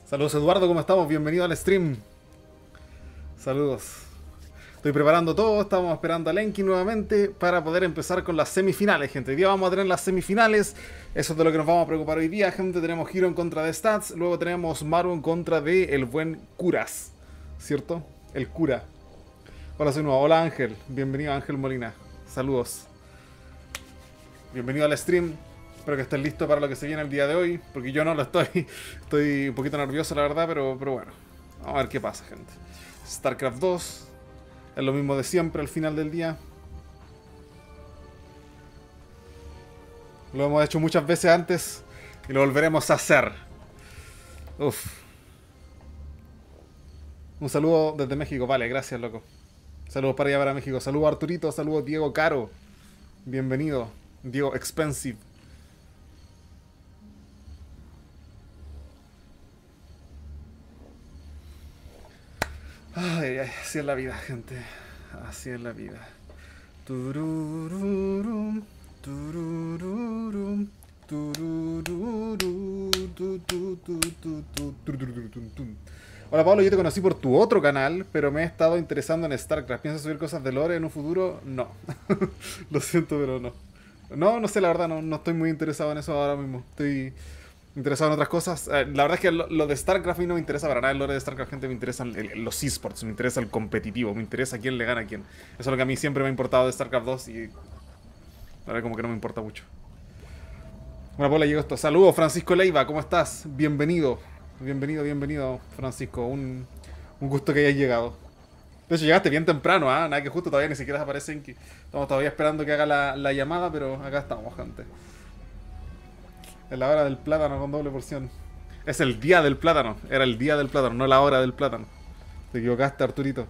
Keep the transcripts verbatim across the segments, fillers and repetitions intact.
Saludos Eduardo, ¿cómo estamos? Bienvenido al stream. Saludos. Estoy preparando todo, estamos esperando a Lenki nuevamente para poder empezar con las semifinales, gente. Hoy día vamos a tener las semifinales, eso es de lo que nos vamos a preocupar hoy día, gente. Tenemos Hiro en contra de Stats, luego tenemos Maru en contra de el buen Curas, ¿cierto? El Cura. Hola, soy nuevo. Hola Ángel, bienvenido Ángel Molina. Saludos. Bienvenido al stream. Espero que estés listo para lo que se viene el día de hoy, porque yo no lo estoy. Estoy un poquito nervioso, la verdad, pero, pero bueno. Vamos a ver qué pasa, gente. StarCraft dos. Es lo mismo de siempre al final del día. Lo hemos hecho muchas veces antes y lo volveremos a hacer. Uf. Un saludo desde México. Vale, gracias, loco. Saludos para allá, para México. Saludos Arturito, saludos Diego Caro. Bienvenido. Diego Expensive. Ay, ay, así es la vida, gente. Así es la vida. Turururum, turururum, turururu, tu, tu, tu, tu, tu, turururum, tum. Hola Pablo, yo te conocí por tu otro canal, pero me he estado interesando en StarCraft. ¿Piensas subir cosas de lore en un futuro? No. Lo siento, pero no. No, no sé, la verdad, no, no estoy muy interesado en eso ahora mismo. Estoy interesado en otras cosas. Eh, la verdad es que lo, lo de StarCraft a mí no me interesa para nada. El lore de StarCraft, gente, me interesan el- el- los esports, me interesa el competitivo, me interesa quién le gana a quién. Eso es lo que a mí siempre me ha importado de StarCraft dos y la verdad como que no me importa mucho. Bueno, Paula, llegó esto. Saludos, Francisco Leiva, ¿cómo estás? Bienvenido. Bienvenido, bienvenido, Francisco. Un, un gusto que hayas llegado. De hecho, llegaste bien temprano, ¿ah? Nada que justo todavía ni siquiera aparece en que... Estamos todavía esperando que haga la, la llamada, pero acá estamos, gente. Es la hora del plátano con doble porción. Es el día del plátano. Era el día del plátano, no la hora del plátano. Te equivocaste, Arturito.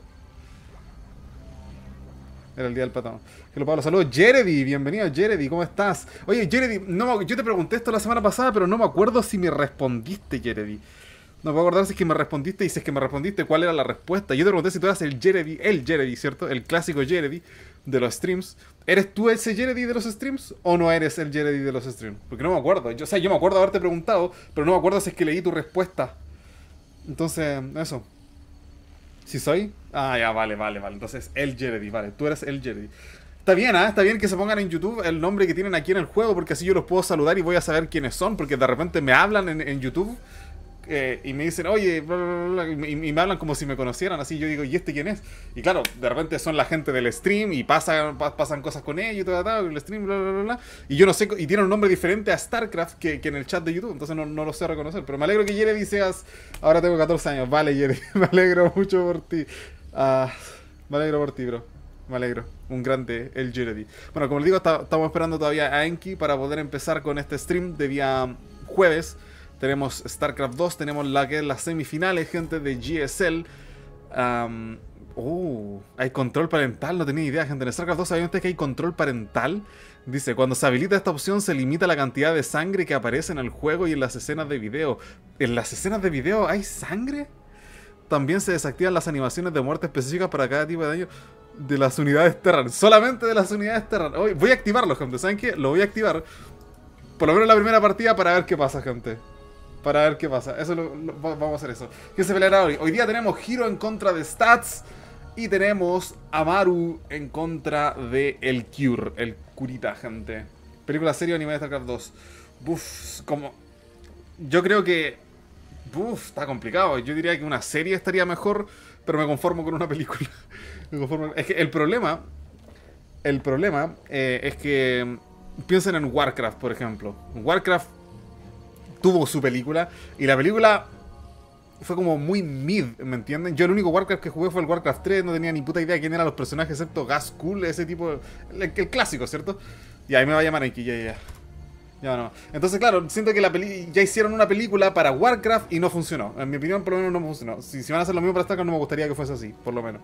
Era el día del plátano. Que lo Pablo, saludos. Jeredy, bienvenido, Jeredy, ¿cómo estás? Oye, Jeredy, no me- yo te pregunté esto la semana pasada, pero no me acuerdo si me respondiste, Jeredy. No puedo acordar si es que me respondiste y si es que me respondiste, ¿cuál era la respuesta? Yo te pregunté si tú eras el Jeredy, el Jeredy, ¿cierto? El clásico Jeredy de los streams. ¿Eres tú ese Jeredy de los streams o no eres el Jeredy de los streams? Porque no me acuerdo. Yo, o sea, yo me acuerdo de haberte preguntado, pero no me acuerdo si es que leí tu respuesta. Entonces, eso. ¿Si soy? Ah, ya, vale, vale, vale. Entonces, el Jeredy, vale. Tú eres el Jeredy. Está bien, ¿ah? Está bien que se pongan en YouTube el nombre que tienen aquí en el juego, porque así yo los puedo saludar y voy a saber quiénes son, porque de repente me hablan en, en YouTube eh, y me dicen, oye, bla, bla, bla, bla, y, y me hablan como si me conocieran, así yo digo, ¿y este quién es? Y claro, de repente son la gente del stream y pasan, pa- pasan cosas con ellos y todo, todo, el stream, bla, bla, bla, bla. Y yo no sé, y tienen un nombre diferente a StarCraft que, que en el chat de YouTube, entonces no, no lo sé reconocer. Pero me alegro que Jeremy seas, ahora tengo catorce años, vale Jeremy, me alegro mucho por ti. Ah, me alegro por ti, bro. Me alegro. Un grande, el Jeremy. Bueno, como les digo, está- estamos esperando todavía a Enki para poder empezar con este stream de día jueves. Tenemos StarCraft dos, tenemos la que es las semifinales, gente, de G S L. Um, uh, hay control parental, no tenía idea, gente. En StarCraft dos, ¿sabían ustedes que hay control parental? Dice, cuando se habilita esta opción se limita la cantidad de sangre que aparece en el juego y en las escenas de video. ¿En las escenas de video hay sangre? También se desactivan las animaciones de muerte específicas para cada tipo de daño de las unidades Terran. Solamente de las unidades Terran. Hoy voy a activarlo, gente. ¿Saben qué? Lo voy a activar. Por lo menos en la primera partida para ver qué pasa, gente. Para ver qué pasa. Eso lo, lo- va- vamos a hacer eso. ¿Quién se peleará hoy? Hoy día tenemos Hiro en contra de Stats. Y tenemos a Maru en contra de el Cure. El Curita, gente. Película serie o anime de StarCraft dos. Buf, como... Yo creo que... Uf, está complicado. Yo diría que una serie estaría mejor, pero me conformo con una película. Me conformo- Es que el problema, el problema eh, es que piensen en Warcraft, por ejemplo. Warcraft tuvo su película y la película fue como muy mid, ¿me entienden? Yo el único Warcraft que jugué fue el Warcraft tres, no tenía ni puta idea de quién eran los personajes, excepto Ghazghkull, ese tipo, el, el clásico, ¿cierto? Y ahí me va a llamar aquí, ya, ya, ya. Ya no. Entonces, claro, siento que la peli ya hicieron una película para Warcraft y no funcionó. En mi opinión, por lo menos no funcionó. Si, si van a hacer lo mismo para StarCraft, no me gustaría que fuese así, por lo menos.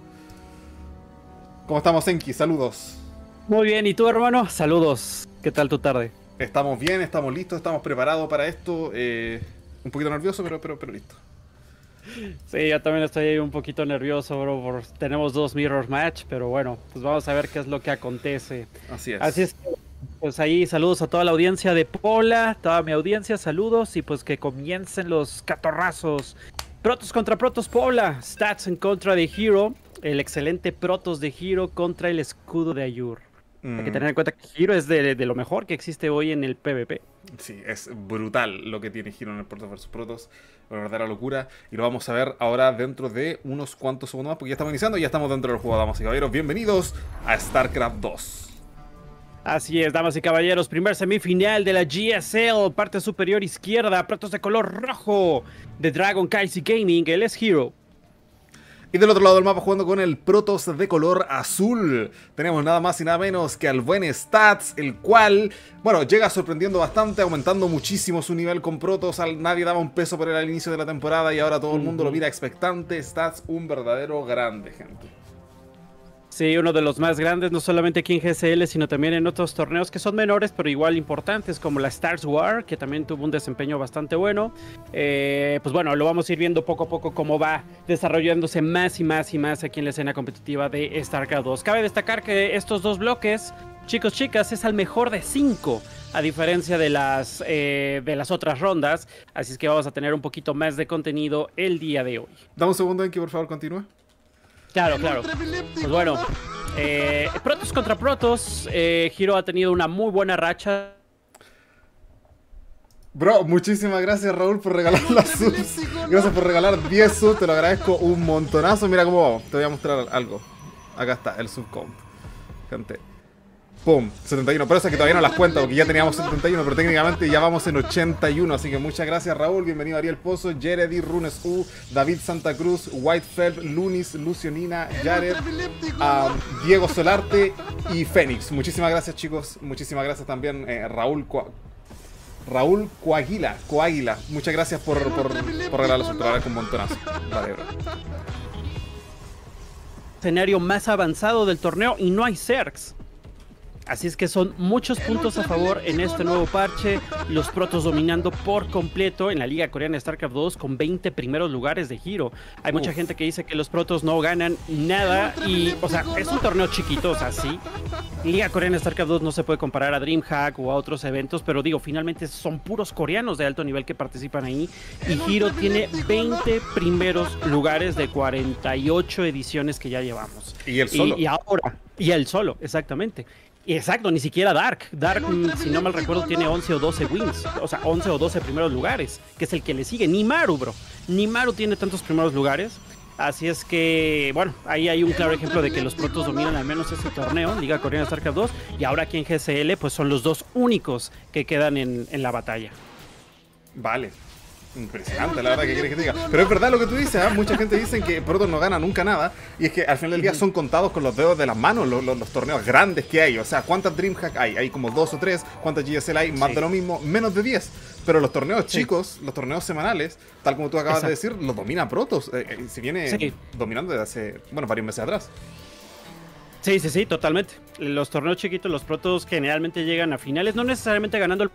¿Cómo estamos, Enki? Saludos. Muy bien, ¿y tú, hermano? Saludos. ¿Qué tal tu tarde? Estamos bien, estamos listos, estamos preparados para esto. Eh, un poquito nervioso, pero, pero, pero listo. Sí, yo también estoy ahí un poquito nervioso, bro. Por... Tenemos dos Mirror Match, pero bueno, pues vamos a ver qué es lo que acontece. Así es. Así es que Pues ahí saludos a toda la audiencia de Pola, toda mi audiencia, saludos y pues que comiencen los catorrazos. Protoss contra Protoss Pola, stats en contra de Hero, el excelente Protoss de Hero contra el escudo de Ayur. Mm. Hay que tener en cuenta que Hero es de, de lo mejor que existe hoy en el PvP. Sí, es brutal lo que tiene Hero en el Protoss versus Protoss. Una verdadera locura. Y lo vamos a ver ahora dentro de unos cuantos segundos más, porque ya estamos iniciando y ya estamos dentro del juego, damas y caballeros. Bienvenidos a StarCraft dos. Así es, damas y caballeros, primer semifinal de la G S L, parte superior izquierda, Protoss de color rojo de Dragon Kai'Si Gaming, él es Hero. Y del otro lado del mapa jugando con el Protoss de color azul. Tenemos nada más y nada menos que al buen Stats, el cual, bueno, llega sorprendiendo bastante, aumentando muchísimo su nivel con Protoss. Nadie daba un peso por él al inicio de la temporada y ahora todo el mundo lo mira expectante. Stats, un verdadero grande, gente. Sí, uno de los más grandes, no solamente aquí en G S L, sino también en otros torneos que son menores, pero igual importantes, como la Stars War, que también tuvo un desempeño bastante bueno. Eh, pues bueno, lo vamos a ir viendo poco a poco cómo va desarrollándose más y más y más aquí en la escena competitiva de StarCraft dos. Cabe destacar que estos dos bloques, chicos, chicas, es al mejor de cinco, a diferencia de las, eh, de las otras rondas. Así es que vamos a tener un poquito más de contenido el día de hoy. Dame un segundo en que por favor continúe. Claro, claro. Pues bueno, eh, Protoss contra Protoss, eh, Hero ha tenido una muy buena racha. Bro, muchísimas gracias Raúl por regalar las subs. Gracias por regalar diez subs, te lo agradezco un montonazo. Mira cómo vamos, te voy a mostrar algo. Acá está, el subcount. Gente. Pum, setenta y uno, pero eso es que todavía no las cuento porque ya teníamos setenta y uno, pero técnicamente ya vamos en ochenta y uno, así que muchas gracias Raúl, bienvenido Ariel Pozo, Jeredy, Runes U, David Santa Cruz, Whitefeldt, Lunis, Lucionina, Jared, um, Diego Solarte y Fénix. Muchísimas gracias chicos, muchísimas gracias también eh, Raúl Cua Raúl Coaguila, Coaguila, muchas gracias por, por, por regalar los ultralares con un montonazo. Vale, bro. Escenario más avanzado del torneo y no hay Zergs. Así es que son muchos puntos a favor en este nuevo parche. Los Protoss dominando por completo en la liga coreana StarCraft dos con veinte primeros lugares de Hero. Hay mucha Uf. gente que dice que los Protoss no ganan nada y, o sea, es un torneo chiquito, o sea, sí. Liga coreana StarCraft dos no se puede comparar a DreamHack o a otros eventos, pero digo, finalmente son puros coreanos de alto nivel que participan ahí. Y Hero tiene veinte primeros lugares de cuarenta y ocho ediciones que ya llevamos. Y él solo. Y, y ahora, y él solo, exactamente. Exacto, ni siquiera Dark. Dark, si no mal recuerdo, tiene once o doce wins. O sea, once o doce primeros lugares, que es el que le sigue. Ni Maru, bro. Ni Maru tiene tantos primeros lugares. Así es que, bueno, ahí hay un claro ejemplo de que los Protoss dominan al menos ese torneo, Liga Coreana StarCraft dos. Y ahora aquí en G S L, pues son los dos únicos que quedan en, en la batalla. Vale. Impresionante, la verdad, que quieres que te diga. Pero es verdad lo que tú dices, ¿eh? Mucha gente dice que Protoss no gana nunca nada. Y es que al final del día son contados con los dedos de las manos los, los, los torneos grandes que hay. O sea, ¿cuántas DreamHack hay? Hay como dos o tres. ¿Cuántas G S L hay? Más sí. de lo mismo, menos de diez. Pero los torneos sí. chicos, los torneos semanales, tal como tú acabas Exacto. de decir, los domina Protoss. Eh, eh, se viene sí. dominando desde hace, bueno, varios meses atrás. Sí, sí, sí, totalmente. Los torneos chiquitos, los Protoss generalmente llegan a finales, no necesariamente ganando el...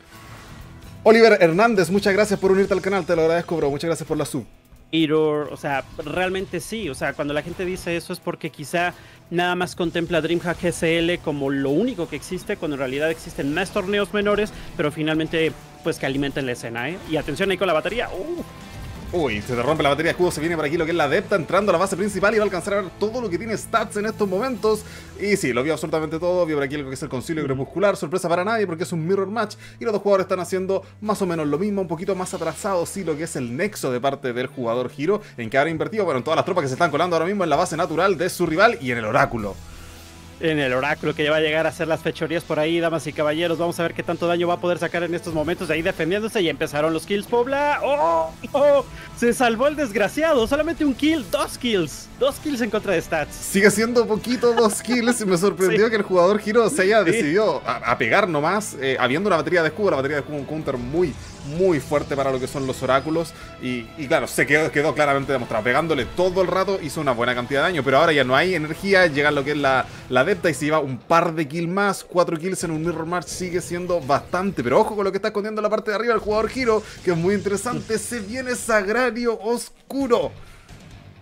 Oliver Hernández, muchas gracias por unirte al canal, te lo agradezco, bro. Muchas gracias por la sub. O sea, realmente sí. O sea, cuando la gente dice eso es porque quizá nada más contempla DreamHack G S L como lo único que existe, cuando en realidad existen más torneos menores, pero finalmente, pues que alimentan la escena, ¿eh? Y atención ahí con la batería. Uh. Uy, se te rompe la batería de escudo, se viene por aquí lo que es la Adepta entrando a la base principal y va a alcanzar a ver todo lo que tiene Stats en estos momentos. Y sí, lo vio absolutamente todo, vio por aquí lo que es el concilio crepuscular, sorpresa para nadie porque es un mirror match y los dos jugadores están haciendo más o menos lo mismo, un poquito más atrasado, sí, lo que es el nexo de parte del jugador Hero, en que habrá invertido, bueno, en todas las tropas que se están colando ahora mismo en la base natural de su rival y en el oráculo. En el oráculo que ya va a llegar a hacer las fechorías por ahí, damas y caballeros. Vamos a ver qué tanto daño va a poder sacar en estos momentos. De ahí defendiéndose y empezaron los kills, Pobla. ¡Oh! ¡Oh! Se salvó el desgraciado. Solamente un kill, dos kills. Dos kills en contra de Stats. Sigue siendo poquito dos kills. Me sorprendió sí. que el jugador Hero se haya sí. decidido a, a pegar nomás, eh, habiendo una batería de escudo. La batería de escudo un counter muy, muy fuerte para lo que son los oráculos. Y, y claro, se quedó, quedó claramente demostrado. Pegándole todo el rato hizo una buena cantidad de daño. Pero ahora ya no hay energía. Llega lo que es la, la Adepta y se lleva un par de kills más. Cuatro kills en un Mirror Match sigue siendo bastante. Pero ojo con lo que está escondiendo la parte de arriba el jugador Hero, que es muy interesante. Se viene Sagrario Oscuro.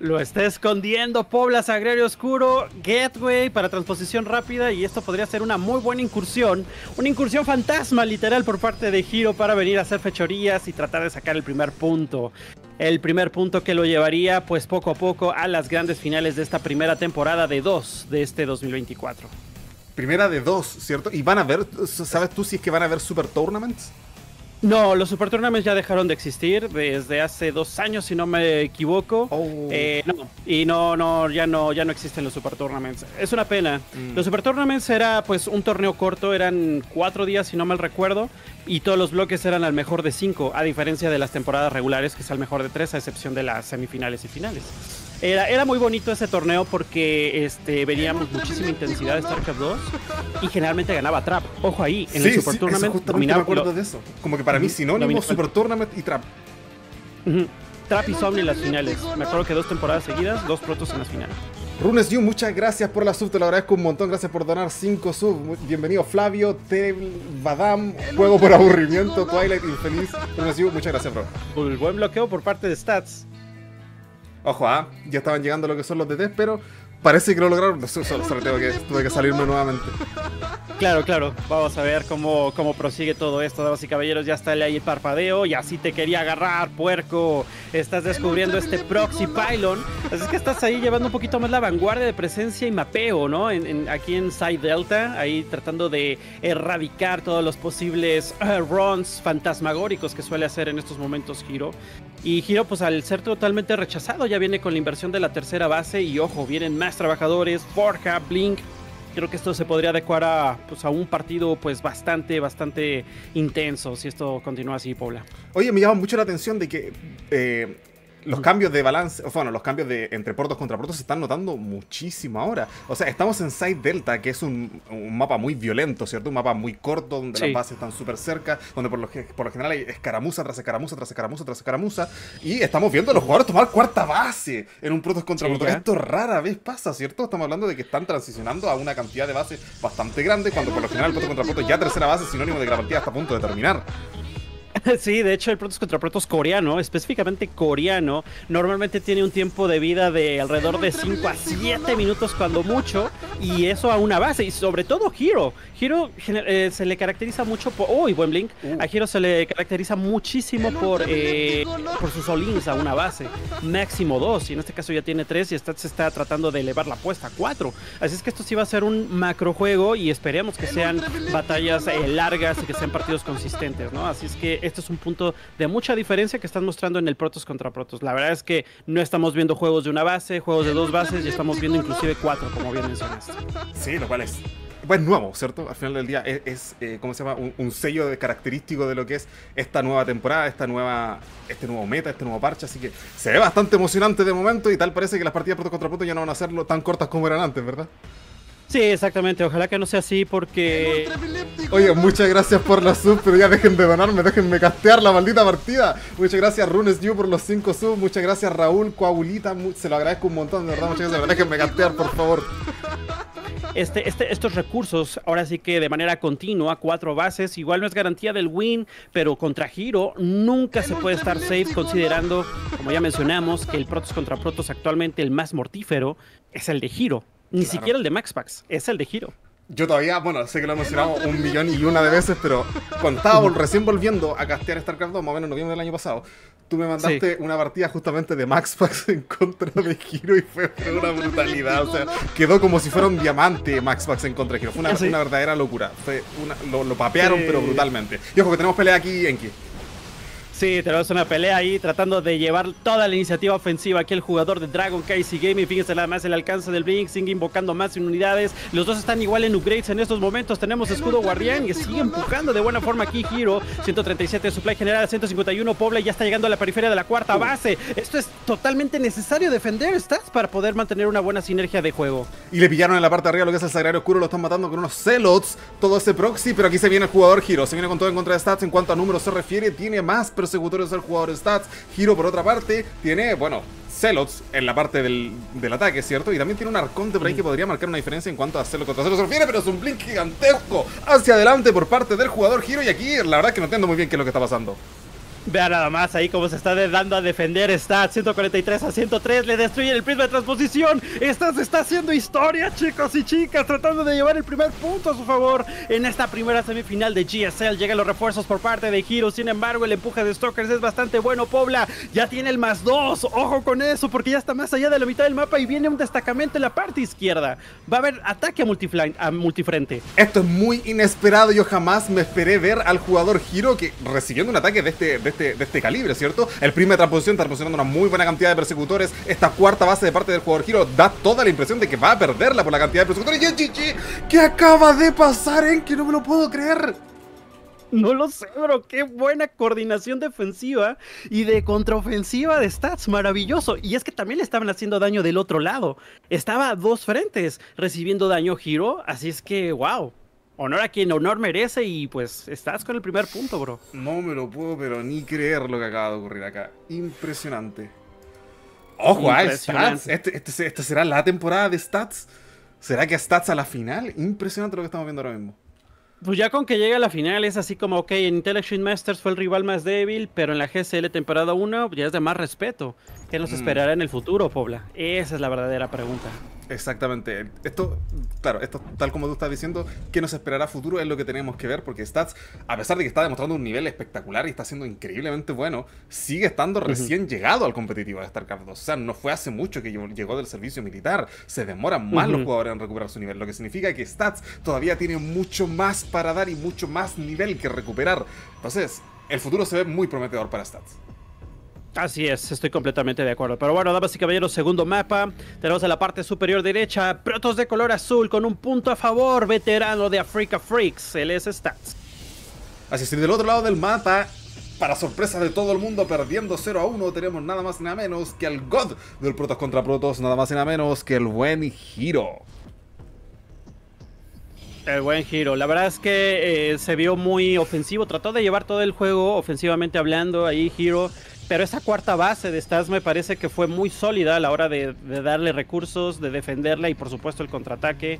Lo está escondiendo Pobla Sagrario Oscuro, Gateway para transposición rápida y esto podría ser una muy buena incursión, una incursión fantasma literal por parte de Hero para venir a hacer fechorías y tratar de sacar el primer punto. El primer punto que lo llevaría pues poco a poco a las grandes finales de esta primera temporada de dos de este dos mil veinticuatro. Primera de dos, ¿cierto? ¿Y van a ver, sabes tú si es que van a haber Super Tournaments? No, los Super Tournaments ya dejaron de existir desde hace dos años, si no me equivoco. Oh. Eh, no, y no, no, ya no, ya no existen los Super Tournaments. Es una pena. Mm. Los Super Tournaments era pues un torneo corto, eran cuatro días, si no mal recuerdo, y todos los bloques eran al mejor de cinco, a diferencia de las temporadas regulares, que es al mejor de tres, a excepción de las semifinales y finales. Era, era muy bonito ese torneo porque este, veníamos muchísima intensidad de StarCraft dos y generalmente ganaba Trap. Ojo ahí, en sí, el Super sí, Tournament eso justamente me acuerdo lo... de eso. Como que para mí sinónimo Super Tournament y Trap. Uh-huh. Trap y Somni en las finales. Me acuerdo que dos temporadas seguidas, dos protos en las finales. Runes Yu, muchas gracias por la sub, te lo agradezco un montón, gracias por donar cinco subs. Bienvenido Flavio, Te Badam, Juego por Aburrimiento, Twilight Infeliz. Runes Yu, muchas gracias, bro. El buen bloqueo por parte de Stats. Ojo, ¿ah? ¿eh? Ya estaban llegando lo que son los D Ts, pero parece que lo lograron. Solo, solo tengo que, tuve que salirme nuevamente. Claro, claro. Vamos a ver cómo, cómo prosigue todo esto, damas y caballeros. Ya está ahí el parpadeo. Y así te quería agarrar, puerco. Estás descubriendo este Proxy Pylon. Así es que estás ahí llevando un poquito más la vanguardia de presencia y mapeo, ¿no? En, en, aquí en Side Delta. Ahí tratando de erradicar todos los posibles uh, runs fantasmagóricos que suele hacer en estos momentos Hero. Y Hero, pues al ser totalmente rechazado, ya viene con la inversión de la tercera base. Y ojo, vienen más trabajadores, Forja, Blink. Creo que esto se podría adecuar a, pues, a un partido pues bastante, bastante intenso si esto continúa así, Pobla. Oye, me llama mucho la atención de que eh, los cambios de balance, bueno, los cambios de entre portos contra portos se están notando muchísimo ahora. O sea, estamos en Side Delta, que es un, un mapa muy violento, ¿cierto? Un mapa muy corto, donde sí. las bases están súper cerca, donde por lo, por lo general hay escaramuza tras escaramuza, tras escaramuza, tras escaramuza. Y estamos viendo a los jugadores tomar cuarta base en un protos contra sí, protos. Esto rara vez pasa, ¿cierto? Estamos hablando de que están transicionando a una cantidad de bases bastante grande, cuando por lo general el protos contra protos ya tercera base es sinónimo de que la partida está a punto de terminar. Sí, de hecho el Protoss contra Protoss coreano, específicamente coreano, normalmente tiene un tiempo de vida de alrededor de cinco a siete minutos cuando mucho, y eso a una base, y sobre todo Hero. Hero eh, se le caracteriza mucho por... ¡Oh, y buen Blink! Uh. A Hero se le caracteriza muchísimo por, eh, por sus all-ins a una base. Máximo dos, y en este caso ya tiene tres, y Stats se está tratando de elevar la apuesta a cuatro. Así es que esto sí va a ser un macro juego, y esperemos que sean batallas eh, largas y que sean partidos consistentes, ¿no? Así es que este es un punto de mucha diferencia que están mostrando en el Protoss contra Protoss. La verdad es que no estamos viendo juegos de una base, juegos de dos bases, y estamos viendo inclusive cuatro, como bien mencionaste. Sí, lo cual es pues nuevo, ¿cierto? Al final del día es, es eh, ¿cómo se llama? Un, un sello de característico de lo que es esta nueva temporada, esta nueva, este nuevo meta, este nuevo parche, así que se ve bastante emocionante de momento, y tal parece que las partidas Protoss contra Protoss ya no van a ser tan cortas como eran antes, ¿verdad? Sí, exactamente. Ojalá que no sea así porque... Oye, muchas gracias por la sub, pero ya dejen de donarme, déjenme castear la maldita partida. Muchas gracias Runes Yu por los cinco subs. Muchas gracias Raúl, Coaulita, se lo agradezco un montón, de verdad. Muchas gracias, déjenme castear, por favor. Este, este, estos recursos, ahora sí que de manera continua, cuatro bases, igual no es garantía del win, pero contra Hero nunca se puede estar safe, considerando, como ya mencionamos, que el Protoss contra Protoss actualmente el más mortífero es el de Hero. Ni claro. siquiera el de MaxPax, es el de Hero. Yo todavía, bueno, sé que lo mencionamos un millón y una de veces, pero cuando estaba recién volviendo a castear StarCraft dos, más o menos en noviembre del año pasado, tú me mandaste sí. una partida justamente de MaxPax en contra de Hero, y fue, fue una brutalidad. O sea, quedó como si fuera un diamante MaxPax en contra de Hero. Fue una, ¿sí? una verdadera locura. Fue una, lo, lo papearon, sí. pero brutalmente. Y ojo que tenemos pelea aquí, Enki. Sí, tenemos una pelea ahí tratando de llevar toda la iniciativa ofensiva. Aquí el jugador de Dragon K C Gaming, fíjense nada más el alcance del Blink, sigue invocando más unidades. Los dos están igual en upgrades en estos momentos. Tenemos escudo guardián que sigue empujando de buena forma aquí Hero. ciento treinta y siete de supply general, ciento cincuenta y uno Pobla, y ya está llegando a la periferia de la cuarta base. Esto es totalmente necesario defender Stats para poder mantener una buena sinergia de juego. Y le pillaron en la parte de arriba lo que es el Sagrario Oscuro, lo están matando con unos Zealots, todo ese proxy, pero aquí se viene el jugador Hero, se viene con todo en contra de Stats en cuanto a números se refiere, tiene más persecutorios del jugador Stats. Hero por otra parte tiene, bueno, Zealots en la parte del, del ataque, ¿cierto? Y también tiene un Arconte por ahí que podría marcar una diferencia en cuanto a Zealot contra Zealot se refiere, pero es un blink gigantesco hacia adelante por parte del jugador Hero, y aquí la verdad es que no entiendo muy bien qué es lo que está pasando. Vea nada más ahí cómo se está dando a defender Stats, ciento cuarenta y tres a ciento tres, le destruyen el prisma de transposición. Stats está haciendo historia, chicos y chicas, tratando de llevar el primer punto a su favor. En esta primera semifinal de G S L llegan los refuerzos por parte de Hero, sin embargo el empuje de Stalkers es bastante bueno. Pobla ya tiene el más dos, ojo con eso, porque ya está más allá de la mitad del mapa y viene un destacamento en la parte izquierda. Va a haber ataque a, multiflank, a multifrente. Esto es muy inesperado, yo jamás me esperé ver al jugador Hero que recibiendo un ataque de este... De Este, de este calibre, ¿cierto? El primer de transposición está posicionando una muy buena cantidad de persecutores. Esta cuarta base de parte del jugador Hero da toda la impresión de que va a perderla por la cantidad de persecutores. Y Chichi, ¿qué acaba de pasar, en que no me lo puedo creer? No lo sé, bro. Qué buena coordinación defensiva y de contraofensiva de Stats. Maravilloso. Y es que también le estaban haciendo daño del otro lado. Estaba a dos frentes recibiendo daño Hero. Así es que, wow. Honor a quien honor merece y pues estás con el primer punto, bro. No me lo puedo pero ni creer lo que acaba de ocurrir acá. Impresionante. Ojo a Stats. Este, este, ¿Esta será la temporada de Stats? ¿Será que Stats a la final? Impresionante lo que estamos viendo ahora mismo. Pues ya con que llega a la final es así como, ok, en Intelligent Masters fue el rival más débil, pero en la G S L temporada uno ya es de más respeto. ¿Qué nos mm. esperará en el futuro, Pobla? Esa es la verdadera pregunta. Exactamente. Esto, claro, esto tal como tú estás diciendo, ¿qué nos esperará a futuro? Es lo que tenemos que ver, porque Stats, a pesar de que está demostrando un nivel espectacular y está siendo increíblemente bueno, sigue estando recién uh-huh. llegado al competitivo de StarCraft dos. O sea, no fue hace mucho que llegó del servicio militar. Se demoran más uh-huh. los jugadores en recuperar su nivel, lo que significa que Stats todavía tiene mucho más para dar y mucho más nivel que recuperar. Entonces, el futuro se ve muy prometedor para Stats. Así es, estoy completamente de acuerdo. Pero bueno, damas y caballeros, segundo mapa. Tenemos en la parte superior derecha Protoss de color azul con un punto a favor, veterano de Africa Freaks, él es Stats. Así es, del otro lado del mapa, para sorpresa de todo el mundo, perdiendo cero a uno, tenemos nada más y nada menos que al God del Protoss contra Protoss, nada más y nada menos que el buen Hero. El buen Hero, la verdad es que eh, se vio muy ofensivo, trató de llevar todo el juego ofensivamente hablando ahí Hero. Pero esa cuarta base de Stats me parece que fue muy sólida a la hora de, de darle recursos, de defenderla y por supuesto el contraataque.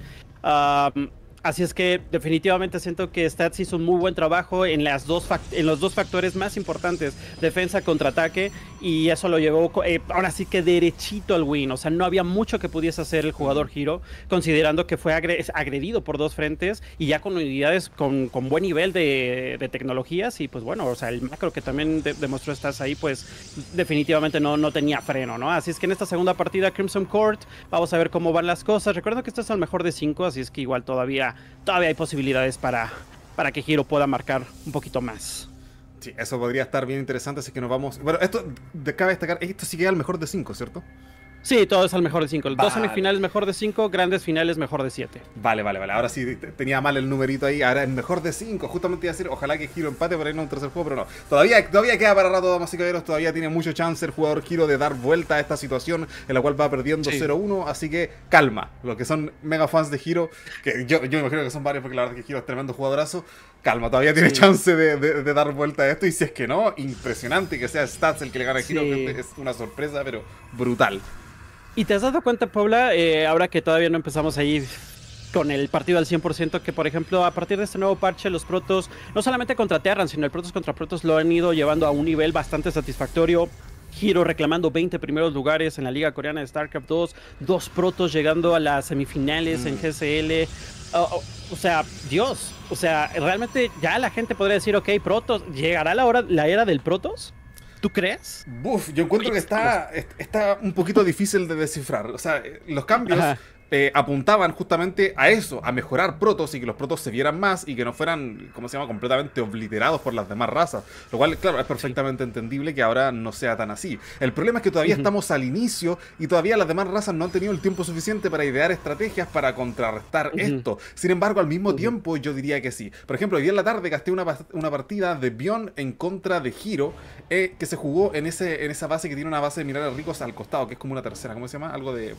Um, así es que definitivamente siento que Stats hizo un muy buen trabajo en, las dos en los dos factores más importantes, defensa, contraataque, y eso lo llevó eh, ahora sí que derechito al win. O sea, no había mucho que pudiese hacer el jugador Hero, considerando que fue agre agredido por dos frentes y ya con unidades con, con buen nivel de, de tecnologías. Y pues bueno, o sea, el macro que también de demostró Stats ahí, pues definitivamente no, no tenía freno, ¿no? Así es que en esta segunda partida Crimson Court vamos a ver cómo van las cosas. Recuerdo que esto es el mejor de cinco, así es que igual todavía Todavía hay posibilidades para, para que Hero pueda marcar un poquito más. Sí, eso podría estar bien interesante, así que nos vamos... Bueno, esto de, cabe destacar, esto sí queda al mejor de cinco, ¿cierto? Sí, todo es al mejor de cinco. Vale. Dos semifinales mejor de cinco, grandes finales mejor de siete. Vale, vale, vale. Ahora sí tenía mal el numerito ahí. Ahora es mejor de cinco. Justamente iba a decir, ojalá que Hero empate por ahí en un tercer juego, pero no. Todavía, todavía queda para rato, damas y caballeros. Todavía tiene mucho chance el jugador Hero de dar vuelta a esta situación en la cual va perdiendo sí. cero uno. Así que calma. Los que son mega fans de Hero, que yo, yo me imagino que son varios porque la verdad es que Hero es tremendo jugadorazo. Calma, todavía tiene sí. chance de, de, de dar vuelta a esto. Y si es que no, impresionante que sea Stats el que le gane a Hero. Sí. Es una sorpresa, pero brutal. ¿Y te has dado cuenta, Paula, eh, ahora que todavía no empezamos ahí con el partido al cien por ciento, que por ejemplo a partir de este nuevo parche los Protoss, no solamente contra Terran, sino el Protoss contra Protoss lo han ido llevando a un nivel bastante satisfactorio? Hero reclamando veinte primeros lugares en la Liga Coreana de StarCraft dos, dos Protoss llegando a las semifinales mm. en G S L. Uh, uh, o sea, Dios, o sea, realmente ya la gente podría decir, ok, Protoss, ¿llegará la, hora, la era del Protoss? ¿Tú crees? Buf, yo encuentro Oye, que está, está un poquito difícil de descifrar. O sea, los cambios eh, apuntaban justamente a eso, a mejorar Protoss y que los Protoss se vieran más y que no fueran, ¿cómo se llama?, completamente obliterados por las demás razas. Lo cual, claro, es perfectamente entendible que ahora no sea tan así. El problema es que todavía uh-huh. estamos al inicio y todavía las demás razas no han tenido el tiempo suficiente para idear estrategias para contrarrestar uh-huh. esto. Sin embargo, al mismo uh-huh. tiempo, yo diría que sí. Por ejemplo, hoy día en la tarde gasté una, una partida de Beyond en contra de Hero, eh, que se jugó en, ese, en esa base que tiene una base de minerales ricos al costado, que es como una tercera. ¿Cómo se llama? Algo de...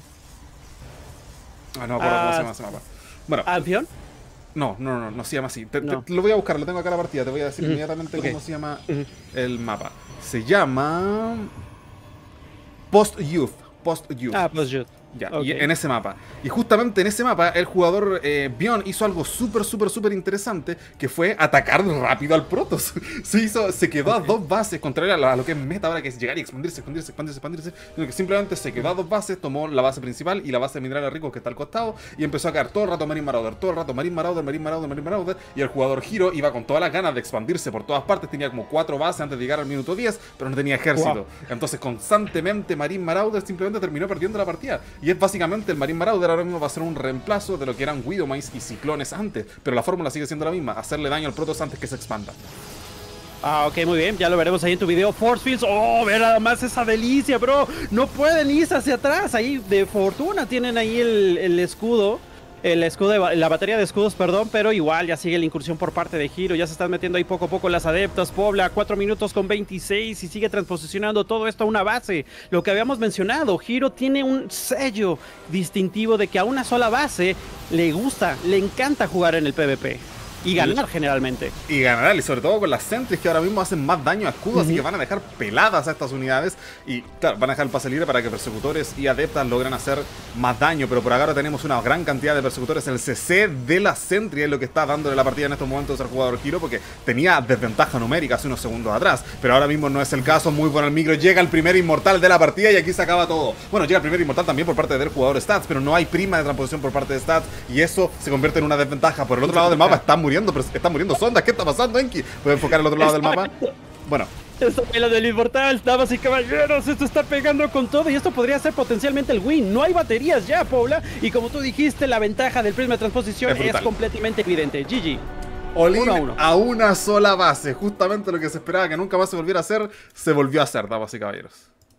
Ah, no me acuerdo uh, cómo se llama ese mapa. Bueno. ¿Albion? No, no, no, no se llama así. Te, no. te, lo voy a buscar, lo tengo acá en la partida. Te voy a decir uh-huh. inmediatamente okay. cómo se llama uh-huh. el mapa. Se llama... Post Youth. Post Youth. Ah, Post Youth. Ya, Okay. y en ese mapa. Y justamente en ese mapa, el jugador eh, Bion hizo algo súper, súper, súper interesante, que fue atacar rápido al Protoss. Se hizo, se quedó okay. a dos bases, contrario a lo, a lo que es meta ahora, que es llegar y expandirse, expandirse, expandirse, expandirse. Sino que simplemente se quedó a dos bases, tomó la base principal y la base de minerales ricos que está al costado, y empezó a caer todo el rato Marine Marauder, todo el rato Marine Marauder, Marine Marauder, Marine Marauder, y el jugador Hero iba con todas las ganas de expandirse por todas partes, tenía como cuatro bases antes de llegar al minuto diez, pero no tenía ejército. Wow. Entonces constantemente Marine Marauder simplemente terminó perdiendo la partida. Y es básicamente el Marine Marauder ahora mismo va a ser un reemplazo de lo que eran Widowmace y Ciclones antes, pero la fórmula sigue siendo la misma, hacerle daño al Protoss antes que se expanda. Ah, ok, muy bien, ya lo veremos ahí en tu video. Force Fields, oh, ver nada más esa delicia, bro. No pueden irse hacia atrás, ahí de fortuna tienen ahí el, el escudo. El escudo, de, la batería de escudos, perdón, pero igual ya sigue la incursión por parte de Hero, ya se están metiendo ahí poco a poco las adeptas. Pobla, cuatro minutos con veintiséis y sigue transposicionando todo esto a una base. Lo que habíamos mencionado, Hero tiene un sello distintivo de que a una sola base le gusta, le encanta jugar en el PvP. Y ganar generalmente. Y ganar, y sobre todo con las Sentries que ahora mismo hacen más daño a escudos, uh-huh. así que van a dejar peladas a estas unidades. Y claro, van a dejar el pase libre para que persecutores y adeptas logren hacer más daño. Pero por ahora tenemos una gran cantidad de persecutores. El C C de la Sentry es lo que está dándole la partida en estos momentos al jugador Hero, porque tenía desventaja numérica hace unos segundos atrás. Pero ahora mismo no es el caso. Muy bueno el micro. Llega el primer inmortal de la partida y aquí se acaba todo. Bueno, llega el primer inmortal también por parte del jugador Stats, pero no hay prima de transposición por parte de Stats. Y eso se convierte en una desventaja. Por el otro lado del mapa están muriendo, pero están muriendo sondas. ¿Qué está pasando, Enki? ¿Puedo enfocar el otro lado del mapa? Bueno. Esta pelea del inmortal, damas y caballeros, esto está pegando con todo y esto podría ser potencialmente el win. No hay baterías ya, Paula, y como tú dijiste, la ventaja del prisma de transposición es, es completamente evidente. G G. All-in a una sola base, justamente lo que se esperaba que nunca más se volviera a hacer, se volvió a hacer, damas y caballeros.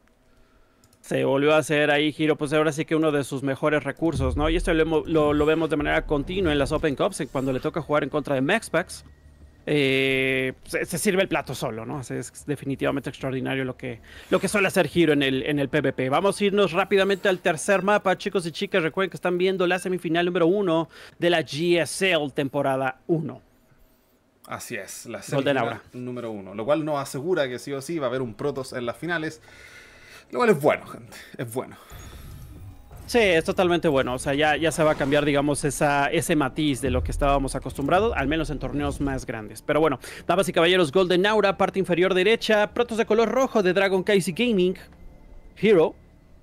Se volvió a hacer ahí Hero, pues ahora sí que uno de sus mejores recursos, ¿no? Y esto lo, lo, lo vemos de manera continua en las Open Cups, cuando le toca jugar en contra de Mexpax. Eh, se, se sirve el plato solo, ¿no? Es definitivamente extraordinario lo que, lo que suele hacer Hero en el, en el PvP. Vamos a irnos rápidamente al tercer mapa, chicos y chicas. Recuerden que están viendo la semifinal número uno de la G S L temporada uno. Así es, la semifinal número uno, lo cual nos asegura que sí o sí va a haber un Protoss en las finales. Lo cual es bueno, gente, es bueno. Sí, es totalmente bueno, o sea, ya, ya se va a cambiar, digamos, esa, ese matiz de lo que estábamos acostumbrados, al menos en torneos más grandes. Pero bueno, damas y caballeros, Golden Aura, parte inferior derecha, Protoss de color rojo de Dragon Kaiser Gaming, Hero.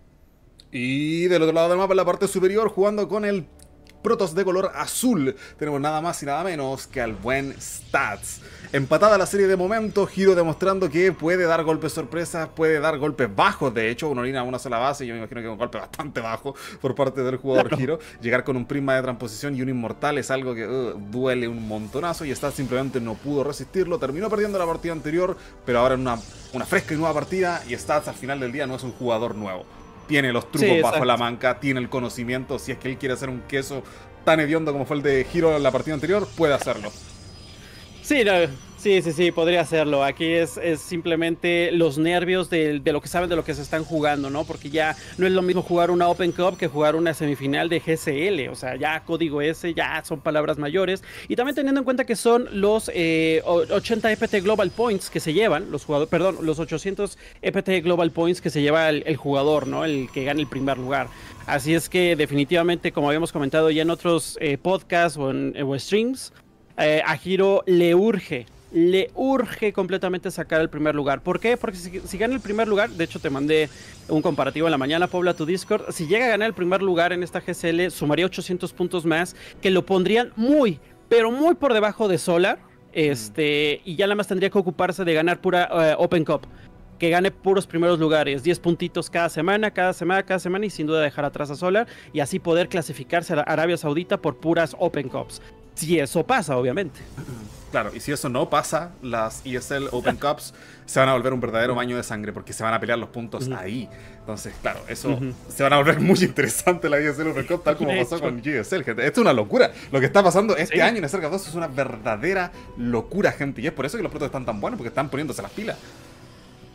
Y del otro lado del mapa, en la parte superior, jugando con el Protoss de color azul, tenemos nada más y nada menos que al buen Stats. Empatada la serie de momento, Hero demostrando que puede dar golpes sorpresas, puede dar golpes bajos. De hecho, una orina a una sola base, yo me imagino que un golpe bastante bajo por parte del jugador claro. Hero. Llegar con un prisma de transposición y un inmortal es algo que uh, duele un montonazo, y Stats simplemente no pudo resistirlo. Terminó perdiendo la partida anterior, pero ahora en una, una fresca y nueva partida, y Stats al final del día no es un jugador nuevo. Tiene los trucos sí, bajo la manga, tiene el conocimiento. Si es que él quiere hacer un queso tan hediondo como fue el de Hero en la partida anterior, puede hacerlo. Sí, no, sí, sí, sí, podría hacerlo. Aquí es, es simplemente los nervios de, de lo que saben de lo que se están jugando, ¿no? Porque ya no es lo mismo jugar una Open Cup que jugar una semifinal de G S L. O sea, ya código S, ya son palabras mayores. Y también teniendo en cuenta que son los eh, ochenta E P T Global Points que se llevan, los jugadores, perdón, los ochocientos E P T Global Points que se lleva el, el jugador, ¿no? El que gana el primer lugar. Así es que definitivamente, como habíamos comentado ya en otros eh, podcasts o, en, o streams, Eh, a Hero le urge, le urge completamente sacar el primer lugar. ¿Por qué? Porque si, si gana el primer lugar, de hecho te mandé un comparativo en la mañana, Pobla, tu Discord. Si llega a ganar el primer lugar en esta G S L, sumaría ochocientos puntos más, que lo pondrían muy, pero muy por debajo de Solar. Este, mm. Y ya nada más tendría que ocuparse de ganar pura uh, Open Cup. Que gane puros primeros lugares, diez puntitos cada semana, cada semana, cada semana, y sin duda dejar atrás a Solar, y así poder clasificarse a Arabia Saudita por puras Open Cups. Si eso pasa, obviamente. Claro, y si eso no pasa, las E S L Open Cups se van a volver un verdadero baño de sangre, porque se van a pelear los puntos uh-huh. ahí. Entonces, claro, eso uh-huh. se van a volver muy interesante la E S L Open Cup, tal como pasó con G S L, gente. Esto es una locura. Lo que está pasando este sí. año en S R K dos es una verdadera locura, gente. Y es por eso que los protos están tan buenos, porque están poniéndose las pilas.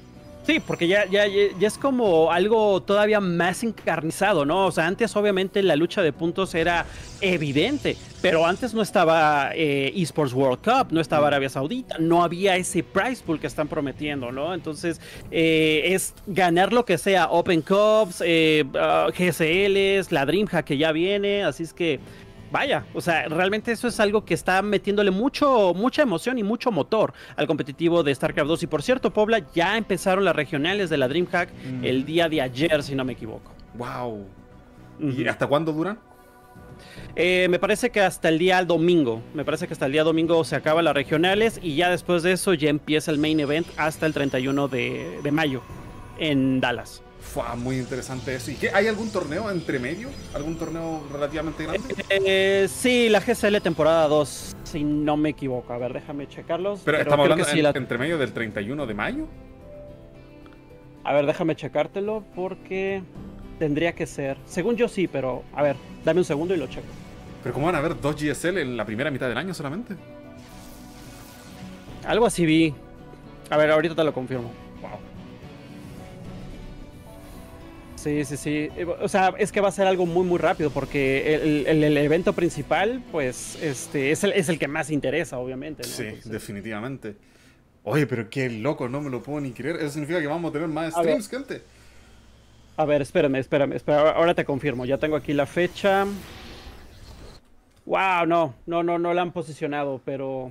Sí, porque ya, ya, ya es como algo todavía más encarnizado, ¿no? O sea, antes obviamente la lucha de puntos era evidente, pero antes no estaba eh, Esports World Cup, no estaba Arabia Saudita, no había ese prize pool que están prometiendo, ¿no? Entonces, eh, es ganar lo que sea, Open Cups, eh, uh, G S Ls, la DreamHack que ya viene, así es que... Vaya, o sea, realmente eso es algo que está metiéndole mucho, mucha emoción y mucho motor al competitivo de StarCraft dos. Y por cierto, Pobla, ya empezaron las regionales de la DreamHack mm. el día de ayer, si no me equivoco. Wow. ¿Y uh-huh. hasta cuándo duran? Eh, me parece que hasta el día domingo. Me parece que hasta el día domingo se acaban las regionales y ya después de eso ya empieza el main event hasta el treinta y uno de, de mayo en Dallas. Fue muy interesante eso. ¿Y qué? ¿Hay algún torneo entre medio? ¿Algún torneo relativamente grande? Eh, eh, sí, la G S L temporada dos, si no me equivoco. A ver, déjame checarlos. Pero, pero estamos hablando sí, en, la... entre medio del treinta y uno de mayo. A ver, déjame checártelo porque tendría que ser. Según yo sí, pero a ver, dame un segundo y lo checo. ¿Pero cómo van a haber dos G S L en la primera mitad del año solamente? Algo así vi. A ver, ahorita te lo confirmo. Wow. Sí, sí, sí. O sea, es que va a ser algo muy, muy rápido porque el, el, el evento principal, pues, este, es el, es el que más interesa, obviamente, ¿no? Sí, Entonces, definitivamente. Oye, pero qué loco, no me lo puedo ni creer. Eso significa que vamos a tener más streams, gente. A ver, espérame, espérame, espérame. Ahora te confirmo. Ya tengo aquí la fecha. Wow, no, no, no, no la han posicionado, pero...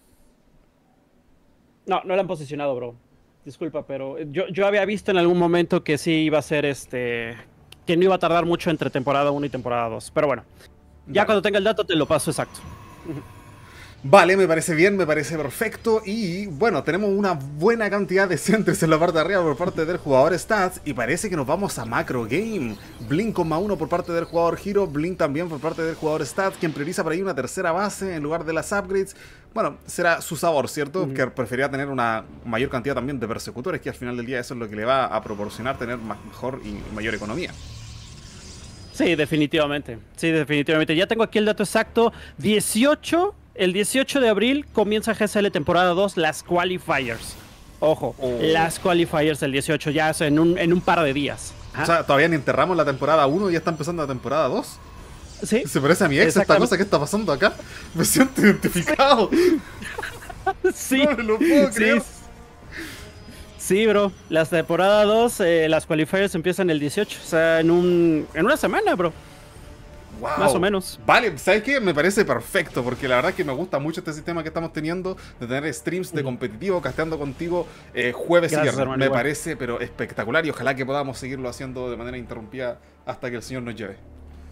No, no la han posicionado, bro. Disculpa, pero yo, yo había visto en algún momento que sí iba a ser este... que no iba a tardar mucho entre temporada uno y temporada dos. Pero bueno, ya vale. Cuando tenga el dato te lo paso exacto. Vale, me parece bien, me parece perfecto. Y bueno, tenemos una buena cantidad de centers en la parte de arriba por parte del jugador Stats. Y parece que nos vamos a Macro Game. Blink con más uno por parte del jugador Hero. Blink también por parte del jugador Stats, quien prioriza por ahí una tercera base en lugar de las upgrades. Bueno, será su sabor, ¿cierto? Uh-huh. Que prefería tener una mayor cantidad también de persecutores, que al final del día eso es lo que le va a proporcionar tener mejor y mayor economía. Sí, definitivamente. Sí, definitivamente. Ya tengo aquí el dato exacto. dieciocho... El dieciocho de abril comienza G S L temporada dos, las qualifiers. Ojo, oh. las qualifiers del dieciocho, ya en un, en un par de días. ¿Ah? O sea, todavía ni enterramos la temporada uno y ya está empezando la temporada dos. Sí. ¿Se parece a mi ex esta cosa que está pasando acá? Me siento identificado. Sí. No me lo puedo creer. Sí, sí, bro. Las temporada dos, eh, las qualifiers empiezan el dieciocho. O sea, en, un, en una semana, bro. Wow. Más o menos. Vale, ¿sabes qué? Me parece perfecto, porque la verdad es que me gusta mucho este sistema que estamos teniendo de tener streams de competitivo, casteando contigo eh, jueves Gracias, y viernes. Hermano, me igual. parece, pero espectacular, y ojalá que podamos seguirlo haciendo de manera interrumpida hasta que el señor nos lleve.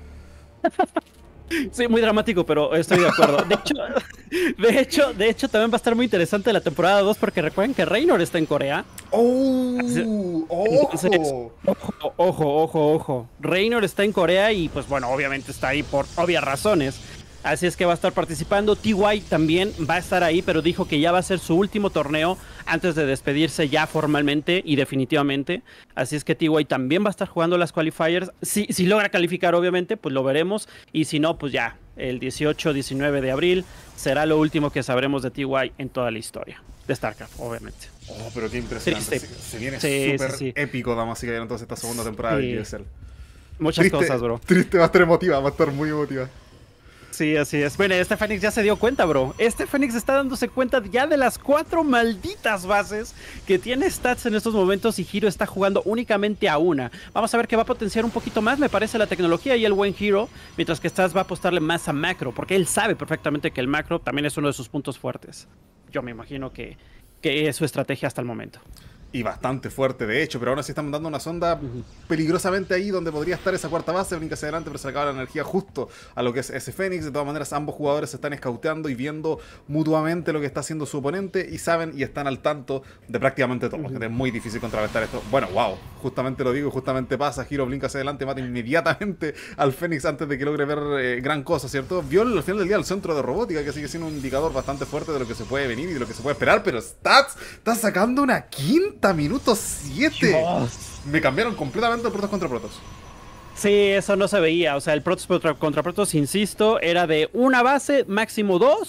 Sí, muy dramático, pero estoy de acuerdo. De hecho, de hecho, de hecho, también va a estar muy interesante la temporada dos, porque recuerden que Reynor está en Corea. ¡Oh! Entonces, ¡ojo! Ojo, ojo, ojo, ojo. Reynor está en Corea y, pues bueno, obviamente está ahí por obvias razones. Así es que va a estar participando. T Y también va a estar ahí, pero dijo que ya va a ser su último torneo antes de despedirse ya formalmente y definitivamente. Así es que T Y también va a estar jugando las qualifiers. Si, si logra calificar, obviamente, pues lo veremos. Y si no, pues ya, el dieciocho diecinueve de abril será lo último que sabremos de T Y en toda la historia de StarCraft, obviamente. Oh, pero qué impresionante. Se, se viene súper sí, sí, sí. épico, damas y caballeros, entonces esta segunda temporada sí. de G S L. Muchas triste, cosas, bro. Triste, va a estar emotiva, va a estar muy emotiva. Sí, así es. Bueno, este Fénix ya se dio cuenta, bro. Este Fénix está dándose cuenta ya de las cuatro malditas bases que tiene Stats en estos momentos y Hero está jugando únicamente a una. Vamos a ver que va a potenciar un poquito más, me parece, la tecnología y el buen Hero, mientras que Stats va a apostarle más a macro, porque él sabe perfectamente que el macro también es uno de sus puntos fuertes. Yo me imagino que, que es su estrategia hasta el momento. Y bastante fuerte, de hecho, pero aún así están dando una sonda uh-huh. peligrosamente ahí donde podría estar esa cuarta base, brinca hacia adelante, pero se le acaba la energía justo a lo que es ese Fénix. De todas maneras, ambos jugadores se están escauteando y viendo mutuamente lo que está haciendo su oponente y saben y están al tanto de prácticamente todo. Uh-huh. Es muy difícil contrarrestar esto. Bueno, wow, justamente lo digo, justamente pasa. Hero brinca hacia adelante, mata inmediatamente al Fénix antes de que logre ver eh, gran cosa, ¿cierto? Vio al final del día el centro de robótica, que sigue siendo un indicador bastante fuerte de lo que se puede venir y de lo que se puede esperar, pero Stats está sacando una quinta. Minuto siete. Dios. Me cambiaron completamente el Protoss contra Protoss. Sí, eso no se veía. O sea, el Protoss contra, contra Protoss, insisto, era de una base, máximo dos.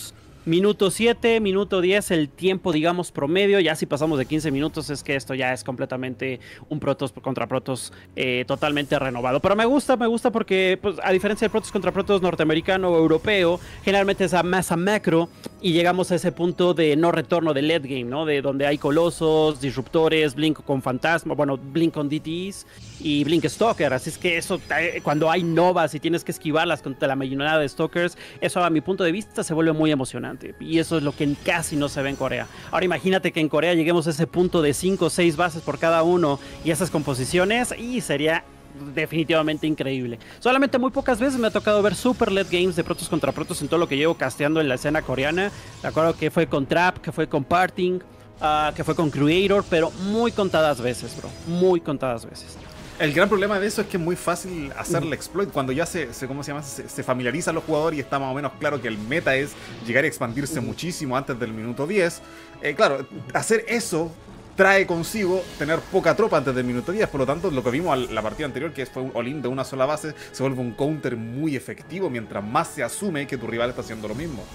Minuto siete, minuto diez, el tiempo, digamos, promedio. Ya si pasamos de quince minutos es que esto ya es completamente un Protoss contra Protoss eh, totalmente renovado. Pero me gusta, me gusta porque, pues, a diferencia del Protoss contra Protoss norteamericano o europeo, generalmente es a más a macro y llegamos a ese punto de no retorno de late game, ¿no? De donde hay colosos, disruptores, Blink con fantasma, bueno, Blink con D Ts y Blink Stalker. Así es que eso, cuando hay novas y tienes que esquivarlas contra la millonada de Stalkers, eso a mi punto de vista se vuelve muy emocionante. Y eso es lo que casi no se ve en Corea. Ahora imagínate que en Corea lleguemos a ese punto de cinco o seis bases por cada uno y esas composiciones, y sería definitivamente increíble. Solamente muy pocas veces me ha tocado ver super late games de Protoss contra Protoss en todo lo que llevo casteando en la escena coreana. Me acuerdo que fue con Trap, que fue con Parting, uh, que fue con Creator, pero muy contadas veces, bro. Muy contadas veces. El gran problema de eso es que es muy fácil hacer el exploit cuando ya se, se, ¿cómo se llama? Se, se familiariza a los jugadores y está más o menos claro que el meta es llegar a expandirse muchísimo antes del minuto diez. Eh, claro, hacer eso trae consigo tener poca tropa antes del minuto diez, por lo tanto lo que vimos en la partida anterior, que fue un all-in de una sola base, se vuelve un counter muy efectivo mientras más se asume que tu rival está haciendo lo mismo.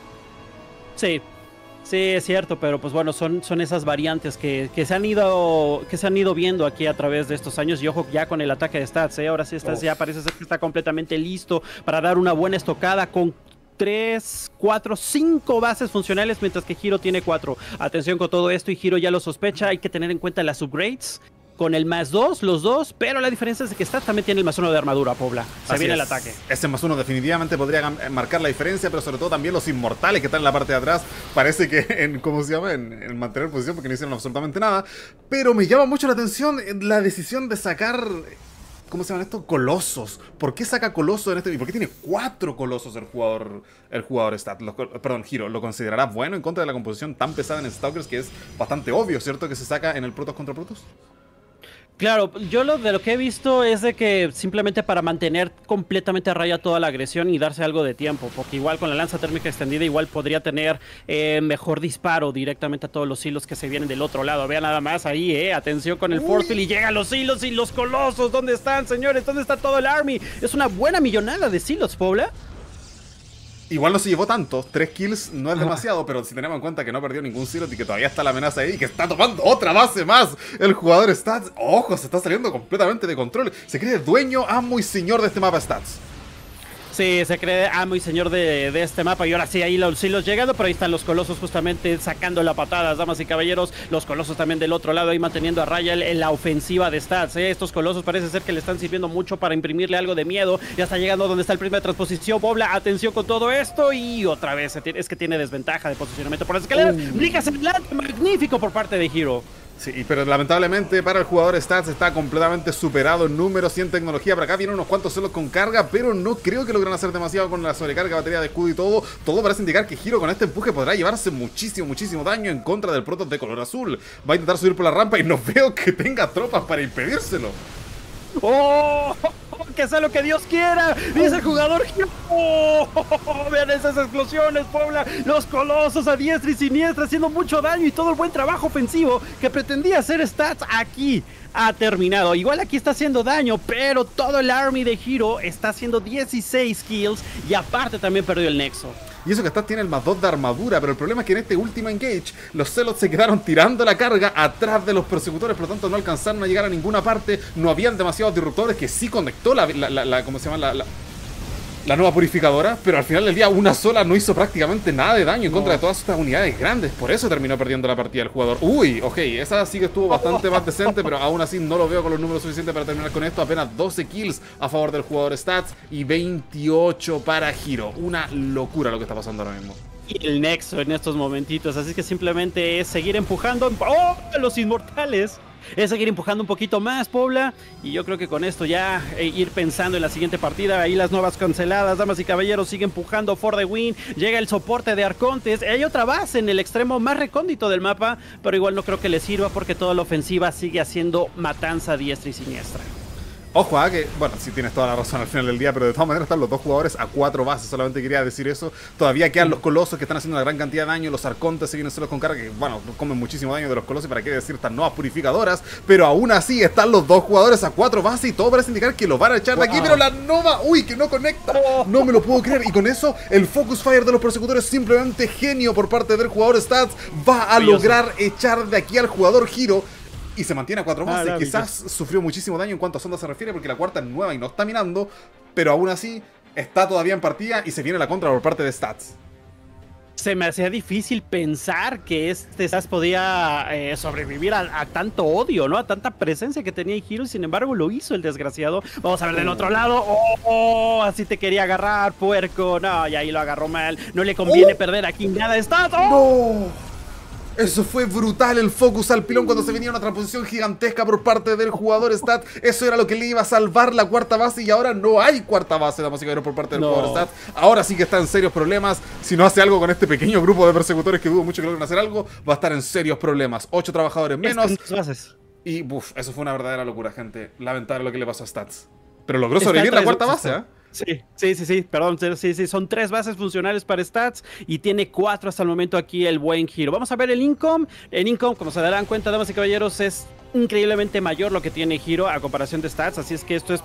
Sí. Sí, es cierto, pero pues bueno, son, son esas variantes que, que, se han ido, que se han ido viendo aquí a través de estos años. Y ojo ya con el ataque de stats, ¿eh? Ahora sí Stats ya parece ser que está completamente listo para dar una buena estocada con tres, cuatro, cinco bases funcionales, mientras que Hero tiene cuatro. Atención con todo esto, y Hero ya lo sospecha. Hay que tener en cuenta las upgrades con el más dos, los dos, pero la diferencia es que Stats también tiene el más uno de armadura, Pobla. Se Así viene es. el ataque. Ese más uno definitivamente podría marcar la diferencia, pero sobre todo también los inmortales que están en la parte de atrás. Parece que en, ¿cómo se llama? En, en mantener posición porque no hicieron absolutamente nada. Pero me llama mucho la atención la decisión de sacar, ¿cómo se llaman estos? Colosos. ¿Por qué saca colosos en este? ¿Y por qué tiene cuatro colosos el jugador el jugador Stat? Lo, perdón, Hero. ¿Lo considerará bueno en contra de la composición tan pesada en Stalkers, que es bastante obvio, ¿cierto? Que se saca en el Protoss contra Protoss. Claro, yo lo de lo que he visto es de que simplemente para mantener completamente a raya toda la agresión y darse algo de tiempo, porque igual con la lanza térmica extendida igual podría tener eh, mejor disparo directamente a todos los hilos que se vienen del otro lado. Vean nada más ahí, eh, atención con el force field y llegan los hilos y los colosos. ¿Dónde están, señores? ¿Dónde está todo el army? Es una buena millonada de silos, Pobla. Igual no se llevó tanto, tres kills no es demasiado, pero si tenemos en cuenta que no perdió ningún silo y que todavía está la amenaza ahí y que está tomando otra base más, el jugador Stats, ojo, se está saliendo completamente de control, se cree dueño, amo y señor de este mapa Stats. Sí, se cree amo y señor de, de este mapa. Y ahora sí, ahí los hilos llegando, pero ahí están los colosos justamente sacando la patada, damas y caballeros. Los colosos también del otro lado ahí manteniendo a raya en la ofensiva de Stats, ¿eh? Estos colosos parece ser que le están sirviendo mucho para imprimirle algo de miedo. Ya está llegando donde está el primer de transposición. Pobla, atención con todo esto. Y otra vez, es que tiene desventaja de posicionamiento por las escaleras. Uh. Blicas el adelante, magnífico por parte de Hero. Sí, pero lamentablemente para el jugador Stats está completamente superado en números y en tecnología. Por acá vienen unos cuantos celos con carga, pero no creo que logren hacer demasiado con la sobrecarga, batería de escudo y todo. Todo parece indicar que Hero con este empuje podrá llevarse muchísimo, muchísimo daño en contra del Protoss de color azul. Va a intentar subir por la rampa y no veo que tenga tropas para impedírselo. ¡Oh! ¡Que sea lo que Dios quiera! Dice el jugador. ¡Oh! Vean esas explosiones, Puebla. Los colosos a diestra y siniestra haciendo mucho daño, y todo el buen trabajo ofensivo que pretendía hacer Stats aquí ha terminado. Igual aquí está haciendo daño, pero todo el army de Hero está haciendo dieciséis kills y aparte también perdió el nexo. Y eso que Stats tiene el más dos de armadura, pero el problema es que en este último engage los celos se quedaron tirando la carga atrás de los persecutores, por lo tanto no alcanzaron a llegar a ninguna parte. No habían demasiados disruptores, que sí conectó la, la, la, la ¿cómo se llama? La, la, la nueva purificadora, pero al final del día una sola no hizo prácticamente nada de daño en no. contra de todas estas unidades grandes. Por eso terminó perdiendo la partida el jugador. Uy, ok, esa sí que estuvo bastante más decente, pero aún así no lo veo con los números suficientes para terminar con esto. Apenas doce kills a favor del jugador Stats y veintiocho para Hero. Una locura lo que está pasando ahora mismo. Y el nexo en estos momentitos, así que simplemente es seguir empujando. ¡Oh! Los inmortales. Es seguir empujando un poquito más, Pobla. Y yo creo que con esto ya eh, ir pensando en la siguiente partida. Ahí las nuevas canceladas, damas y caballeros, sigue empujando for the win. Llega el soporte de Arcontes. Hay otra base en el extremo más recóndito del mapa, pero igual no creo que le sirva porque toda la ofensiva sigue haciendo matanza diestra y siniestra. Ojo, ah, que, bueno, sí tienes toda la razón al final del día, pero de todas maneras están los dos jugadores a cuatro bases, solamente quería decir eso. Todavía quedan los colosos que están haciendo una gran cantidad de daño, los arcontes se vienen solos con carga, que, bueno, comen muchísimo daño de los colosos, para qué decir estas nuevas purificadoras, pero aún así están los dos jugadores a cuatro bases y todo parece indicar que los van a echar de aquí, wow. Pero la Nova, uy, que no conecta, no me lo puedo creer, y con eso el Focus Fire de los persecutores, simplemente genio por parte del jugador Stats, va a lograr echar de aquí al jugador Hiro. Y se mantiene a cuatro bases. Ah, quizás sufrió muchísimo daño en cuanto a sonda se refiere, porque la cuarta es nueva y no está minando, pero aún así está todavía en partida y se viene la contra por parte de Stats. Se me hacía difícil pensar que este Stats podía eh, sobrevivir a, a tanto odio, ¿no? A tanta presencia que tenía Hiro, y sin embargo lo hizo el desgraciado. Vamos a ver del otro lado. ¡Oh! oh así te quería agarrar, puerco. No, y ahí lo agarró mal. No le conviene oh. perder aquí nada. ¡Stats! ¡Oh! ¡No! Eso fue brutal, el focus al pilón cuando se venía una transposición gigantesca por parte del jugador Stat. Eso era lo que le iba a salvar la cuarta base, y ahora no hay cuarta base, damas y caballeros, por parte del no. jugador Stat. Ahora sí que está en serios problemas. Si no hace algo con este pequeño grupo de persecutores, que dudo mucho que logren hacer algo, va a estar en serios problemas. Ocho trabajadores menos. Bases. Y buf, eso fue una verdadera locura, gente. Lamentable lo que le pasó a Stats. Pero logró sobrevivir la cuarta base, ¿eh? Sí, sí, sí, sí, perdón, sí, sí, son tres bases funcionales para Stats y tiene cuatro hasta el momento aquí el buen Hiro. Vamos a ver el income. El income, como se darán cuenta, damas y caballeros, es increíblemente mayor lo que tiene Hiro a comparación de Stats, así es que esto es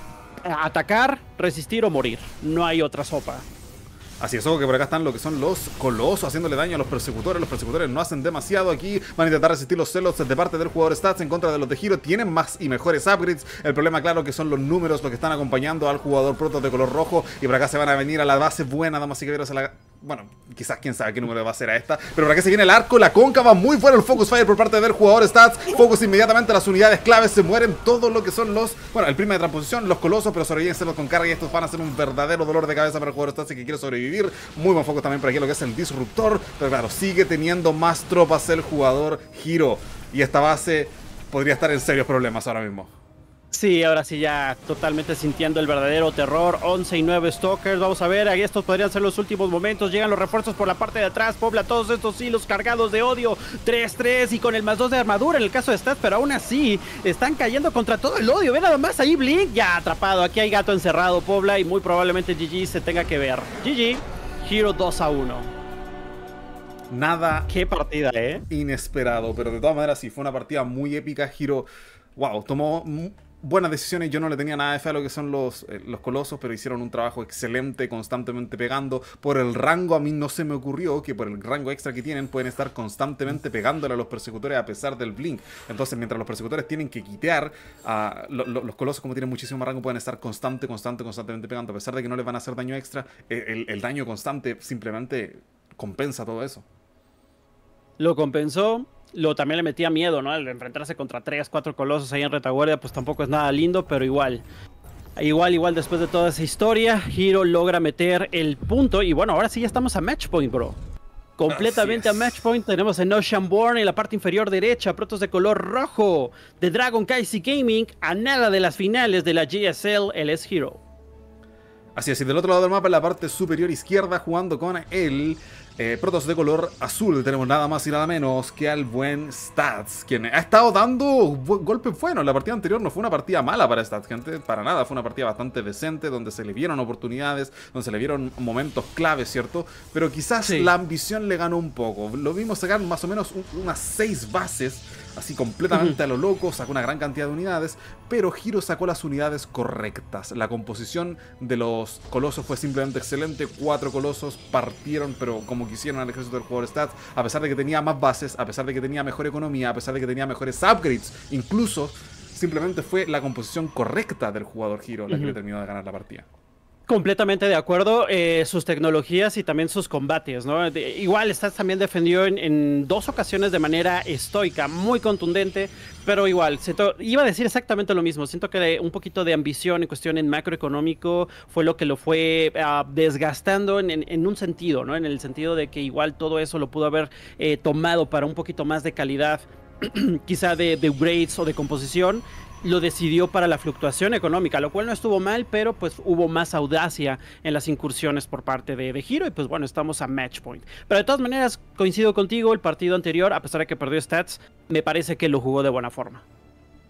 atacar, resistir o morir. No hay otra sopa. Así es, ojo que por acá están lo que son los colosos haciéndole daño a los persecutores. Los persecutores no hacen demasiado aquí. Van a intentar resistir los celos de parte del jugador Stats en contra de los de Hiro. Tienen más y mejores upgrades. El problema, claro, que son los números los que están acompañando al jugador proto de color rojo. Y por acá se van a venir a la base buena, damas y caballeros, a la... Bueno, quizás quién sabe qué número de base era esta. Pero por acá se viene el arco, la cóncava, muy bueno el Focus Fire por parte del jugador Stats. Focus inmediatamente, las unidades claves se mueren. Todo lo que son los... Bueno, el primer de transposición, los colosos, pero sobreviven celos con carga. Y estos van a ser un verdadero dolor de cabeza para el jugador Stats, que quiere sobrevivir. Muy buen focus también por aquí lo que es el disruptor. Pero claro, sigue teniendo más tropas el jugador Hiro. Y esta base podría estar en serios problemas ahora mismo. Sí, ahora sí ya totalmente sintiendo el verdadero terror. once y nueve Stalkers, vamos a ver, ahí estos podrían ser los últimos momentos. Llegan los refuerzos por la parte de atrás, Pobla todos estos hilos cargados de odio. tres tres y con el más dos de armadura en el caso de Stats, pero aún así están cayendo contra todo el odio. Ve nada más ahí Blink, ya atrapado. Aquí hay gato encerrado, Pobla, y muy probablemente G G se tenga que ver. G G, Hiro dos a uno. Nada. Qué partida, eh. Inesperado, pero de todas maneras sí, fue una partida muy épica. Hiro, wow, tomó buenas decisiones. Yo no le tenía nada de fe a lo que son los, eh, los colosos, pero hicieron un trabajo excelente, constantemente pegando. Por el rango, a mí no se me ocurrió que por el rango extra que tienen pueden estar constantemente pegándole a los persecutores a pesar del blink. Entonces, mientras los persecutores tienen que quitear, uh, lo, lo, los colosos, como tienen muchísimo más rango, pueden estar constante, constante, constantemente pegando. A pesar de que no les van a hacer daño extra, el, el, el daño constante simplemente compensa todo eso. Lo compensó. Lo también le metía miedo, ¿no? El enfrentarse contra tres, cuatro colosos ahí en retaguardia, pues tampoco es nada lindo, pero igual. Igual, igual, después de toda esa historia, Hiro logra meter el punto. Y bueno, ahora sí ya estamos a match point, bro. Completamente a match point. Tenemos en Oceanborn en la parte inferior derecha, protos de color rojo de Dragon Kaisi Gaming. A nada de las finales de la G S L, él es Hiro. Así es, y del otro lado del mapa, en la parte superior izquierda, jugando con el eh, protos de color azul, tenemos nada más y nada menos que al buen Stats, quien ha estado dando golpes buenos. La partida anterior no fue una partida mala para Stats, gente, para nada. Fue una partida bastante decente, donde se le vieron oportunidades, donde se le vieron momentos claves, ¿cierto? Pero quizás sí, la ambición le ganó un poco. Lo vimos sacar más o menos un, unas seis bases, así completamente uh-huh. a lo loco, sacó una gran cantidad de unidades, pero Hiro sacó las unidades correctas. La composición de los colosos fue simplemente excelente. Cuatro colosos partieron, pero como quisieron, al ejército del jugador Stats, a pesar de que tenía más bases, a pesar de que tenía mejor economía, a pesar de que tenía mejores upgrades, incluso simplemente fue la composición correcta del jugador Hiro la uh-huh. que le terminó de ganar la partida. Completamente de acuerdo, eh, sus tecnologías y también sus combates, ¿no? De, igual Stats también defendió en, en dos ocasiones de manera estoica, muy contundente, pero igual, siento, iba a decir exactamente lo mismo. Siento que un poquito de ambición en cuestión en macroeconómico fue lo que lo fue uh, desgastando en, en, en un sentido, ¿no? En el sentido de que igual todo eso lo pudo haber eh, tomado para un poquito más de calidad, quizá de, de grades o de composición. Lo decidió para la fluctuación económica, lo cual no estuvo mal, pero pues hubo más audacia en las incursiones por parte de, de Hiro, y pues bueno, estamos a match point. Pero de todas maneras, coincido contigo, el partido anterior, a pesar de que perdió Stats, me parece que lo jugó de buena forma.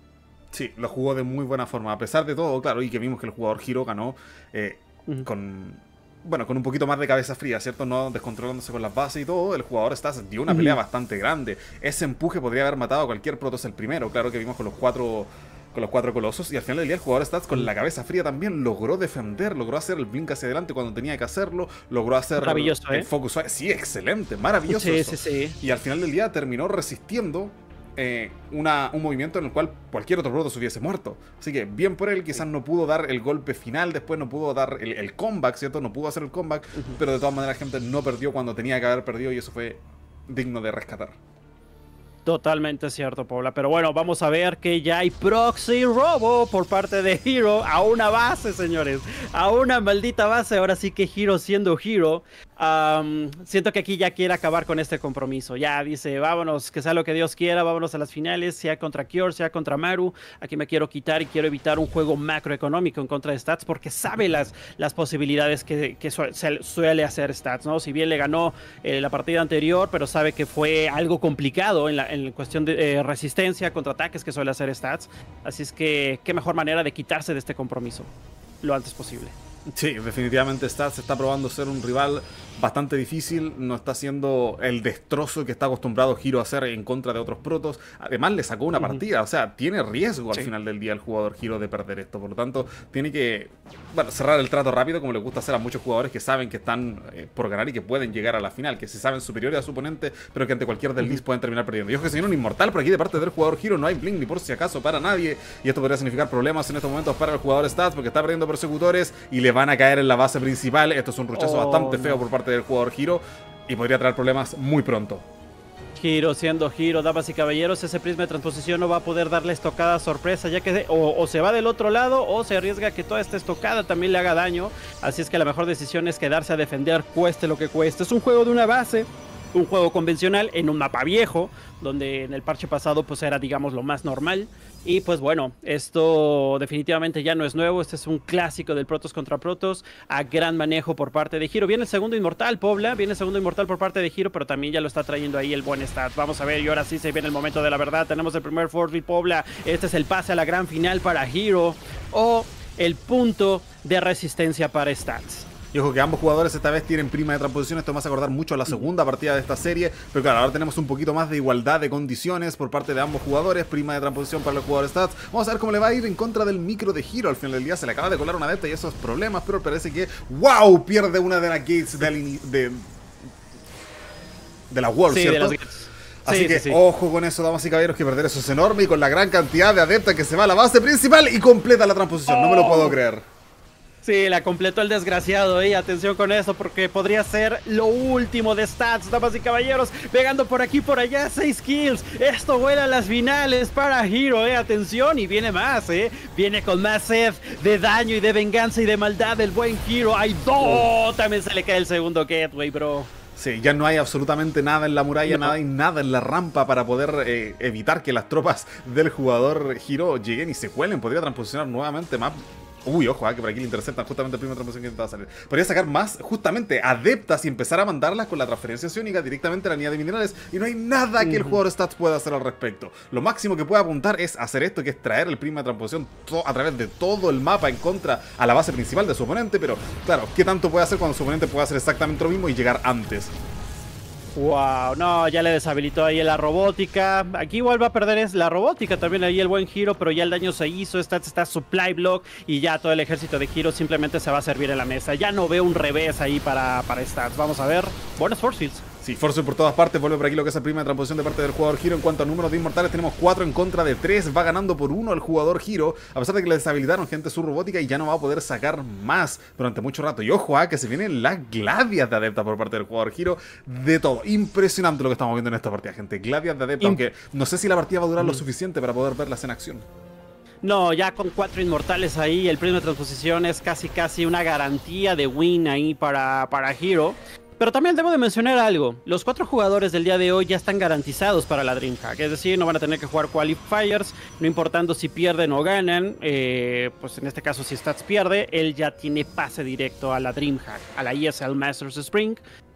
Sí, lo jugó de muy buena forma, a pesar de todo, claro, y que vimos que el jugador Hero ganó eh, uh-huh. con, bueno, con un poquito más de cabeza fría, ¿cierto? No descontrolándose con las bases y todo, el jugador Stats dio una uh-huh. pelea bastante grande. Ese empuje podría haber matado a cualquier Protoss el primero, claro que vimos con los cuatro... con los cuatro colosos, y al final del día el jugador Stats con la cabeza fría también logró defender, logró hacer el blink hacia adelante cuando tenía que hacerlo, logró hacer maravilloso, el ¿eh? focus. Sí, excelente, maravilloso sí, eso. sí, sí. Y al final del día terminó resistiendo eh, una, un movimiento en el cual cualquier otro Protoss hubiese muerto. Así que bien por él, quizás no pudo dar el golpe final, después no pudo dar el, el comeback, ¿cierto? No pudo hacer el comeback, uh-huh. pero de todas maneras la gente no perdió cuando tenía que haber perdido y eso fue digno de rescatar. Totalmente cierto, Paula. Pero bueno, vamos a ver que ya hay proxy robo por parte de Hero a una base, señores. A una maldita base. Ahora sí que Hero siendo Hero. Um, siento que aquí ya quiere acabar con este compromiso. Ya dice, vámonos, que sea lo que Dios quiera, vámonos a las finales, sea contra Kior, sea contra Maru. Aquí me quiero quitar y quiero evitar un juego macroeconómico en contra de Stats porque sabe las, las posibilidades que, que su, suele hacer Stats, ¿no? Si bien le ganó eh, la partida anterior, pero sabe que fue algo complicado en, la, en cuestión de eh, resistencia, contraataques que suele hacer Stats. Así es que qué mejor manera de quitarse de este compromiso lo antes posible. Sí, definitivamente Stats está probando ser un rival bastante difícil, no está haciendo el destrozo que está acostumbrado Hero a hacer en contra de otros protos. Además le sacó una uh-huh. partida, o sea, tiene riesgo al sí. final del día el jugador Hero de perder esto, por lo tanto tiene que bueno, cerrar el trato rápido como le gusta hacer a muchos jugadores que saben que están eh, por ganar y que pueden llegar a la final, que se saben superiores a su oponente, pero que ante cualquier desliz uh-huh. pueden terminar perdiendo. Y ojo que se viene un inmortal por aquí de parte del jugador Hero, no hay blink ni por si acaso para nadie, y esto podría significar problemas en estos momentos para el jugador Stats porque está perdiendo persecutores y le van a caer en la base principal. Esto es un ruchazo oh, bastante feo no. por parte del jugador Hero y podría traer problemas muy pronto. Hero siendo Hero, damas y caballeros, ese prisma de transposición no va a poder darle estocada sorpresa, ya que o, o se va del otro lado o se arriesga a que toda esta estocada también le haga daño. Así es que la mejor decisión es quedarse a defender, cueste lo que cueste. Es un juego de una base, un juego convencional en un mapa viejo, donde en el parche pasado pues era, digamos, lo más normal. Y pues bueno, esto definitivamente ya no es nuevo, este es un clásico del Protoss contra Protoss, a gran manejo por parte de Hero. Viene el segundo inmortal, Pobla, viene el segundo inmortal por parte de Hero, pero también ya lo está trayendo ahí el buen Stats. Vamos a ver, y ahora sí se viene el momento de la verdad, tenemos el primer forfeit, Pobla, este es el pase a la gran final para Hero, o el punto de resistencia para Stats. Y ojo que ambos jugadores esta vez tienen prima de transposición. Esto me hace acordar mucho a la segunda partida de esta serie. Pero claro, ahora tenemos un poquito más de igualdad de condiciones por parte de ambos jugadores. Prima de transposición para los jugadores Stats. Vamos a ver cómo le va a ir en contra del micro de Hero. Al final del día se le acaba de colar una adepta y esos problemas. Pero parece que, wow, pierde una de las gates de, de, de la wall, sí, ¿cierto? De las gates. Así sí, que sí, sí. ojo con eso, damas y caballeros, que perder eso es enorme. Y con la gran cantidad de adeptas que se va a la base principal y completa la transposición. Oh. No me lo puedo creer. Sí, la completó el desgraciado, y ¿eh? Atención con eso porque podría ser lo último de Stats, damas y caballeros, pegando por aquí por allá, seis kills, esto vuela a las finales para Hero, eh, atención, y viene más, eh, viene con más sed de daño y de venganza y de maldad del buen Hero, hay dos, oh, también se le cae el segundo gateway, bro. Sí, ya no hay absolutamente nada en la muralla, no. nada y nada en la rampa para poder eh, evitar que las tropas del jugador Hero lleguen y se cuelen, podría transposicionar nuevamente más. Uy, ojo, eh, que por aquí le interceptan justamente la primera transmisión que intentaba salir. Podría sacar más, justamente, adeptas y empezar a mandarlas con la transferencia ciónica directamente a la línea de minerales. Y no hay nada que el jugador Stats pueda hacer al respecto. Lo máximo que puede apuntar es hacer esto, que es traer el prisma de transposición a través de todo el mapa en contra a la base principal de su oponente. Pero, claro, ¿qué tanto puede hacer cuando su oponente puede hacer exactamente lo mismo y llegar antes? Wow, no, ya le deshabilitó ahí la robótica. Aquí igual va a perder es la robótica también ahí el buen Hero, pero ya el daño se hizo, está, está supply block y ya todo el ejército de Hero simplemente se va a servir en la mesa. Ya no veo un revés ahí para, para Stats. Vamos a ver. Buenos force fields. Sí, force por todas partes, vuelve por aquí lo que es el prima de transposición de parte del jugador Hero. En cuanto a números de inmortales, tenemos cuatro en contra de tres, va ganando por uno el jugador Hero, a pesar de que le deshabilitaron gente su robótica y ya no va a poder sacar más durante mucho rato. Y ojo, a que se vienen las gladias de adepta por parte del jugador Hero, de todo. Impresionante lo que estamos viendo en esta partida, gente. Gladias de adepta, aunque no sé si la partida va a durar lo suficiente para poder verlas en acción. No, ya con cuatro inmortales ahí, el prisma de transposición es casi casi una garantía de win ahí para, para Hero. Pero también debo de mencionar algo, los cuatro jugadores del día de hoy ya están garantizados para la DreamHack, es decir, no van a tener que jugar qualifiers, no importando si pierden o ganan, eh, pues en este caso si Stats pierde, él ya tiene pase directo a la DreamHack, a la E S L Masters Spring,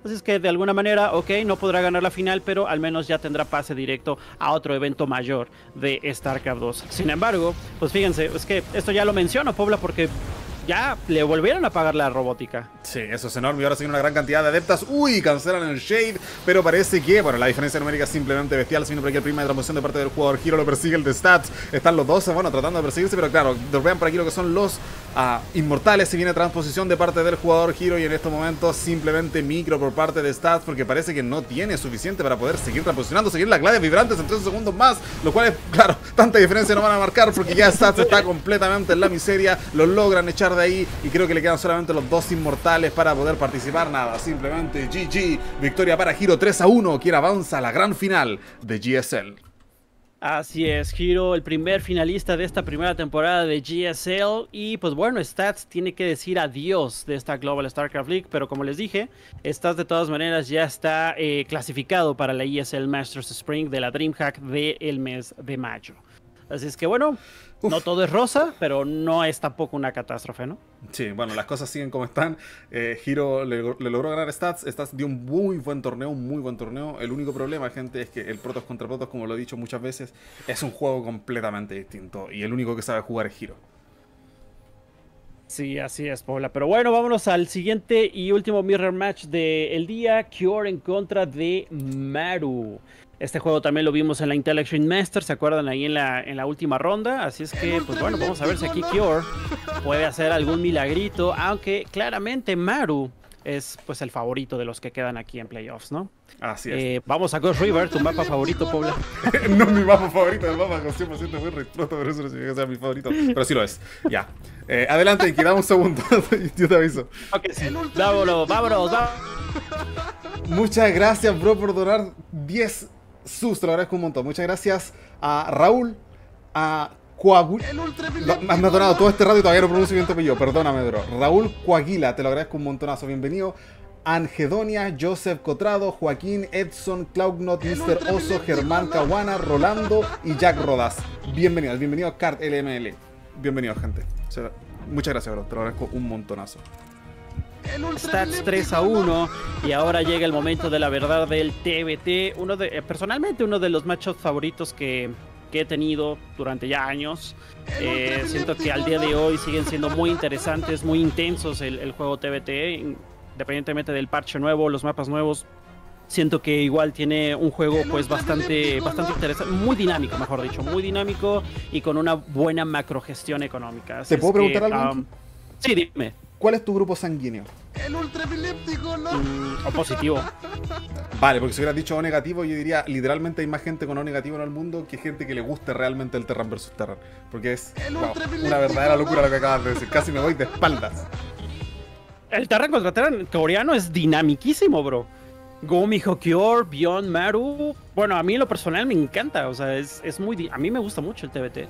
Así es que de alguna manera, ok, no podrá ganar la final, pero al menos ya tendrá pase directo a otro evento mayor de StarCraft dos. Sin embargo, pues fíjense, es que esto ya lo menciono, Pobla, porque ya le volvieron a pagar la robótica. Sí, eso es enorme. Y ahora siguen una gran cantidad de adeptas. Uy, cancelan el Shade. Pero parece que, bueno, la diferencia numérica es simplemente bestial. Sino por aquí el prima de transmisión de parte del jugador Hero lo persigue el de Stats. Están los dos, bueno, tratando de perseguirse. Pero claro, vean por aquí lo que son los uh, inmortales. Si viene transposición de parte del jugador Hero. Y en estos momentos simplemente micro por parte de Stats. Porque parece que no tiene suficiente para poder seguir transposicionando. Seguir las claves vibrantes en tres segundos más. Lo cual es, claro, tanta diferencia no van a marcar. Porque ya Stats está completamente en la miseria. Lo logran echar de ahí y creo que le quedan solamente los dos inmortales para poder participar. Nada, simplemente G G, victoria para Hero tres a uno, quien avanza a la gran final de G S L. Así es, Hero, el primer finalista de esta primera temporada de G S L. Y pues bueno, Stats tiene que decir adiós de esta Global StarCraft League. Pero como les dije, Stats de todas maneras ya está eh, clasificado para la E S L Masters Spring de la DreamHack del mes de mayo. Así es que bueno, Uf. no todo es rosa, pero no es tampoco una catástrofe, ¿no? Sí, bueno, las cosas siguen como están. Eh, Hero le, le logró ganar Stats. Stats dio un muy buen torneo, un muy buen torneo. El único problema, gente, es que el Protoss contra Protoss, como lo he dicho muchas veces, es un juego completamente distinto. Y el único que sabe jugar es Hero. Sí, así es, Paula. Pero bueno, vámonos al siguiente y último mirror match del día. Cure en contra de Maru. Este juego también lo vimos en la Intellection Master, ¿se acuerdan? Ahí en la, en la última ronda. Así es que, pues bueno, vamos a ver si aquí Cure puede hacer algún milagrito. Aunque claramente Maru es pues el favorito de los que quedan aquí en playoffs, ¿no? Así es. Eh, vamos a Ghost River, tu mapa favorito, Pobla. No es mi mapa favorito, el mapa con cien por ciento muy retroto, pero eso no significa que sea mi favorito. Pero sí lo es. Ya. Eh, adelante, Inky, dame un segundo. Yo te aviso. Ok, sí. Vámonos, vámonos, vámonos. Muchas gracias, bro, por donar diez subs. Te lo agradezco un montón. Muchas gracias a Raúl, a Coaguila. Me has donado todo este rato y todavía no pronuncio bien tu apellido. Perdóname, bro. Raúl Coaguila, te lo agradezco un montonazo. Bienvenido. Angedonia, Joseph Cotrado, Joaquín, Edson, Cloudnot, mister Oso, Germán Caguana, Rolando y Jack Rodas. Bienvenidos, bienvenido a Card L M L. Bienvenidos, gente. O sea, muchas gracias, bro. Te lo agradezco un montonazo. Stats tres a uno y ahora llega el momento de la verdad del T B T. Uno de, eh, personalmente uno de los matchups favoritos que, que he tenido durante ya años. Eh, siento que al día de hoy siguen siendo muy interesantes, muy intensos el, el juego T B T. Independientemente del parche nuevo, los mapas nuevos, siento que igual tiene un juego pues bastante, bastante interesante, muy dinámico, mejor dicho, muy dinámico y con una buena macrogestión económica. Así ¿Te puedo preguntar que, algo? Um, sí, dime. ¿Cuál es tu grupo sanguíneo? El ultra epiléptico, ¿no? Mm, o positivo. Vale, porque si hubieras dicho O negativo, yo diría, literalmente hay más gente con O negativo en el mundo que gente que le guste realmente el Terran versus Terran. Porque es wow, una verdadera locura lo que acabas de decir. Casi me voy de espaldas. El Terran contra Terran coreano es dinamiquísimo, bro. Gomi, Hokior, Beyond, Maru. Bueno, a mí en lo personal me encanta. O sea, es, es muy... A mí me gusta mucho el T B T.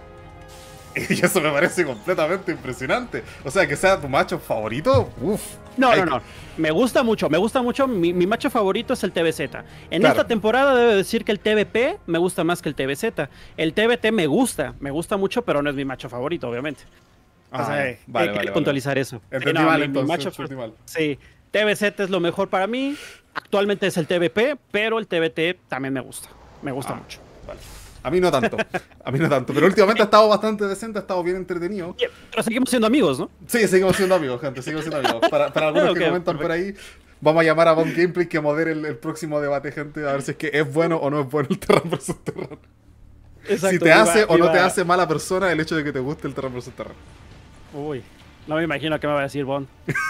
Y eso me parece completamente impresionante. O sea, que sea tu macho favorito, uff. No, no, no. Me gusta mucho, me gusta mucho. Mi, mi macho favorito es el T B Z. En Claro. esta temporada debo decir que el T B P me gusta más que el T B Z. El T B T me gusta, me gusta mucho, pero no es mi macho favorito, obviamente. Ah, o sea, vale, eh, vale, quería vale. puntualizar eso. Entendí Sí, no, mal, mi- mi entonces, macho- entendí mal. Sí, T B Z es lo mejor para mí. Actualmente es el T B P, pero el T B T también me gusta. Me gusta Ah. mucho. Vale. A mí no tanto, a mí no tanto, pero últimamente ha estado bastante decente, ha estado bien entretenido. Oye, pero seguimos siendo amigos, ¿no? Sí, seguimos siendo amigos, gente, seguimos siendo amigos. Para, para algunos Ok, que comentan por ahí, vamos a llamar a Bond Gameplay que modere el, el próximo debate, gente, a ver si es que es bueno o no es bueno el Terran versus Terran. Exacto, Si te iba- hace o no iba- te hace mala persona el hecho de que te guste el Terran versus Terran. Uy, no me imagino qué me va a decir Bond.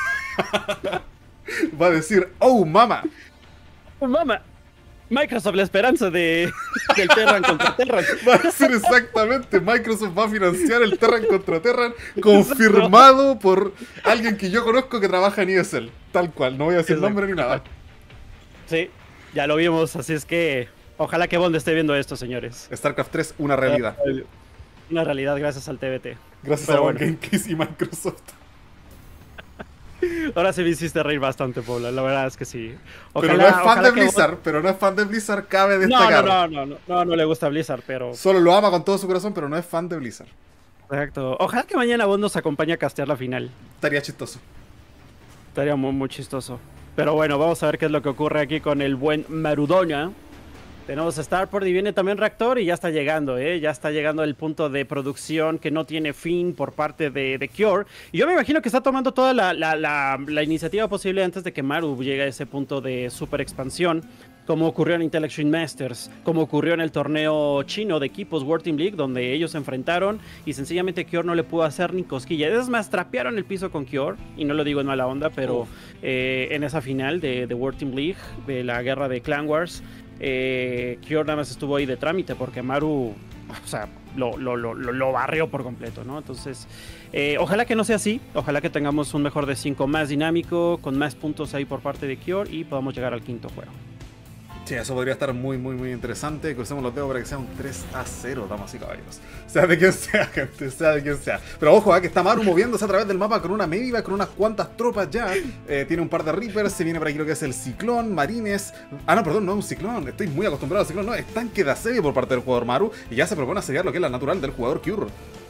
Va a decir, oh, mama. Oh, mamá, Microsoft, la esperanza de, del Terran contra Terran. Va a decir exactamente, Microsoft va a financiar el Terran contra Terran, confirmado por alguien que yo conozco que trabaja en E S L. Tal cual, no voy a decir Exacto. nombre ni nada. Sí, ya lo vimos, así es que ojalá que Bond esté viendo esto, señores. StarCraft tres, una realidad. Una realidad gracias al T B T. Gracias Pero a bueno. Game Case y Microsoft. Ahora sí me hiciste reír bastante, Paula, la verdad es que sí. Pero no es fan de Blizzard, pero no es fan de Blizzard, cabe No, no, destacar. no, no, no, no, no le gusta Blizzard, pero... Solo lo ama con todo su corazón, pero no es fan de Blizzard. Exacto. Ojalá que mañana Bond nos acompañe a castear la final. Estaría chistoso. Estaría muy, muy chistoso. Pero bueno, vamos a ver qué es lo que ocurre aquí con el buen Marudona. Tenemos Starport y viene también Reactor y ya está llegando, ¿eh? Ya está llegando el punto de producción que no tiene fin por parte de, de Cure. Y yo me imagino que está tomando toda la, la, la, la iniciativa posible antes de que Maru llegue a ese punto de super expansión, como ocurrió en Intel Extreme Masters, como ocurrió en el torneo chino de equipos World Team League, donde ellos se enfrentaron y sencillamente Cure no le pudo hacer ni cosquilla. Es más, trapearon el piso con Cure, y no lo digo en mala onda, pero eh, en esa final de, de World Team League, de la guerra de Clan Wars, Eh, Cure nada más estuvo ahí de trámite porque Maru, o sea, lo, lo, lo, lo barrió por completo, ¿no? Entonces, eh, ojalá que no sea así, ojalá que tengamos un mejor D cinco más dinámico, con más puntos ahí por parte de Cure y podamos llegar al quinto juego. Sí, eso podría estar muy, muy, muy interesante. Crucemos los dedos para que sea un tres a cero, damas y caballeros. Sea de quien sea, gente, sea de quien sea. Pero ojo, ¿eh? Que está Maru moviéndose a través del mapa con una Medivac, con unas cuantas tropas ya. Eh, tiene un par de Reapers, se viene por aquí lo que es el Ciclón, Marines. Ah, no, perdón, no es un Ciclón. Estoy muy acostumbrado al Ciclón. No, es tanque de asedio por parte del jugador Maru. Y ya se propone asediar lo que es la natural del jugador Cure.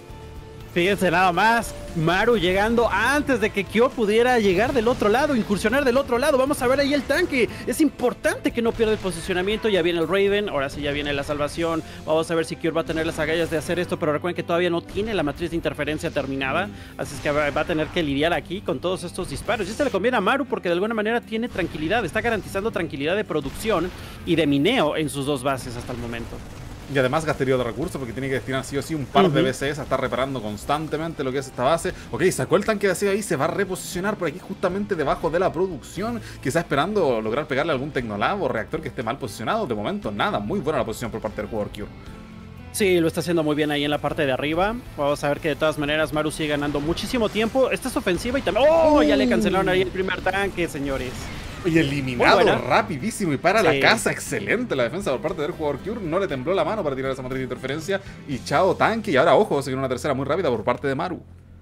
Fíjense nada más, Maru llegando antes de que Kyo pudiera llegar del otro lado, incursionar del otro lado. Vamos a ver ahí el tanque. Es importante que no pierda el posicionamiento. Ya viene el Raven, ahora sí ya viene la salvación. Vamos a ver si Kyo va a tener las agallas de hacer esto, pero recuerden que todavía no tiene la matriz de interferencia terminada. Así es que va a tener que lidiar aquí con todos estos disparos. Y esto le conviene a Maru porque de alguna manera tiene tranquilidad. Está garantizando tranquilidad de producción y de mineo en sus dos bases hasta el momento. Y además gasterío de recursos porque tiene que destinar sí o sí un par uh-huh. de B C S a estar reparando constantemente lo que es esta base. Ok, sacó el tanque de asedio ahí, se va a reposicionar por aquí justamente debajo de la producción. Quizá esperando lograr pegarle algún Tecnolab o reactor que esté mal posicionado. De momento nada, muy buena la posición por parte del jugador Cure. Sí, lo está haciendo muy bien ahí en la parte de arriba. Vamos a ver que de todas maneras Maru sigue ganando muchísimo tiempo. Esta es ofensiva y también... ¡Oh! Uh. Ya le cancelaron ahí el primer tanque, señores. Y eliminado rapidísimo y para sí. la casa. Excelente la defensa por parte del jugador Cure. No le tembló la mano para tirar esa matriz de interferencia. Y chao tanque. Y ahora ojo, se viene una tercera muy rápida por parte de Maru.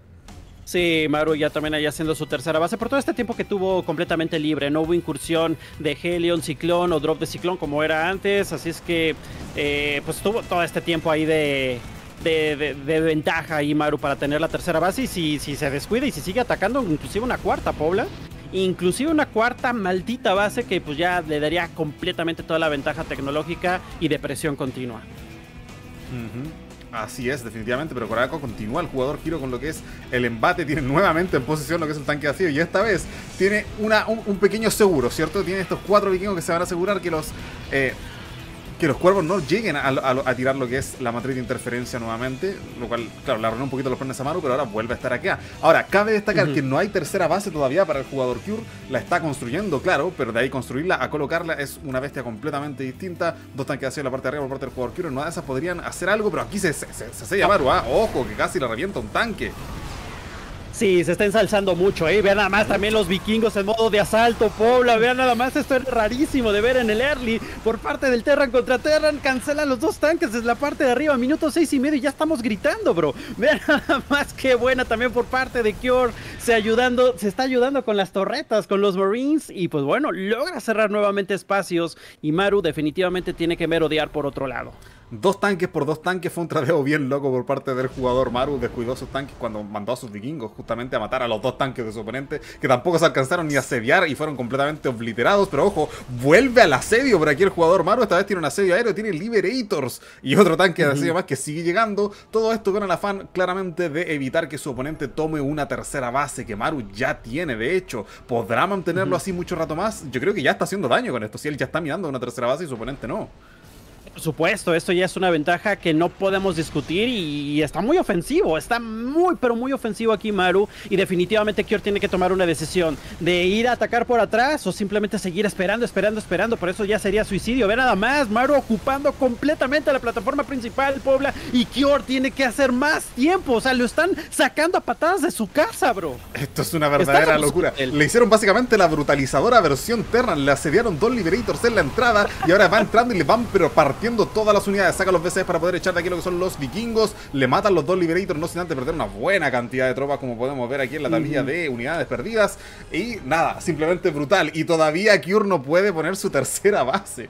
Sí, Maru ya también ahí haciendo su tercera base. Por todo este tiempo que tuvo completamente libre. No hubo incursión de Helion, Ciclón o drop de Ciclón como era antes. Así es que eh, pues tuvo todo este tiempo ahí de... De, de, de ventaja ahí Maru para tener la tercera base. Y si, si se descuida y si sigue atacando inclusive una cuarta, Pobla, inclusive una cuarta maldita base que pues ya le daría completamente toda la ventaja tecnológica y de presión continua. Uh-huh. Así es, definitivamente, pero Coraco continúa el jugador Giro con lo que es el embate, tiene nuevamente en posición lo que es el tanque vacío y esta vez tiene una, un, un pequeño seguro, ¿cierto? Tiene estos cuatro vikingos que se van a asegurar que los... Eh, que los cuervos no lleguen a, a, a tirar lo que es la matriz de interferencia nuevamente, lo cual, claro, le arruinó un poquito los planes a Maru, pero ahora vuelve a estar acá. Ahora, cabe destacar uh-huh. que no hay tercera base todavía para el jugador Cure, la está construyendo, claro, pero de ahí construirla a colocarla es una bestia completamente distinta. Dos tanques hacia la parte de arriba por parte del jugador Cure, en una de esas podrían hacer algo, pero aquí se, se, se, se sella Maru, ¿ah? Ojo, que casi le revienta un tanque. Sí, se está ensalzando mucho, ¿eh? Vean nada más también los vikingos en modo de asalto, Pobla. Vean nada más, esto es rarísimo de ver en el early por parte del Terran contra Terran. Cancelan los dos tanques desde la parte de arriba, minuto seis y medio y ya estamos gritando, bro. Vean nada más qué buena también por parte de Cure. Se, ayudando, se está ayudando con las torretas, con los Marines y pues bueno, logra cerrar nuevamente espacios y Maru definitivamente tiene que merodear por otro lado. Dos tanques por dos tanques fue un tradeo bien loco por parte del jugador Maru. Descuidó sus tanques cuando mandó a sus vikingos justamente a matar a los dos tanques de su oponente, que tampoco se alcanzaron ni a asediar y fueron completamente obliterados. Pero ojo, vuelve al asedio por aquí el jugador Maru. Esta vez tiene un asedio aéreo, tiene Liberators y otro tanque de asedio más que sigue llegando. Todo esto con el afán claramente de evitar que su oponente tome una tercera base que Maru ya tiene. De hecho, ¿podrá mantenerlo uh-huh. así mucho rato más? Yo creo que ya está haciendo daño con esto. Si él ya está mirando una tercera base y su oponente no. Por supuesto, esto ya es una ventaja que no podemos discutir y está muy ofensivo, está muy pero muy ofensivo aquí Maru y definitivamente Cure tiene que tomar una decisión de ir a atacar por atrás o simplemente seguir esperando, esperando, esperando, por eso ya sería suicidio. Ve nada más, Maru ocupando completamente la plataforma principal, Pobla, y Cure tiene que hacer más tiempo, o sea, lo están sacando a patadas de su casa, bro. Esto es una verdadera locura. Le hicieron básicamente la brutalizadora versión Terran, le asediaron dos Liberators en la entrada y ahora va entrando y le van pero partiendo todas las unidades, saca los B C S para poder echar de aquí lo que son los vikingos, le matan los dos Liberators, no sin antes perder una buena cantidad de tropas como podemos ver aquí en la tablilla uh-huh. de unidades perdidas y nada, simplemente brutal y todavía Cure no puede poner su tercera base.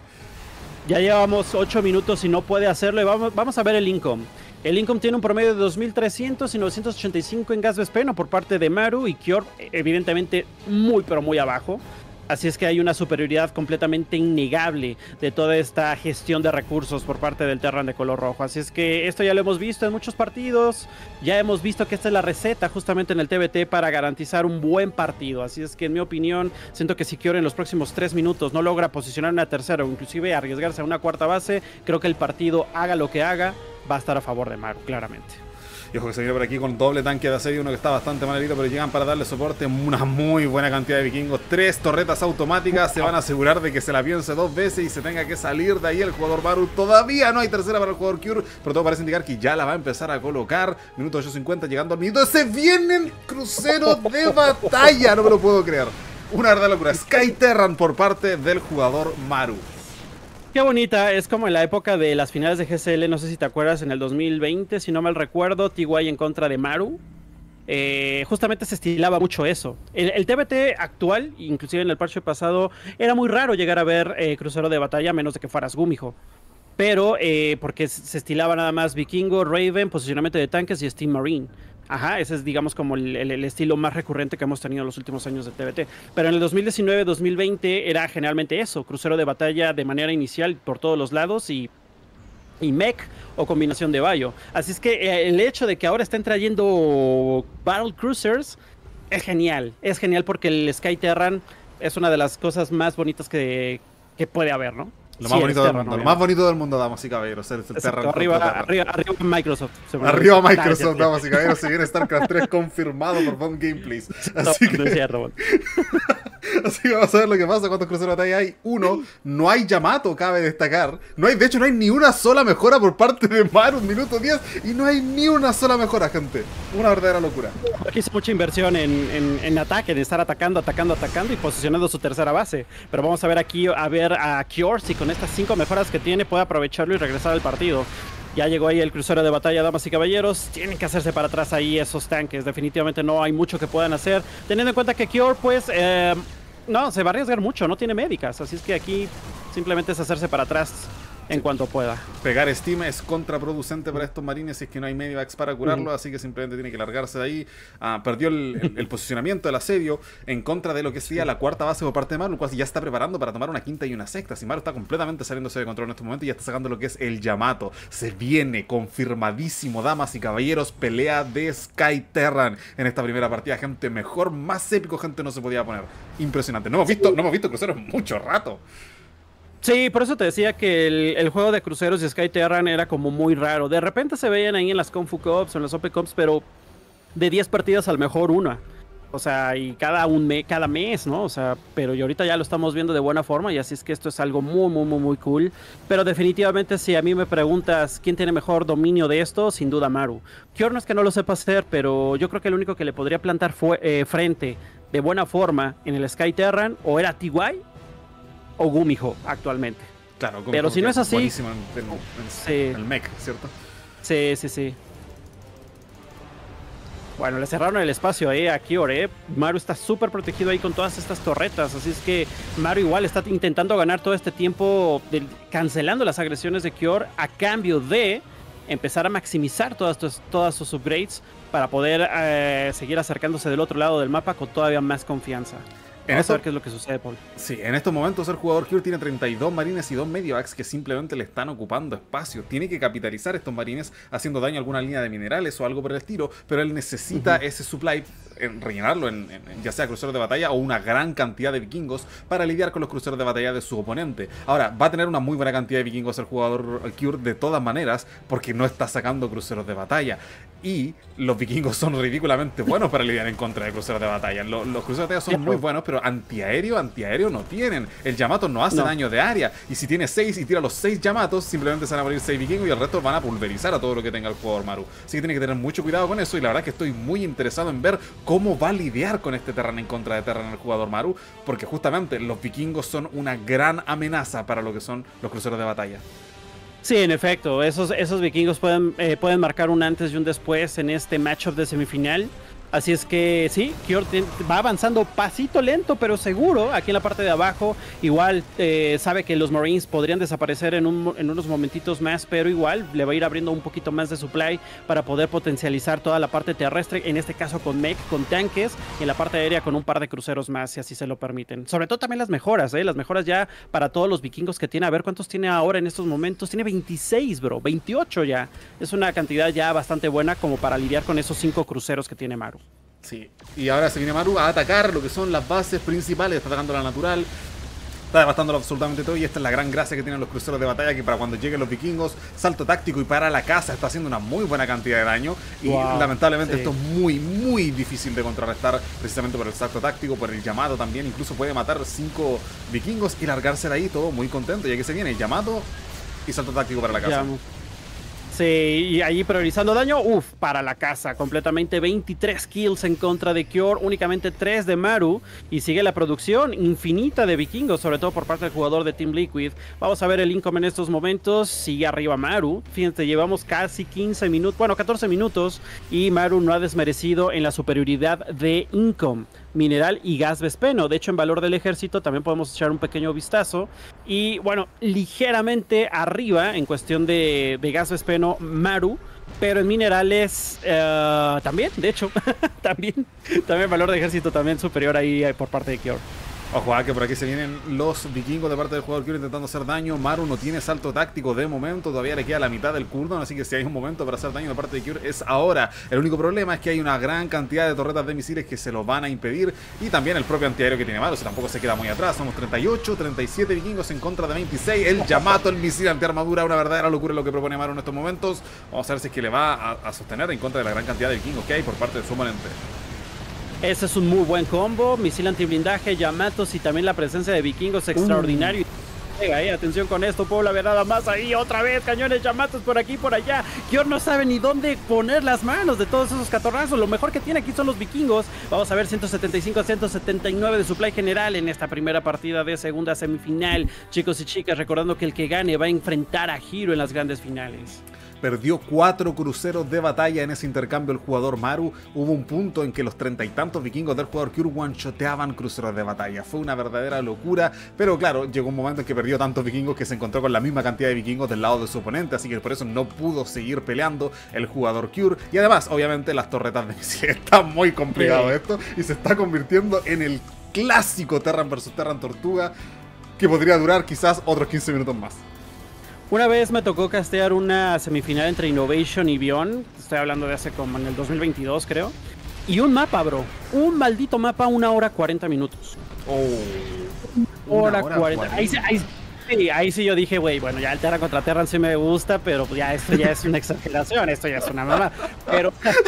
Ya llevamos ocho minutos y no puede hacerlo y vamos, vamos a ver el income. El income tiene un promedio de dos mil trescientos y novecientos ochenta y cinco en gas de espeno por parte de Maru y Cure evidentemente muy pero muy abajo. Así es que hay una superioridad completamente innegable de toda esta gestión de recursos por parte del Terran de color rojo. Así es que esto ya lo hemos visto en muchos partidos. Ya hemos visto que esta es la receta justamente en el T B T para garantizar un buen partido. Así es que en mi opinión, siento que si Kior en los próximos tres minutos no logra posicionar una tercera o inclusive arriesgarse a una cuarta base, creo que el partido, haga lo que haga, va a estar a favor de Maru, claramente. Y ojo que se viene por aquí con doble tanque de asedio, uno que está bastante mal herido, pero llegan para darle soporte. Una muy buena cantidad de vikingos. Tres torretas automáticas. Se van a asegurar de que se la piense dos veces y se tenga que salir de ahí el jugador Maru. Todavía no hay tercera para el jugador Cure, pero todo parece indicar que ya la va a empezar a colocar. Minuto ocho cincuenta, llegando al minuto. ¡Se vienen cruceros de batalla! No me lo puedo creer. Una verdadera locura. Sky Terran por parte del jugador Maru. Qué bonita, es como en la época de las finales de G C L, no sé si te acuerdas, en el dos mil veinte, si no mal recuerdo, T Y en contra de Maru. Eh, justamente se estilaba mucho eso. El, el T B T actual, inclusive en el parche pasado, era muy raro llegar a ver eh, crucero de batalla, a menos de que fueras Gumijo. Pero, eh, porque se estilaba nada más Vikingo, Raven, posicionamiento de tanques y Steam Marine. Ajá, ese es, digamos, como el, el, el estilo más recurrente que hemos tenido en los últimos años de T B T. Pero en el dos mil diecinueve dos mil veinte era generalmente eso, crucero de batalla de manera inicial por todos los lados y, y mech o combinación de Bayo. Así es que eh, el hecho de que ahora estén trayendo Battle Cruisers es genial. Es genial porque el Sky Terran es una de las cosas más bonitas que, que puede haber, ¿no? Lo más, sí, bonito del Terran, mundo, lo más bonito del mundo, damas y caballeros. El, el Terran arriba, arriba, arriba Microsoft. Arriba Microsoft, damas y caballeros. Se viene StarCraft tres confirmado por Bomb Gameplays. Así no, que... no Así que vamos a ver lo que pasa. ¿Cuántos cruceros de batalla hay? Uno. No hay Yamato, cabe destacar. No hay, de hecho, no hay ni una sola mejora por parte de Maru. Minuto diez. Y no hay ni una sola mejora, gente. Una verdadera locura. Aquí hizo mucha inversión en, en, en ataque, en estar atacando, atacando, atacando y posicionando su tercera base. Pero vamos a ver aquí, a ver a Kior si con estas cinco mejoras que tiene puede aprovecharlo y regresar al partido. Ya llegó ahí el crucero de batalla, damas y caballeros. Tienen que hacerse para atrás ahí esos tanques. Definitivamente no hay mucho que puedan hacer. Teniendo en cuenta que Kior, pues, eh, no, se va a arriesgar mucho. No tiene médicas. Así es que aquí simplemente es hacerse para atrás en cuanto pueda. Pegar Steam es contraproducente para estos marines si es que no hay medivacs para curarlo, uh-huh. Así que simplemente tiene que largarse de ahí. Uh, perdió el, el, el posicionamiento del asedio en contra de lo que sería la cuarta base por parte de Maru, el cual ya está preparando para tomar una quinta y una sexta. Si Maru está completamente saliéndose de control en este momento y ya está sacando lo que es el Yamato. Se viene confirmadísimo, damas y caballeros, pelea de Sky Terran en esta primera partida, gente. Mejor, más épico, gente, no se podía poner. Impresionante. No hemos visto, no hemos visto cruceros en mucho rato. Sí, por eso te decía que el, el juego de cruceros y Sky Terran era como muy raro. De repente se veían ahí en las Kung Fu Cups o en las Open Cups, pero de diez partidas al mejor una. O sea, y cada un me, cada mes, ¿no? O sea, pero y ahorita ya lo estamos viendo de buena forma y así es que esto es algo muy, muy, muy, muy cool. Pero definitivamente si a mí me preguntas quién tiene mejor dominio de esto, sin duda Maru. Kior no es que no lo sepa hacer, pero yo creo que el único que le podría plantar fue, eh, frente de buena forma en el Sky Terran o era T Y o Gumijo actualmente. Claro, Gumijo, pero si no es así, buenísimo en, en, en, sí. en el mech, ¿cierto? Sí, sí, sí. Bueno, le cerraron el espacio eh, a Kior, eh. Maru está súper protegido ahí con todas estas torretas, así es que Maru igual está intentando ganar todo este tiempo de, cancelando las agresiones de Kior a cambio de empezar a maximizar todas, tus, todas sus upgrades para poder eh, seguir acercándose del otro lado del mapa con todavía más confianza. En Vamos esto, a ver qué es lo que sucede, Paul. Sí, en estos momentos el jugador Cure tiene treinta y dos marines y dos mediovacs que simplemente le están ocupando espacio. Tiene que capitalizar estos marines haciendo daño a alguna línea de minerales o algo por el estilo, pero él necesita uh-huh. ese supply, en rellenarlo en, en ya sea cruceros de batalla o una gran cantidad de vikingos para lidiar con los cruceros de batalla de su oponente. Ahora, va a tener una muy buena cantidad de vikingos el jugador Cure de todas maneras, porque no está sacando cruceros de batalla. Y los vikingos son ridículamente buenos para lidiar en contra de cruceros de batalla. Los, los cruceros de batalla son muy buenos, pero antiaéreo, antiaéreo no tienen. El Yamato no hace no. daño de área. Y si tiene seis y tira los seis Yamatos, simplemente se van a morir seis vikingos y el resto van a pulverizar a todo lo que tenga el jugador Maru. Así que tiene que tener mucho cuidado con eso. Y la verdad que estoy muy interesado en ver cómo va a lidiar con este Terran en contra de Terran el jugador Maru. Porque justamente los vikingos son una gran amenaza para lo que son los cruceros de batalla. Sí, en efecto, esos, esos vikingos pueden, eh, pueden marcar un antes y un después en este matchup de semifinal. Así es que sí, Kior va avanzando pasito lento pero seguro aquí en la parte de abajo. Igual eh, sabe que los Marines podrían desaparecer en, un, en unos momentitos más, pero igual le va a ir abriendo un poquito más de supply para poder potencializar toda la parte terrestre, en este caso con mech, con tanques, y en la parte aérea con un par de cruceros más, si así se lo permiten. Sobre todo también las mejoras, ¿eh? Las mejoras ya para todos los vikingos que tiene. A ver cuántos tiene ahora en estos momentos. Tiene veintiséis, bro, veintiocho ya. Es una cantidad ya bastante buena como para lidiar con esos cinco cruceros que tiene Maru. Sí, y ahora se viene Maru a atacar lo que son las bases principales, está atacando la natural, está devastándolo absolutamente todo, y esta es la gran gracia que tienen los cruceros de batalla, que para cuando lleguen los vikingos, salto táctico y para la casa está haciendo una muy buena cantidad de daño, y wow, lamentablemente sí. Esto es muy, muy difícil de contrarrestar precisamente por el salto táctico, por el Yamato también, incluso puede matar cinco vikingos y largarse de ahí todo muy contento, ya que se viene Yamato y salto táctico para la casa. Ya. Sí, y ahí priorizando daño, uff, para la casa, completamente veintitrés kills en contra de Kior, únicamente tres de Maru, y sigue la producción infinita de vikingos, sobre todo por parte del jugador de Team Liquid. Vamos a ver el income en estos momentos, sigue arriba Maru, fíjense, llevamos casi quince minutos, bueno, catorce minutos, y Maru no ha desmerecido en la superioridad de income, mineral y gas vespeno. De hecho, en valor del ejército también podemos echar un pequeño vistazo, y bueno, ligeramente arriba en cuestión de, de gas vespeno Maru, pero en minerales uh, también, de hecho, también, también valor de ejército también superior ahí por parte de Kior. Ojo, que por aquí se vienen los vikingos de parte del jugador Kior intentando hacer daño. Maru no tiene salto táctico de momento, todavía le queda la mitad del cooldown, así que si hay un momento para hacer daño de parte de Kior es ahora. El único problema es que hay una gran cantidad de torretas de misiles que se lo van a impedir, y también el propio antiaéreo que tiene Maru, o sea, tampoco se queda muy atrás. Somos treinta y ocho, treinta y siete vikingos en contra de veintiséis. El Yamato, el misil antiarmadura, una verdadera locura lo que propone Maru en estos momentos. Vamos a ver si es que le va a, a sostener en contra de la gran cantidad de vikingos que hay por parte de su oponente. Ese es un muy buen combo, misil antiblindaje, Yamatos y también la presencia de vikingos extraordinario. Uh. Venga, eh, atención con esto, Puebla, ver nada más ahí, otra vez, cañones, Yamatos por aquí, por allá. Kior no sabe ni dónde poner las manos de todos esos catorrazos. Lo mejor que tiene aquí son los vikingos. Vamos a ver, ciento setenta y cinco a ciento setenta y nueve de supply general en esta primera partida de segunda semifinal. Chicos y chicas, recordando que el que gane va a enfrentar a Hiro en las grandes finales. Perdió cuatro cruceros de batalla en ese intercambio el jugador Maru. Hubo un punto en que los treinta y tantos vikingos del jugador Kior one-shoteaban cruceros de batalla. Fue una verdadera locura, pero claro, llegó un momento en que perdió tantos vikingos que se encontró con la misma cantidad de vikingos del lado de su oponente, así que por eso no pudo seguir peleando el jugador Kior. Y además, obviamente, las torretas de misiles. Está muy complicado esto, y se está convirtiendo en el clásico Terran versus Terran Tortuga, que podría durar quizás otros quince minutos más. Una vez me tocó castear una semifinal entre Innovation y Beyond. Estoy hablando de hace como en el dos mil veintidós, creo. Y un mapa, bro. Un maldito mapa, una hora cuarenta minutos. Oh. Hora, hora cuarenta. Ahí, ahí, sí, ahí sí yo dije, güey, bueno, ya el Terran contra Terran sí me gusta, pero ya esto ya es una exageración. Esto ya es una mamá. Pero...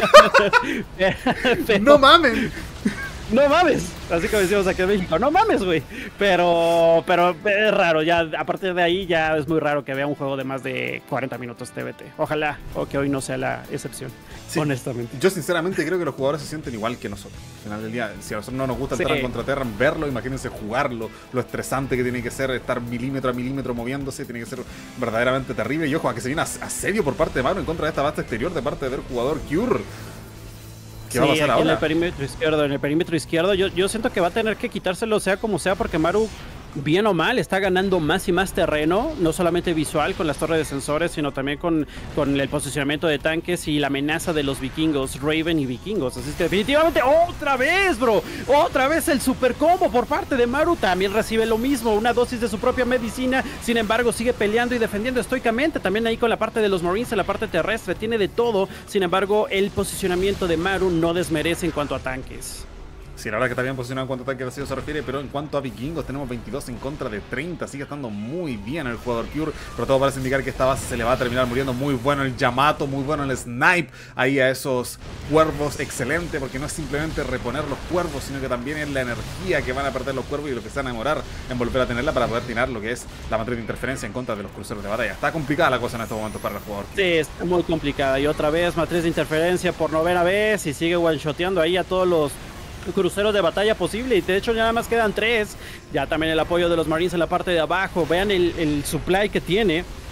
pero ¡no mames! No mames, así como decimos aquí en México, no mames, güey. Pero, pero es raro, ya a partir de ahí ya es muy raro que vea un juego de más de cuarenta minutos T V T. Ojalá, o que hoy no sea la excepción, sí, honestamente. Yo sinceramente creo que los jugadores se sienten igual que nosotros. Al final del día, si a nosotros no nos gusta entrar sí. contra Terran, verlo, imagínense jugarlo, lo estresante que tiene que ser, estar milímetro a milímetro moviéndose, tiene que ser verdaderamente terrible. Y ojo, a que se viene asedio por parte de Maru en contra de esta base exterior de parte del jugador Kior. ¿Qué sí, va a pasar ahora? En el perímetro izquierdo, en el perímetro izquierdo, yo, yo siento que va a tener que quitárselo sea como sea, porque Maru, bien o mal, está ganando más y más terreno, no solamente visual con las torres de sensores, sino también con, con el posicionamiento de tanques y la amenaza de los vikingos, Raven y vikingos. Así que definitivamente, otra vez, bro, otra vez el super combo por parte de Maru. También recibe lo mismo, una dosis de su propia medicina, sin embargo sigue peleando y defendiendo estoicamente, también ahí con la parte de los Marines en la parte terrestre, tiene de todo. Sin embargo, el posicionamiento de Maru no desmerece en cuanto a tanques. Sí, la verdad que está bien posicionado en cuanto a ataque vacío se refiere, pero en cuanto a vikingos tenemos veintidós en contra de treinta, sigue estando muy bien el jugador Kior, pero todo parece indicar que esta base se le va a terminar muriendo. Muy bueno el Yamato, muy bueno el snipe ahí a esos cuervos, excelente, porque no es simplemente reponer los cuervos, sino que también es la energía que van a perder los cuervos y lo que se van a demorar en volver a tenerla para poder tirar lo que es la matriz de interferencia en contra de los cruceros de batalla. Está complicada la cosa en estos momentos para el jugador Kior. Sí, está muy complicada, y otra vez matriz de interferencia por novena vez, y sigue one-shoteando ahí a todos los cruceros de batalla posible, y de hecho ya nada más quedan tres. Ya también el apoyo de los Marines en la parte de abajo. Vean el, el supply que tiene.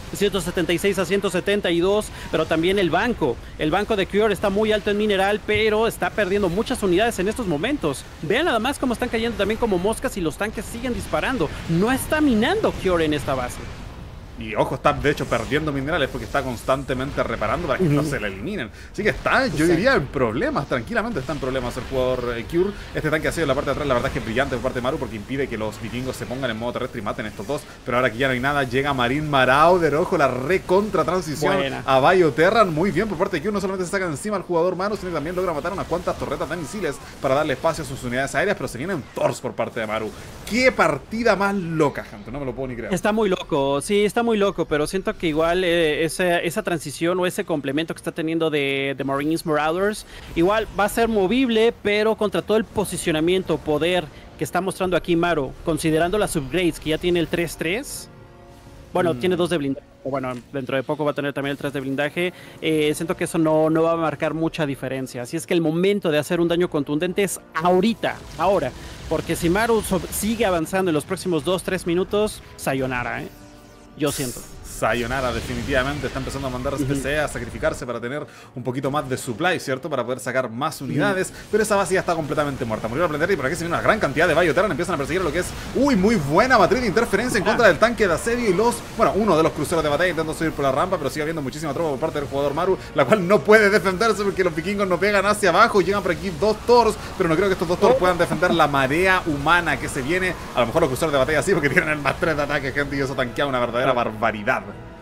ciento setenta y seis a ciento setenta y dos, pero también el banco. El banco de Cure está muy alto en mineral, pero está perdiendo muchas unidades en estos momentos. Vean nada más cómo están cayendo también como moscas y los tanques siguen disparando. No está minando Cure en esta base. Y ojo, está de hecho perdiendo minerales porque está constantemente reparando para que uh-huh. no se le eliminen. Así que está, yo diría, en problemas, tranquilamente está en problemas el jugador eh, Cure. Este tanque ha sido en la parte de atrás, la verdad es que es brillante por parte de Maru porque impide que los vikingos se pongan en modo terrestre y maten a estos dos. Pero ahora que ya no hay nada, llega Marine Marauder, ojo, la recontra transición Buena. a Bioterran. Muy bien por parte de Cure, no solamente se saca encima al jugador Maru, sino que también logra matar unas cuantas torretas de misiles para darle espacio a sus unidades aéreas, pero se vienen Thors por parte de Maru. ¡Qué partida más loca, gente! No me lo puedo ni creer. Está muy loco, sí, está muy loco, pero siento que igual eh, esa, esa transición o ese complemento que está teniendo de, de Marines Marauders igual va a ser movible, pero contra todo el posicionamiento, poder que está mostrando aquí Maru, considerando las upgrades que ya tiene el tres tres, bueno, mm. tiene dos de blindaje, bueno, dentro de poco va a tener también el tres de blindaje, eh, siento que eso no, no va a marcar mucha diferencia, así es que el momento de hacer un daño contundente es ahorita, ahora, porque si Maru sigue avanzando en los próximos dos tres minutos, sayonara, ¿eh? Yo siento. Sayonara definitivamente está empezando a mandar uh-huh. P C a sacrificarse para tener un poquito más de supply, ¿cierto? Para poder sacar más unidades, uh-huh. pero esa base ya está completamente muerta. Murió la planetaria y por aquí se viene una gran cantidad de Bioterran, empiezan a perseguir lo que es, uy, muy buena matriz de interferencia en contra del tanque de asedio y los, bueno, uno de los cruceros de batalla intentando subir por la rampa, pero sigue habiendo muchísima tropa por parte del jugador Maru, la cual no puede defenderse porque los vikingos no pegan hacia abajo, llegan por aquí dos Thors, pero no creo que estos dos Thors puedan defender la marea humana que se viene. A lo mejor los cruceros de batalla sí, porque tienen el más tres de ataque, gente, y eso tanquea una verdadera barbaridad.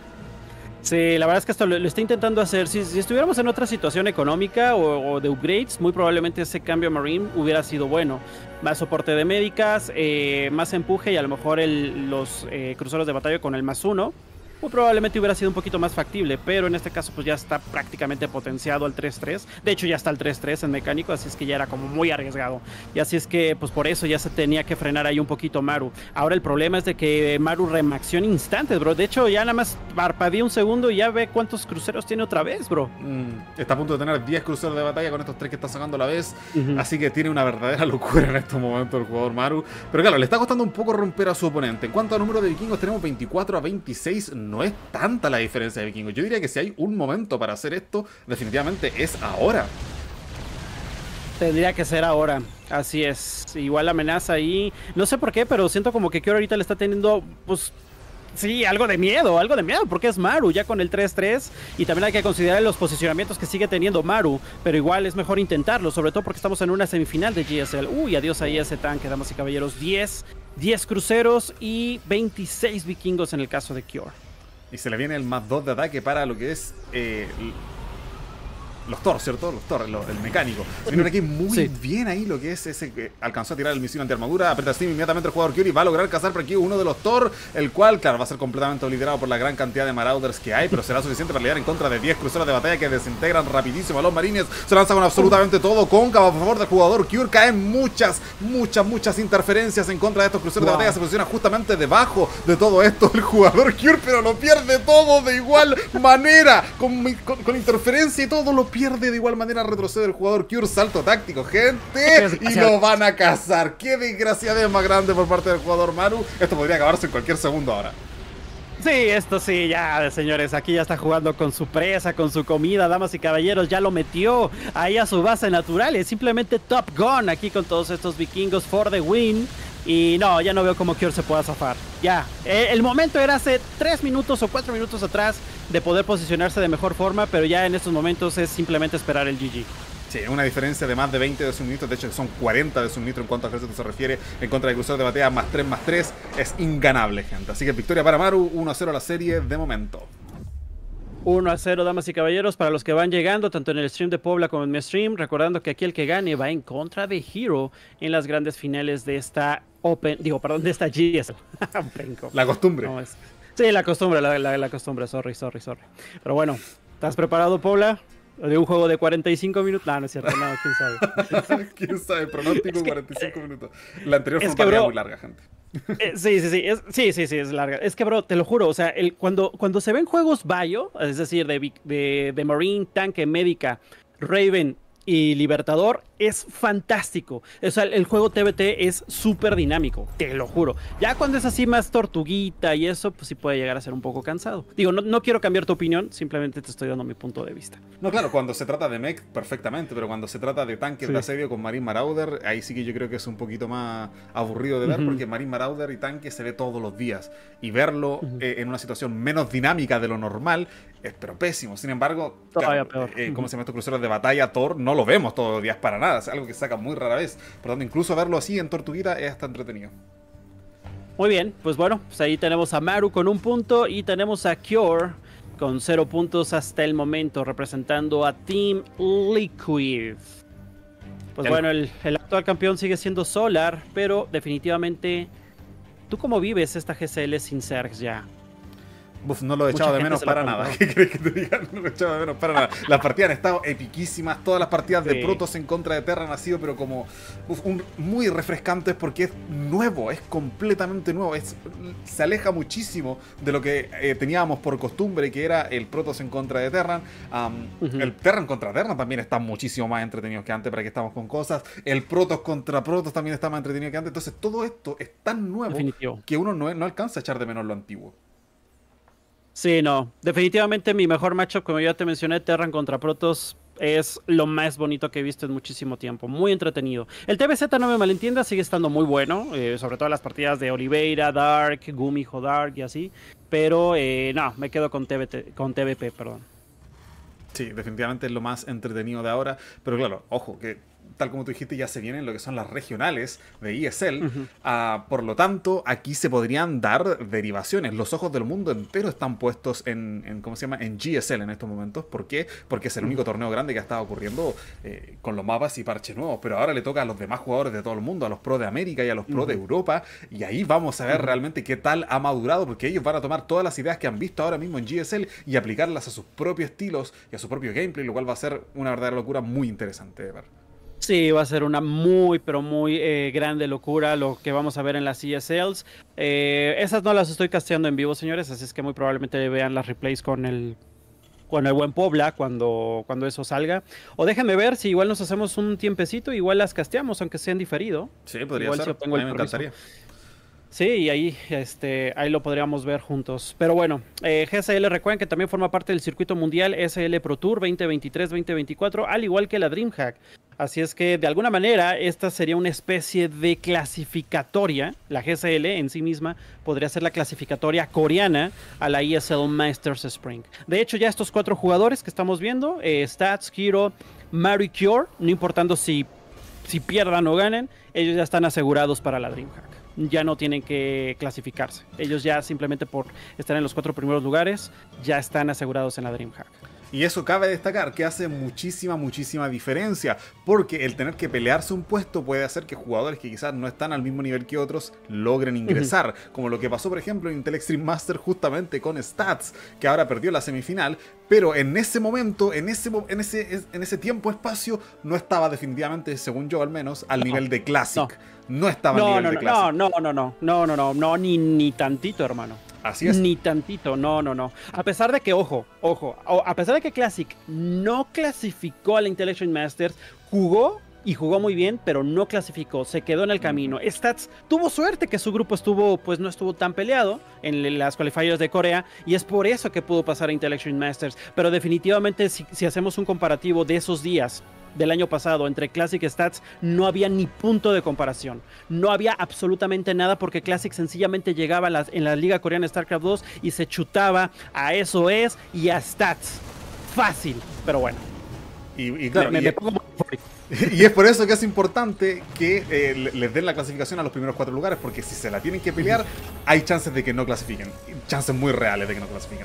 Sí, la verdad es que esto lo, lo está intentando hacer. Si, si estuviéramos en otra situación económica o, o de upgrades, muy probablemente ese cambio a Marine hubiera sido bueno. Más soporte de médicas, eh, más empuje y a lo mejor el, los eh, cruceros de batalla con el más uno. Muy probablemente hubiera sido un poquito más factible, pero en este caso pues ya está prácticamente potenciado al tres tres. De hecho ya está el tres tres en mecánico, así es que ya era como muy arriesgado. Y así es que pues por eso ya se tenía que frenar ahí un poquito Maru. Ahora el problema es de que Maru reacciona instantes, bro. De hecho ya nada más parpadea un segundo y ya ve cuántos cruceros tiene otra vez, bro. Mm, está a punto de tener diez cruceros de batalla con estos tres que está sacando a la vez. Uh-huh. Así que tiene una verdadera locura en estos momentos el jugador Maru. Pero claro, le está costando un poco romper a su oponente. En cuanto al número de vikingos, tenemos veinticuatro a veintiséis. No es tanta la diferencia de vikingos. Yo diría que si hay un momento para hacer esto, definitivamente es ahora. Tendría que ser ahora, así es. Igual la amenaza ahí, no sé por qué, pero siento como que Cure ahorita le está teniendo, pues, sí, algo de miedo, algo de miedo, porque es Maru ya con el tres tres y también hay que considerar los posicionamientos que sigue teniendo Maru, pero igual es mejor intentarlo, sobre todo porque estamos en una semifinal de G S L. Uy, adiós ahí ese tanque, damas y caballeros. diez, diez cruceros y veintiséis vikingos en el caso de Cure. Y se le viene el más dos de ataque para lo que es eh, los Thor, ¿cierto? Los Thor, lo, el mecánico. Se viene aquí muy sí. bien ahí lo que es ese que alcanzó a tirar el misil antiarmadura. Aprieta Steam inmediatamente el jugador Cure y va a lograr cazar por aquí uno de los Thor, el cual, claro, va a ser completamente obliterado por la gran cantidad de Marauders que hay, pero será suficiente para lidiar en contra de diez cruceros de batalla que desintegran rapidísimo a los marines. Se lanza con absolutamente todo, cóncavo a favor del jugador Cure. Caen muchas, muchas, muchas interferencias en contra de estos cruceros wow. de batalla. Se posiciona justamente debajo de todo esto el jugador Cure, pero lo pierde todo de igual manera, con, con, con interferencia y todo lo pierde de igual manera. Retrocede el jugador Cure, salto táctico, gente, y lo van a cazar. Qué desgraciadez más grande por parte del jugador Maru. Esto podría acabarse en cualquier segundo ahora. Sí, esto sí, ya, señores, aquí ya está jugando con su presa, con su comida, damas y caballeros, ya lo metió ahí a su base natural, es simplemente Top Gun aquí con todos estos vikingos for the win. Y no, ya no veo cómo Cure se pueda zafar. Ya, eh, el momento era hace tres minutos o cuatro minutos atrás de poder posicionarse de mejor forma, pero ya en estos momentos es simplemente esperar el G G. Sí, una diferencia de más de veinte de suministros, de hecho son cuarenta de suministro en cuanto a ejército se refiere, en contra de cruceros de batalla, más tres, más tres, es inganable, gente. Así que victoria para Maru, uno a cero la serie de momento. uno a cero, damas y caballeros, para los que van llegando, tanto en el stream de Pobla como en mi stream, recordando que aquí el que gane va en contra de Hero en las grandes finales de esta Open, digo, perdón, de esta G S L. La costumbre. No, es... Sí, la costumbre, la, la, la costumbre, sorry, sorry, sorry. Pero bueno, ¿estás preparado, Pobla? De un juego de cuarenta y cinco minutos. No, no es cierto, no, quién sabe. Quién sabe, pronóstico es que, cuarenta y cinco minutos. La anterior fue una partida muy larga, gente. Eh, sí, sí, sí, es, sí, sí, sí, es larga. Es que, bro, te lo juro, o sea, el, cuando, cuando se ven juegos Bio, es decir, de, de, de Marine, tanque, médica, Raven y Libertador es fantástico. O sea, el juego T B T es súper dinámico, te lo juro. Ya cuando es así más tortuguita y eso, pues sí puede llegar a ser un poco cansado. Digo, no, no quiero cambiar tu opinión, simplemente te estoy dando mi punto de vista. No, claro, cuando se trata de mech, perfectamente, pero cuando se trata de tanques Sí. de asedio con Marine Marauder, ahí sí que yo creo que es un poquito más aburrido de ver, Ujú. porque Marine Marauder y tanque se ve todos los días. Y verlo Ujú. eh, en una situación menos dinámica de lo normal es pero pésimo. Sin embargo, Todavía claro, peor. eh, ¿cómo Ujú. se llama estos cruceros de batalla? Thor no lo vemos todos los días para nada, es algo que se saca muy rara vez. Por lo tanto, incluso verlo así en Tortuguita es hasta entretenido. Muy bien, pues bueno, pues ahí tenemos a Maru con un punto y tenemos a Cure con cero puntos hasta el momento, representando a Team Liquid. Pues El- bueno, el, el actual campeón sigue siendo Solar, pero definitivamente, ¿tú cómo vives esta G C L sin Zergs ya? Uf, no lo he Mucha echado de gente menos se lo para nada. compró. ¿Qué crees que te diga? No lo he echado de menos para nada. Las partidas han estado epiquísimas. Todas las partidas de Sí. Protoss en contra de Terran han sido, pero como uf, un- muy refrescantes porque es nuevo, es completamente nuevo. Es, se aleja muchísimo de lo que eh, teníamos por costumbre, que era el Protoss en contra de Terran. Um, Ujú. El Terran contra Terran también está muchísimo más entretenido que antes, para que estamos con cosas. El Protoss contra Protoss también está más entretenido que antes. Entonces, todo esto es tan nuevo Definitivo. que uno no, no alcanza a echar de menos lo antiguo. Sí, no. Definitivamente mi mejor matchup, como ya te mencioné, Terran contra Protoss, es lo más bonito que he visto en muchísimo tiempo. Muy entretenido. El T B Z, no me malentienda, sigue estando muy bueno. Eh, sobre todo las partidas de Oliveira, Dark, Gumijo Dark y así. Pero eh, no, me quedo con, T B T, con T B P, perdón. Sí, definitivamente es lo más entretenido de ahora. Pero claro, ojo, que tal como tú dijiste, ya se vienen lo que son las regionales de E S L. Ujú. Ah, por lo tanto, aquí se podrían dar derivaciones. Los ojos del mundo entero están puestos en, en ¿cómo se llama? En G S L en estos momentos. ¿Por qué? Porque es el único torneo grande que ha estado ocurriendo eh, con los mapas y parches nuevos. Pero ahora le toca a los demás jugadores de todo el mundo, a los pro de América y a los pro de Ujú. Europa. Y ahí vamos a ver Ujú. realmente qué tal ha madurado, porque ellos van a tomar todas las ideas que han visto ahora mismo en G S L y aplicarlas a sus propios estilos y a su propio gameplay, lo cual va a ser una verdadera locura muy interesante de ver. Sí, va a ser una muy, pero muy eh, grande locura lo que vamos a ver en las E S Ls. Eh, esas no las estoy casteando en vivo, señores, así es que muy probablemente vean las replays con el, con el buen Pobla cuando, cuando eso salga. O déjenme ver si igual nos hacemos un tiempecito, igual las casteamos, aunque sean diferido. Sí, podría Igual si ser. obtengo A el mí me permiso. encantaría. Sí, y ahí, este, ahí lo podríamos ver juntos. Pero bueno, eh, G S L, recuerden que también forma parte del circuito mundial S L Pro Tour veinte veintitrés veinte veinticuatro, al igual que la DreamHack. Así es que, de alguna manera, esta sería una especie de clasificatoria. La G S L en sí misma podría ser la clasificatoria coreana a la E S L Masters Spring. De hecho, ya estos cuatro jugadores que estamos viendo, eh, Stats, Hero, Maru y Cure, no importando si, si pierdan o ganen, ellos ya están asegurados para la DreamHack. Ya no tienen que clasificarse. Ellos ya simplemente por estar en los cuatro primeros lugares ya están asegurados en la DreamHack. Y eso cabe destacar que hace muchísima, muchísima diferencia, porque el tener que pelearse un puesto puede hacer que jugadores que quizás no están al mismo nivel que otros logren ingresar, uh-huh. como lo que pasó por ejemplo en Intel Extreme Master justamente con Stats, que ahora perdió la semifinal, pero en ese momento, en ese, en ese, en ese tiempo-espacio, no estaba definitivamente, según yo al menos, al no, nivel de Classic. No, no estaba no, al nivel no, de no, Classic. No, no, no, no, no, no, no, no, ni, ni tantito, hermano. Así es. Ni tantito, no, no, no. A pesar de que, ojo, ojo, a pesar de que Classic no clasificó a la Intel Extreme Masters, jugó y jugó muy bien, pero no clasificó, se quedó en el camino. Stats tuvo suerte que su grupo estuvo, pues no estuvo tan peleado en las qualifiers de Corea, y es por eso que pudo pasar a Intel Extreme Masters. Pero definitivamente, si, si hacemos un comparativo de esos días del año pasado entre Classic y Stats, no había ni punto de comparación. No había absolutamente nada, porque Classic sencillamente llegaba a la, en la Liga Coreana StarCraft dos y se chutaba a S O S y a Stats. Fácil, pero bueno. Y, y claro, me, y, me pongo muy y es por eso que es importante que eh, les den la clasificación a los primeros cuatro lugares, porque si se la tienen que pelear, hay chances de que no clasifiquen. Chances muy reales de que no clasifiquen.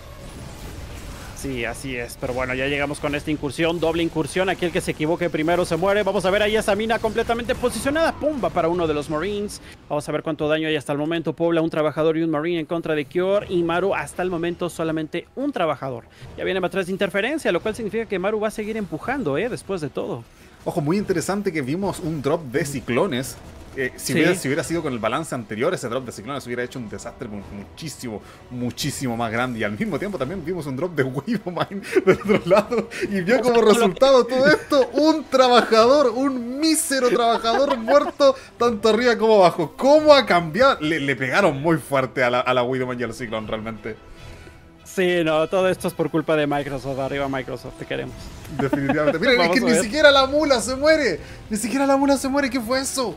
Sí, así es, pero bueno, ya llegamos con esta incursión, doble incursión, aquí el que se equivoque primero se muere. Vamos a ver ahí esa mina completamente posicionada, pumba para uno de los Marines. Vamos a ver cuánto daño hay hasta el momento. Pobla, un trabajador y un Marine en contra de Cure, y Maru hasta el momento solamente un trabajador. Ya viene atrás de interferencia, lo cual significa que Maru va a seguir empujando, eh, después de todo. Ojo, muy interesante que vimos un drop de ciclones Eh, si, Sí. hubiera, si hubiera sido con el balance anterior, ese drop de ciclones hubiera hecho un desastre muchísimo, muchísimo más grande. Y al mismo tiempo también vimos un drop de Widowmine del otro lado. Y vio como resultado todo esto un trabajador, un mísero trabajador muerto, tanto arriba como abajo. ¿Cómo ha cambiado? Le, le pegaron muy fuerte a la, a la Widowmine y al ciclón realmente. Sí, no, todo esto es por culpa de Microsoft. Arriba Microsoft, te queremos. Definitivamente. Miren, es Vamos que a ni ver. siquiera la mula se muere. Ni siquiera la mula se muere. ¿Qué fue eso?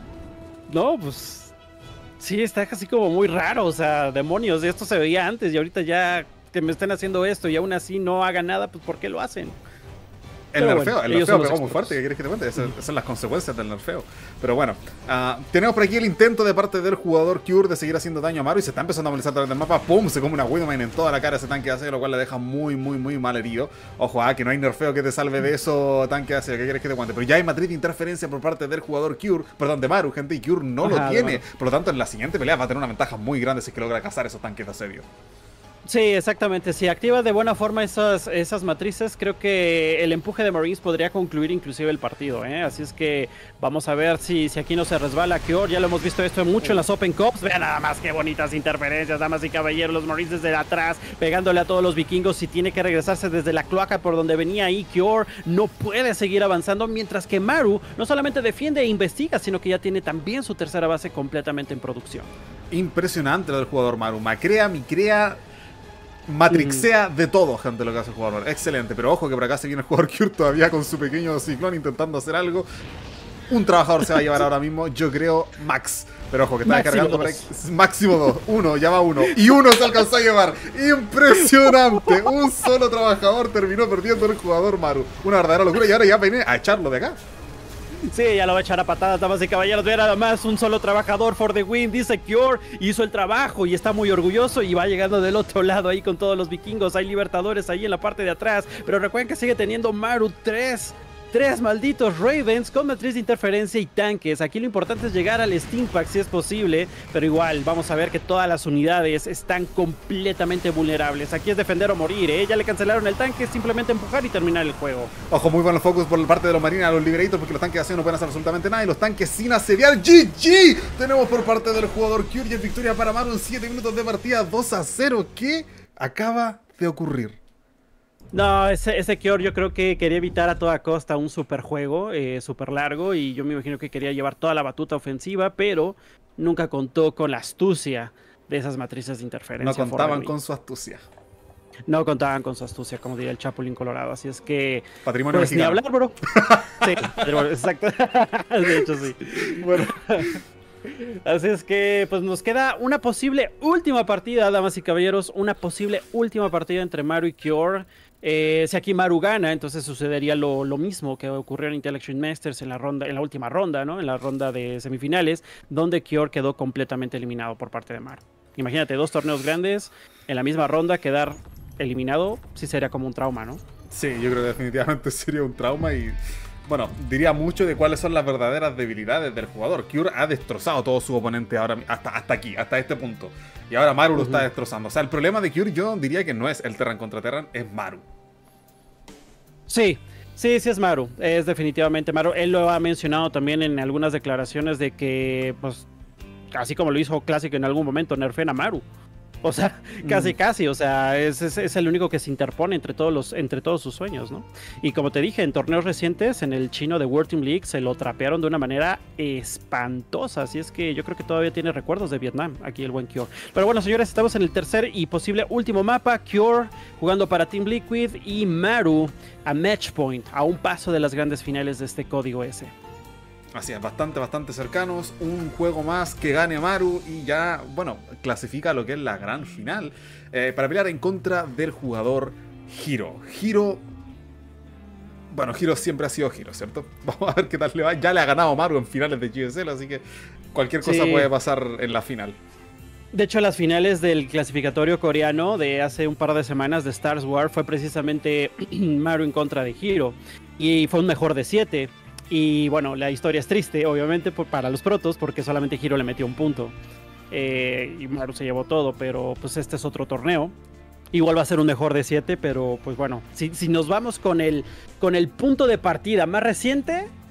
No, pues sí, está así como muy raro, o sea, demonios, esto se veía antes y ahorita ya que me estén haciendo esto y aún así no hagan nada, pues ¿por qué lo hacen? El Pero nerfeo, bueno, el ellos nerfeo son los pegó muy expertos. fuerte, ¿qué quieres que te cuente? Esas, esas son las consecuencias del nerfeo. Pero bueno, ah, tenemos por aquí el intento de parte del jugador Cure de seguir haciendo daño a Maru y se está empezando a molestar a través del mapa. ¡Pum! Se come una Widowmine en toda la cara ese tanque de acero, lo cual le deja muy, muy, muy mal herido. Ojo, ah, que no hay nerfeo que te salve de eso, tanque de acero, ¿qué quieres que te cuente? Pero ya hay matriz de interferencia por parte del jugador Cure, perdón, de Maru, gente, y Cure no Ajá, lo de tiene. Maru. Por lo tanto, en la siguiente pelea va a tener una ventaja muy grande si es que logra cazar esos tanques de asedio. Sí, exactamente, si activa de buena forma esas, esas matrices, creo que el empuje de Marines podría concluir inclusive el partido, ¿eh? Así es que vamos a ver si, si aquí no se resbala Kior, ya lo hemos visto esto mucho en las Open Cups, vean nada más qué bonitas interferencias, damas y caballeros, los Marines desde atrás, pegándole a todos los vikingos, si tiene que regresarse desde la cloaca por donde venía ahí, Kior no puede seguir avanzando, mientras que Maru no solamente defiende e investiga, sino que ya tiene también su tercera base completamente en producción. Impresionante lo del jugador Maru, macrea, micrea, matrixea de todo, gente, lo que hace el jugador. Excelente, pero ojo que por acá se viene el jugador Cure todavía con su pequeño ciclón intentando hacer algo. Un trabajador se va a llevar ahora mismo, yo creo, Max. Pero ojo, que está Máximo descargando por ahí. dos. Máximo dos. Uno, ya va uno. Y uno se alcanzó a llevar. Impresionante. Un solo trabajador terminó perdiendo el jugador Maru. Una verdadera locura. Y ahora ya viene a echarlo de acá. Sí, ya lo va a echar a patadas, damas y caballeros. Vean nada más, un solo trabajador for the win. Dice Cure, hizo el trabajo y está muy orgulloso y va llegando del otro lado ahí con todos los vikingos. Hay libertadores ahí en la parte de atrás. Pero recuerden que sigue teniendo Maru tres. Tres malditos Ravens con matriz de interferencia y tanques. Aquí lo importante es llegar al Steam Pack si es posible. Pero igual, vamos a ver que todas las unidades están completamente vulnerables. Aquí es defender o morir, ¿eh? Ya le cancelaron el tanque, es simplemente empujar y terminar el juego. Ojo, muy buenos focus por parte de los marines a los Liberators, porque los tanques de acción no pueden hacer absolutamente nada. Y los tanques sin asediar. G G tenemos por parte del jugador Cure y es victoria para Maru en siete minutos de partida, dos a cero. ¿Qué acaba de ocurrir? No, ese, ese Kior yo creo que quería evitar a toda costa un super juego, eh, super largo, y yo me imagino que quería llevar toda la batuta ofensiva, pero nunca contó con la astucia de esas matrices de interferencia. No contaban for con su astucia. No contaban con su astucia, como diría el Chapulín Colorado, así es que... Patrimonio Pues ni mexicano. hablar, bro. Sí, pero- exacto. De hecho, sí. Bueno, Así es que pues nos queda una posible última partida, damas y caballeros, una posible última partida entre Maru y Kior. Eh, si aquí Maru gana, entonces sucedería lo, lo mismo que ocurrió en Intellection Masters en la ronda, en la última ronda, ¿no? En la ronda de semifinales, donde Kior quedó completamente eliminado por parte de Maru. Imagínate, dos torneos grandes, en la misma ronda quedar eliminado, sí sería como un trauma, ¿no? sí, yo creo que definitivamente sería un trauma y... Bueno, diría mucho de cuáles son las verdaderas debilidades del jugador. Cure ha destrozado a todo su oponente ahora hasta, hasta aquí, hasta este punto. Y ahora Maru lo está destrozando. O sea, el problema de Cure yo diría que no es el Terran contra Terran, es Maru. Sí, sí, sí es Maru, es definitivamente Maru. Él lo ha mencionado también en algunas declaraciones de que, pues, así como lo hizo Clásico en algún momento, nerfeen a Maru. O sea, casi, Mm. casi, o sea, es, es, es el único que se interpone entre todos, los, entre todos sus sueños, ¿no? Y como te dije, en torneos recientes, en el chino de World Team League, se lo trapearon de una manera espantosa. Así es que yo creo que todavía tiene recuerdos de Vietnam, aquí el buen Cure. Pero bueno, señores, estamos en el tercer y posible último mapa. Cure jugando para Team Liquid y Maru a Match Point, a un paso de las grandes finales de este código S. Así es, bastante, bastante cercanos. Un juego más que gane Maru y ya, bueno, clasifica lo que es la gran final eh, para pelear en contra del jugador Hiro. Hiro... Bueno, Hiro siempre ha sido Hiro, ¿cierto? Vamos a ver qué tal le va. Ya le ha ganado Maru en finales de G S L, así que cualquier cosa Sí. puede pasar en la final. De hecho, las finales del clasificatorio coreano de hace un par de semanas de Stars War fue precisamente Maru en contra de Hiro. Y fue un mejor de siete. Y bueno, la historia es triste, obviamente, por, para los protos, porque solamente Hiro le metió un punto. Eh, y Maru se llevó todo, pero pues este es otro torneo. Igual va a ser un mejor de siete, pero pues bueno, si, si nos vamos con el, con el punto de partida más reciente,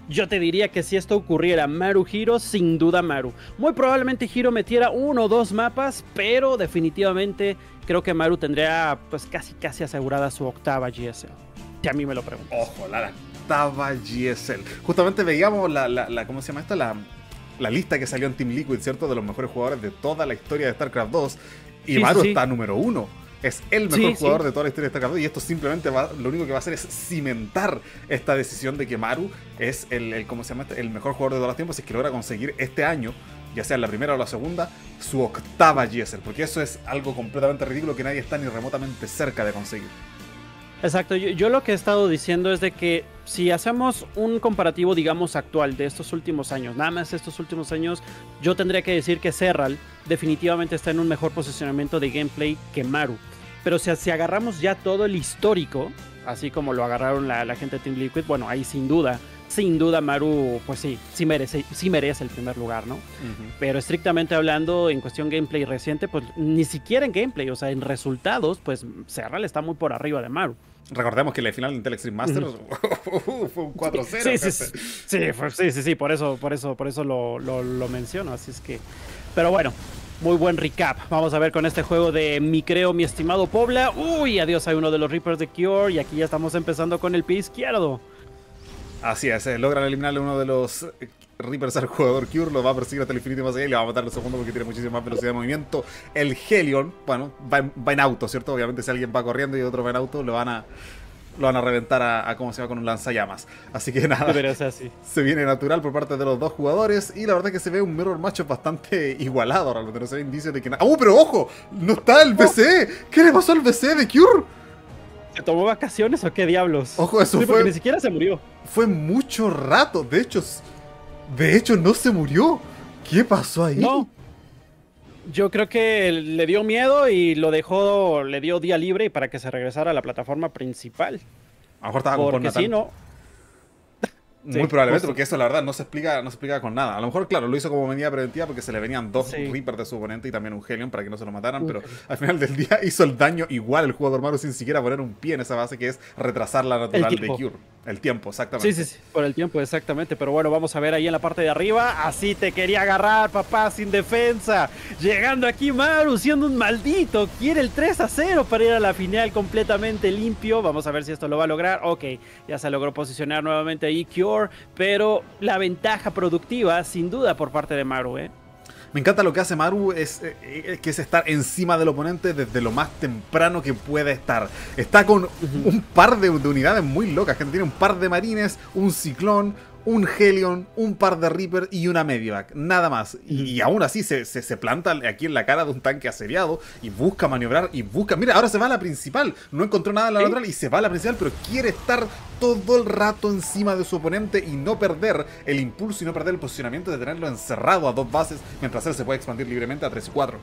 Yo te diría que si esto ocurriera Maru Hiro, sin duda Maru. Muy probablemente Hiro metiera uno o dos mapas, pero definitivamente creo que Maru tendría pues casi casi asegurada su octava G S L. Si a mí me lo preguntas. Ojo, la octava G S L. Justamente veíamos la, la, la ¿cómo se llama esta? La, la lista que salió en Team Liquid, ¿cierto? De los mejores jugadores de toda la historia de StarCraft dos. Y sí, Maru sí, sí. está número uno. Es el mejor Sí, jugador sí. de toda la historia de StarCraft dos. Y esto simplemente va, lo único que va a hacer es cimentar esta decisión de que Maru es el, el, ¿cómo se llama? el mejor jugador de todos los tiempos. Es que logra conseguir este año, ya sea en la primera o la segunda, su octava G S L. Porque eso es algo completamente ridículo que nadie está ni remotamente cerca de conseguir. Exacto, yo, yo lo que he estado diciendo es de que si hacemos un comparativo, digamos, actual de estos últimos años, nada más estos últimos años, yo tendría que decir que Serral definitivamente está en un mejor posicionamiento de gameplay que Maru. Pero si, si agarramos ya todo el histórico, así como lo agarraron la, la gente de Team Liquid, bueno, ahí sin duda, sin duda Maru, pues sí, sí merece, sí merece el primer lugar, ¿no? Uh-huh. Pero estrictamente hablando, en cuestión gameplay reciente, pues ni siquiera en gameplay, o sea, en resultados, pues Serral está muy por arriba de Maru. Recordemos que la final de Intel Extreme Masters uh-huh. fue un cuatro cero. Sí, sí, sí, sí, fue, sí, sí, sí, por eso, por eso, por eso lo, lo, lo menciono, así es que... Pero bueno, muy buen recap. Vamos a ver con este juego de mi creo, mi estimado Pobla. Uy, adiós, hay uno de los Reapers de Cure y aquí ya estamos empezando con el pie izquierdo. Así es, eh, logran eliminarle uno de los Reapers al jugador Cure, lo va a perseguir hasta el infinito y más allá y le va a matar el segundo porque tiene muchísima más velocidad de movimiento. El Helion, bueno, va en, va en auto, ¿cierto? Obviamente si alguien va corriendo y otro va en auto, lo van a, lo van a reventar a, a ¿cómo se llama? Con un lanzallamas. Así que nada, Pero sea así. Se viene natural por parte de los dos jugadores y la verdad es que se ve un mirror matchup bastante igualado, realmente no se ve indicios de que nada. ¡Uh, pero ojo! ¡No está el B C! ¿Qué le pasó al B C de Cure? ¿Se tomó vacaciones o qué diablos? Ojo, eso sí, fue... ni siquiera se murió. Fue mucho rato, de hecho... De hecho, no se murió. ¿Qué pasó ahí? No. Yo creo que le dio miedo y lo dejó, le dio día libre para que se regresara a la plataforma principal. A lo mejor estaba Porque con si no... Muy Sí, probablemente, justo. porque eso la verdad no se explica no se explica con nada. A lo mejor, claro, lo hizo como medida preventiva porque se le venían dos Sí. Reapers de su oponente y también un Helion para que no se lo mataran, pero Ok. al final del día hizo el daño igual el jugador Maru sin siquiera poner un pie en esa base que es retrasar la natural de tiempo. Cure. El tiempo, exactamente. Sí, sí, sí, por el tiempo, exactamente. Pero bueno, vamos a ver ahí en la parte de arriba. Así te quería agarrar, papá, sin defensa. Llegando aquí Maru, siendo un maldito. Quiere el tres a cero para ir a la final completamente limpio. Vamos a ver si esto lo va a lograr. Ok, ya se logró posicionar nuevamente ahí Cure. Pero la ventaja productiva, sin duda, por parte de Maru, ¿eh? Me encanta lo que hace Maru, es, eh, que es estar encima del oponente desde lo más temprano que puede estar. Está con uh-huh. un par de, de unidades muy locas, gente. Tiene un par de marines, un ciclón, un Helion, un par de Reaper y una Medivac. Nada más. Y, y aún así se, se, se planta aquí en la cara de un tanque asediado y busca maniobrar y busca... Mira, ahora se va a la principal. No encontró nada en la ¿Sí? lateral y se va a la principal, pero quiere estar todo el rato encima de su oponente y no perder el impulso y no perder el posicionamiento de tenerlo encerrado a dos bases mientras él se puede expandir libremente a tres y cuatro.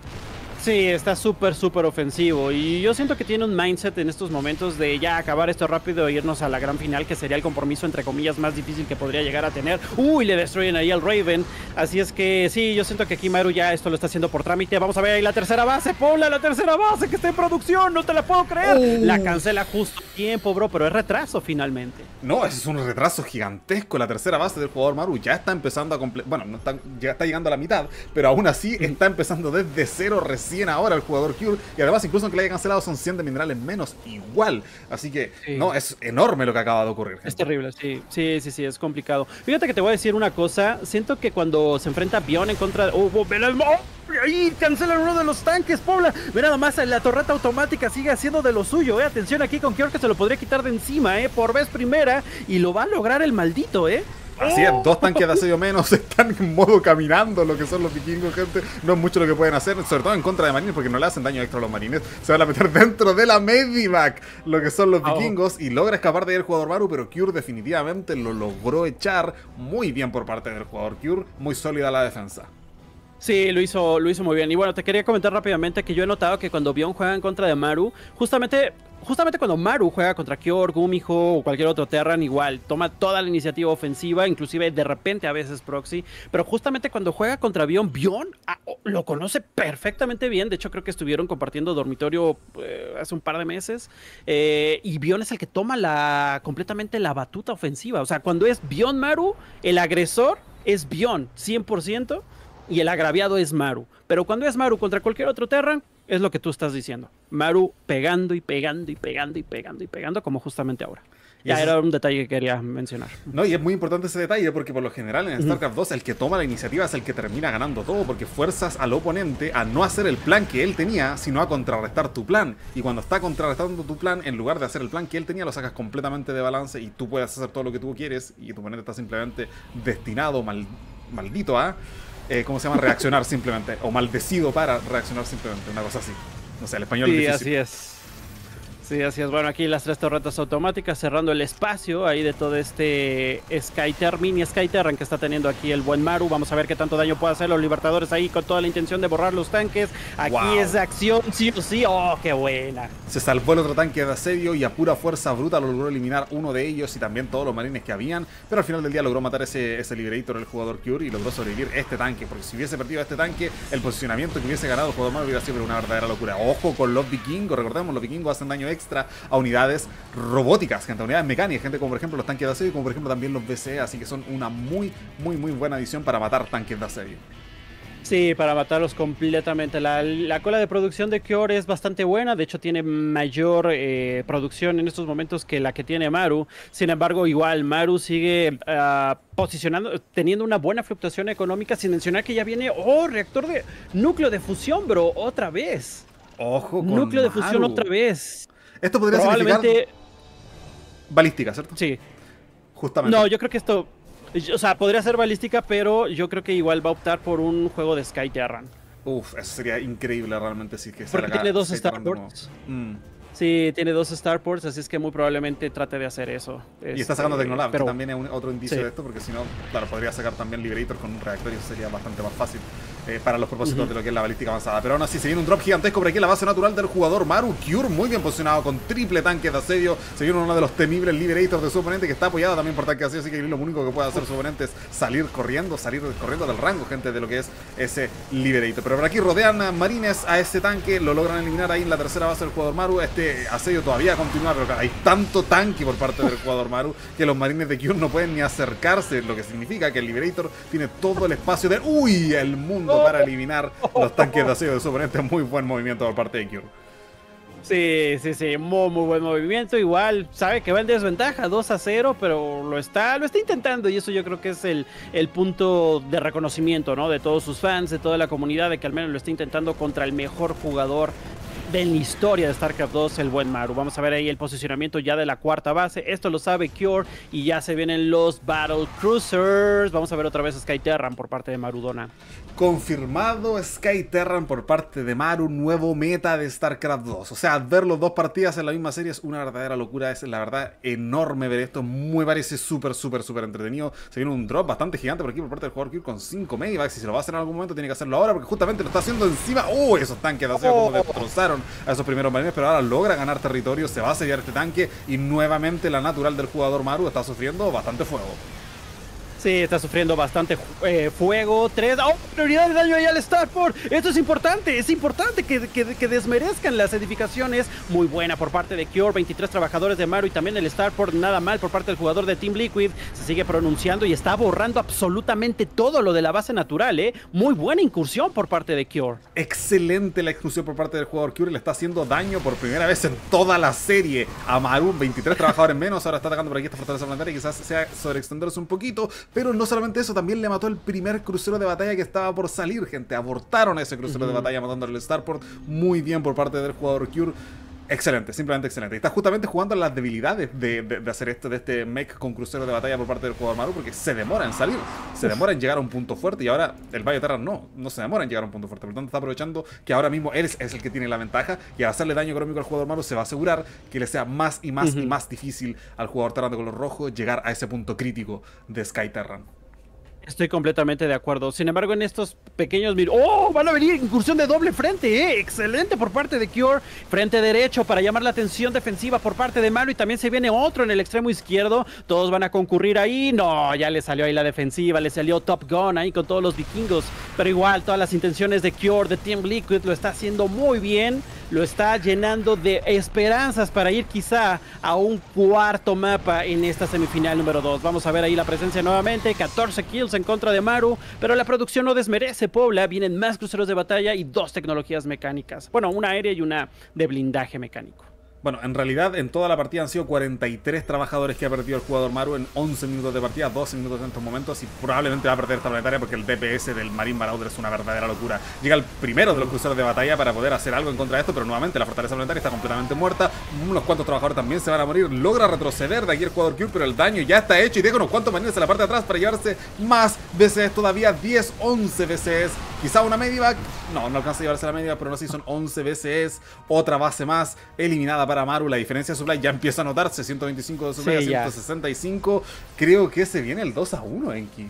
Sí, está súper, súper ofensivo. Y yo siento que tiene un mindset en estos momentos de ya acabar esto rápido e irnos a la gran final, que sería el compromiso, entre comillas, más difícil que podría llegar a tener. Uy, le destruyen ahí al Raven. Así es que sí, yo siento que aquí Maru ya esto lo está haciendo por trámite. Vamos a ver ahí la tercera base. Pobla, la tercera base que está en producción. No te la puedo creer. Oh. La cancela justo a tiempo, bro, pero es retraso finalmente. No, ese es un retraso gigantesco. La tercera base del jugador Maru ya está empezando a completar. Bueno, no está, ya está llegando a la mitad, pero aún así está empezando desde cero recién ahora el jugador Cure. Y además, incluso aunque le haya cancelado, son cien de minerales menos igual. Así que, sí. no, es enorme lo que acaba de ocurrir, gente. Es terrible, sí. Sí, sí, sí, es complicado. Fíjate que te voy a decir una cosa. Siento que cuando se enfrenta Bion en contra de. ¡Oh, oh, oh! Ahí cancelan uno de los tanques, Pobla. Ve nada más, la torreta automática sigue haciendo de lo suyo, eh. Atención aquí con Cure, que se lo podría quitar de encima, eh. Por vez primera. Y lo va a lograr el maldito, eh. Así es, dos tanques de asedio menos están en modo caminando lo que son los vikingos, gente. No es mucho lo que pueden hacer, sobre todo en contra de marines, porque no le hacen daño extra a los marines. Se van a meter dentro de la Medivac lo que son los vikingos, oh. y logra escapar de ahí el jugador Maru, pero Cure definitivamente lo logró echar muy bien por parte del jugador Cure. Muy sólida la defensa. Sí, lo hizo, lo hizo muy bien. Y bueno, te quería comentar rápidamente que yo he notado que cuando Bion juega en contra de Maru, justamente justamente cuando Maru juega contra Kyor, Gumiho o cualquier otro Terran, igual, toma toda la iniciativa ofensiva, inclusive de repente a veces proxy, pero justamente cuando juega contra Bion, Bion ah, lo conoce perfectamente bien, de hecho creo que estuvieron compartiendo dormitorio eh, hace un par de meses, eh, y Bion es el que toma la completamente la batuta ofensiva, o sea, cuando es Bion Maru, el agresor es Bion, cien por ciento, y el agraviado es Maru, pero cuando es Maru contra cualquier otro Terran, es lo que tú estás diciendo. Maru pegando y pegando y pegando y pegando y pegando, como justamente ahora. Ya era un detalle que quería mencionar. No, y es muy importante ese detalle porque por lo general en StarCraft dos el que toma la iniciativa es el que termina ganando todo, porque fuerzas al oponente a no hacer el plan que él tenía, sino a contrarrestar tu plan. Y cuando está contrarrestando tu plan, en lugar de hacer el plan que él tenía, lo sacas completamente de balance y tú puedes hacer todo lo que tú quieres y tu oponente está simplemente destinado, mal, maldito a... Eh, ¿Cómo se llama? Reaccionar simplemente. O maldecido para reaccionar simplemente. Una cosa así. No sé, el español sí, es difícil. así es. Sí, así es. Bueno, aquí las tres torretas automáticas cerrando el espacio ahí de todo este Skyter, mini Skyterran que está teniendo aquí el buen Maru. Vamos a ver qué tanto daño puede hacer los Libertadores ahí con toda la intención de borrar los tanques. Aquí wow. Es de acción, sí o sí. ¡Oh, qué buena! Se salvó el otro tanque de asedio y a pura fuerza bruta logró eliminar uno de ellos y también todos los marines que habían. Pero al final del día logró matar ese, ese Liberator, el jugador Kyor, y logró sobrevivir este tanque. Porque si hubiese perdido este tanque, el posicionamiento que hubiese ganado el jugador Maru hubiera sido una verdadera locura. Ojo con los vikingos. Recordemos, los vikingos hacen daño extra a unidades robóticas, gente, a unidades mecánicas, gente como por ejemplo los tanques de asedio y como por ejemplo también los B C E, así que son una muy, muy, muy buena adición para matar tanques de asedio. Sí, para matarlos completamente. La, la cola de producción de Kyor es bastante buena, de hecho tiene mayor eh, producción en estos momentos que la que tiene Maru. Sin embargo, igual Maru sigue uh, posicionando, teniendo una buena fluctuación económica, sin mencionar que ya viene, oh, reactor de núcleo de fusión, bro, otra vez. Ojo con núcleo Maru. de fusión otra vez. Esto podría Probablemente... significar balística, ¿cierto? Sí. Justamente. No, yo creo que esto... O sea, podría ser balística, pero yo creo que igual va a optar por un juego de Skyterran. Uf, eso sería increíble realmente si que Porque tiene dos Starports. Mm. Sí, tiene dos Starports, así es que muy probablemente trate de hacer eso. Y este, está sacando Tecnolab, pero... que también es un, otro indicio sí. de esto, porque si no, claro, podría sacar también Liberator con un reactor y eso sería bastante más fácil eh, para los propósitos uh-huh. de lo que es la balística avanzada. Pero aún así se viene un drop gigantesco por aquí en la base natural del jugador Maru. Kyor muy bien posicionado con triple tanque de asedio. Se viene uno de los temibles Liberators de su oponente que está apoyado también por tanque de asedio, así que lo único que puede hacer su oponente es salir corriendo, salir corriendo del rango, gente, de lo que es ese Liberator. Pero por aquí rodean a marines a ese tanque, lo logran eliminar ahí en la tercera base del jugador Maru. Este asedio todavía continúa, pero hay tanto tanque por parte del jugador Maru que los marines de Kyor no pueden ni acercarse, lo que significa que el Liberator tiene todo el espacio de ¡uy! El mundo para eliminar los tanques de asedio de su oponente. Muy buen movimiento por parte de Kyor. Sí, sí, sí, muy, muy buen movimiento. Igual sabe que va en desventaja, dos a cero, pero lo está, lo está intentando y eso yo creo que es el, el punto de reconocimiento, ¿no? De todos sus fans, de toda la comunidad, de que al menos lo está intentando contra el mejor jugador de la historia de StarCraft dos, el buen Maru. Vamos a ver ahí el posicionamiento ya de la cuarta base. Esto lo sabe Kyor y ya se vienen los Battle Cruisers. Vamos a ver otra vez Skyterran por parte de Marudona. Confirmado Skyterran por parte de Maru, nuevo meta de StarCraft dos. O sea, ver los dos partidas en la misma serie es una verdadera locura. Es la verdad enorme ver esto. Muy parece súper, súper, súper entretenido. Se viene un drop bastante gigante por aquí por parte del jugador Kyor con cinco medivacs. Si se lo va a hacer en algún momento, tiene que hacerlo ahora porque justamente lo está haciendo encima. ¡Uy! Uh, esos tanques de acero como destrozaron a esos primeros marines, pero ahora logra ganar territorio, se va a sellar este tanque y nuevamente la natural del jugador Maru está sufriendo bastante fuego. Sí, está sufriendo bastante eh, fuego. Tres. ¡Oh! Prioridad de daño ahí al Starport. Esto es importante. Es importante que, que, que desmerezcan las edificaciones. Muy buena por parte de Kyor. veintitrés trabajadores de Maru y también el Starport. Nada mal por parte del jugador de Team Liquid. Se sigue pronunciando y está borrando absolutamente todo lo de la base natural, ¿eh? Muy buena incursión por parte de Kyor. Excelente la excursión por parte del jugador Kyor. Le está haciendo daño por primera vez en toda la serie a Maru. veintitrés trabajadores menos. Ahora está atacando por aquí esta fortaleza planetaria y quizás sea sobreextenderse un poquito. Pero no solamente eso, también le mató el primer crucero de batalla que estaba por salir, gente. Abortaron ese crucero uh-huh. de batalla matándole el Starport. Muy bien por parte del jugador Kyor. Excelente, simplemente excelente. Y está justamente jugando en las debilidades de, de, de hacer esto, de este mech con crucero de batalla por parte del jugador Maru, porque se demora en salir, se demora en llegar a un punto fuerte, y ahora el Bioterran no, no se demora en llegar a un punto fuerte. Por lo tanto está aprovechando que ahora mismo él es, es el que tiene la ventaja, y al hacerle daño económico al jugador Maru se va a asegurar que le sea más y más uh-huh. y más difícil al jugador Terran de color rojo llegar a ese punto crítico de Skyterran. Estoy completamente de acuerdo. Sin embargo, en estos pequeños... ¡Oh! Van a venir incursión de doble frente, ¿eh? Excelente por parte de Cure. Frente derecho para llamar la atención defensiva por parte de Maru. Y también se viene otro en el extremo izquierdo. Todos van a concurrir ahí. No, ya le salió ahí la defensiva. Le salió Top Gun ahí con todos los vikingos. Pero igual, todas las intenciones de Cure, de Team Liquid, lo está haciendo muy bien. Lo está llenando de esperanzas para ir quizá a un cuarto mapa en esta semifinal número dos. Vamos a ver ahí la presencia nuevamente. catorce kills en contra de Maru, pero la producción no desmerece Pobla. Vienen más cruceros de batalla y dos tecnologías mecánicas. Bueno, una aérea y una de blindaje mecánico. Bueno, en realidad en toda la partida han sido cuarenta y tres trabajadores que ha perdido el jugador Maru en once minutos de partida, doce minutos en estos momentos, y probablemente va a perder esta planetaria porque el D P S del Marine Marauder es una verdadera locura. Llega el primero de los cruceros de batalla para poder hacer algo en contra de esto, pero nuevamente la fortaleza planetaria está completamente muerta. Unos cuantos trabajadores también se van a morir. Logra retroceder de aquí el jugador Cure, pero el daño ya está hecho y deja unos cuantos marines en la parte de atrás para llevarse más V C S todavía, diez, once V C S. Quizá una medivac, no, no alcanza a llevarse la medivac, pero no, sí son once V C S. Otra base más eliminada para Maru. La diferencia de supply ya empieza a notarse, ciento veinticinco de supply, sí, a ciento sesenta y cinco. Creo que se viene el dos a uno, Enki.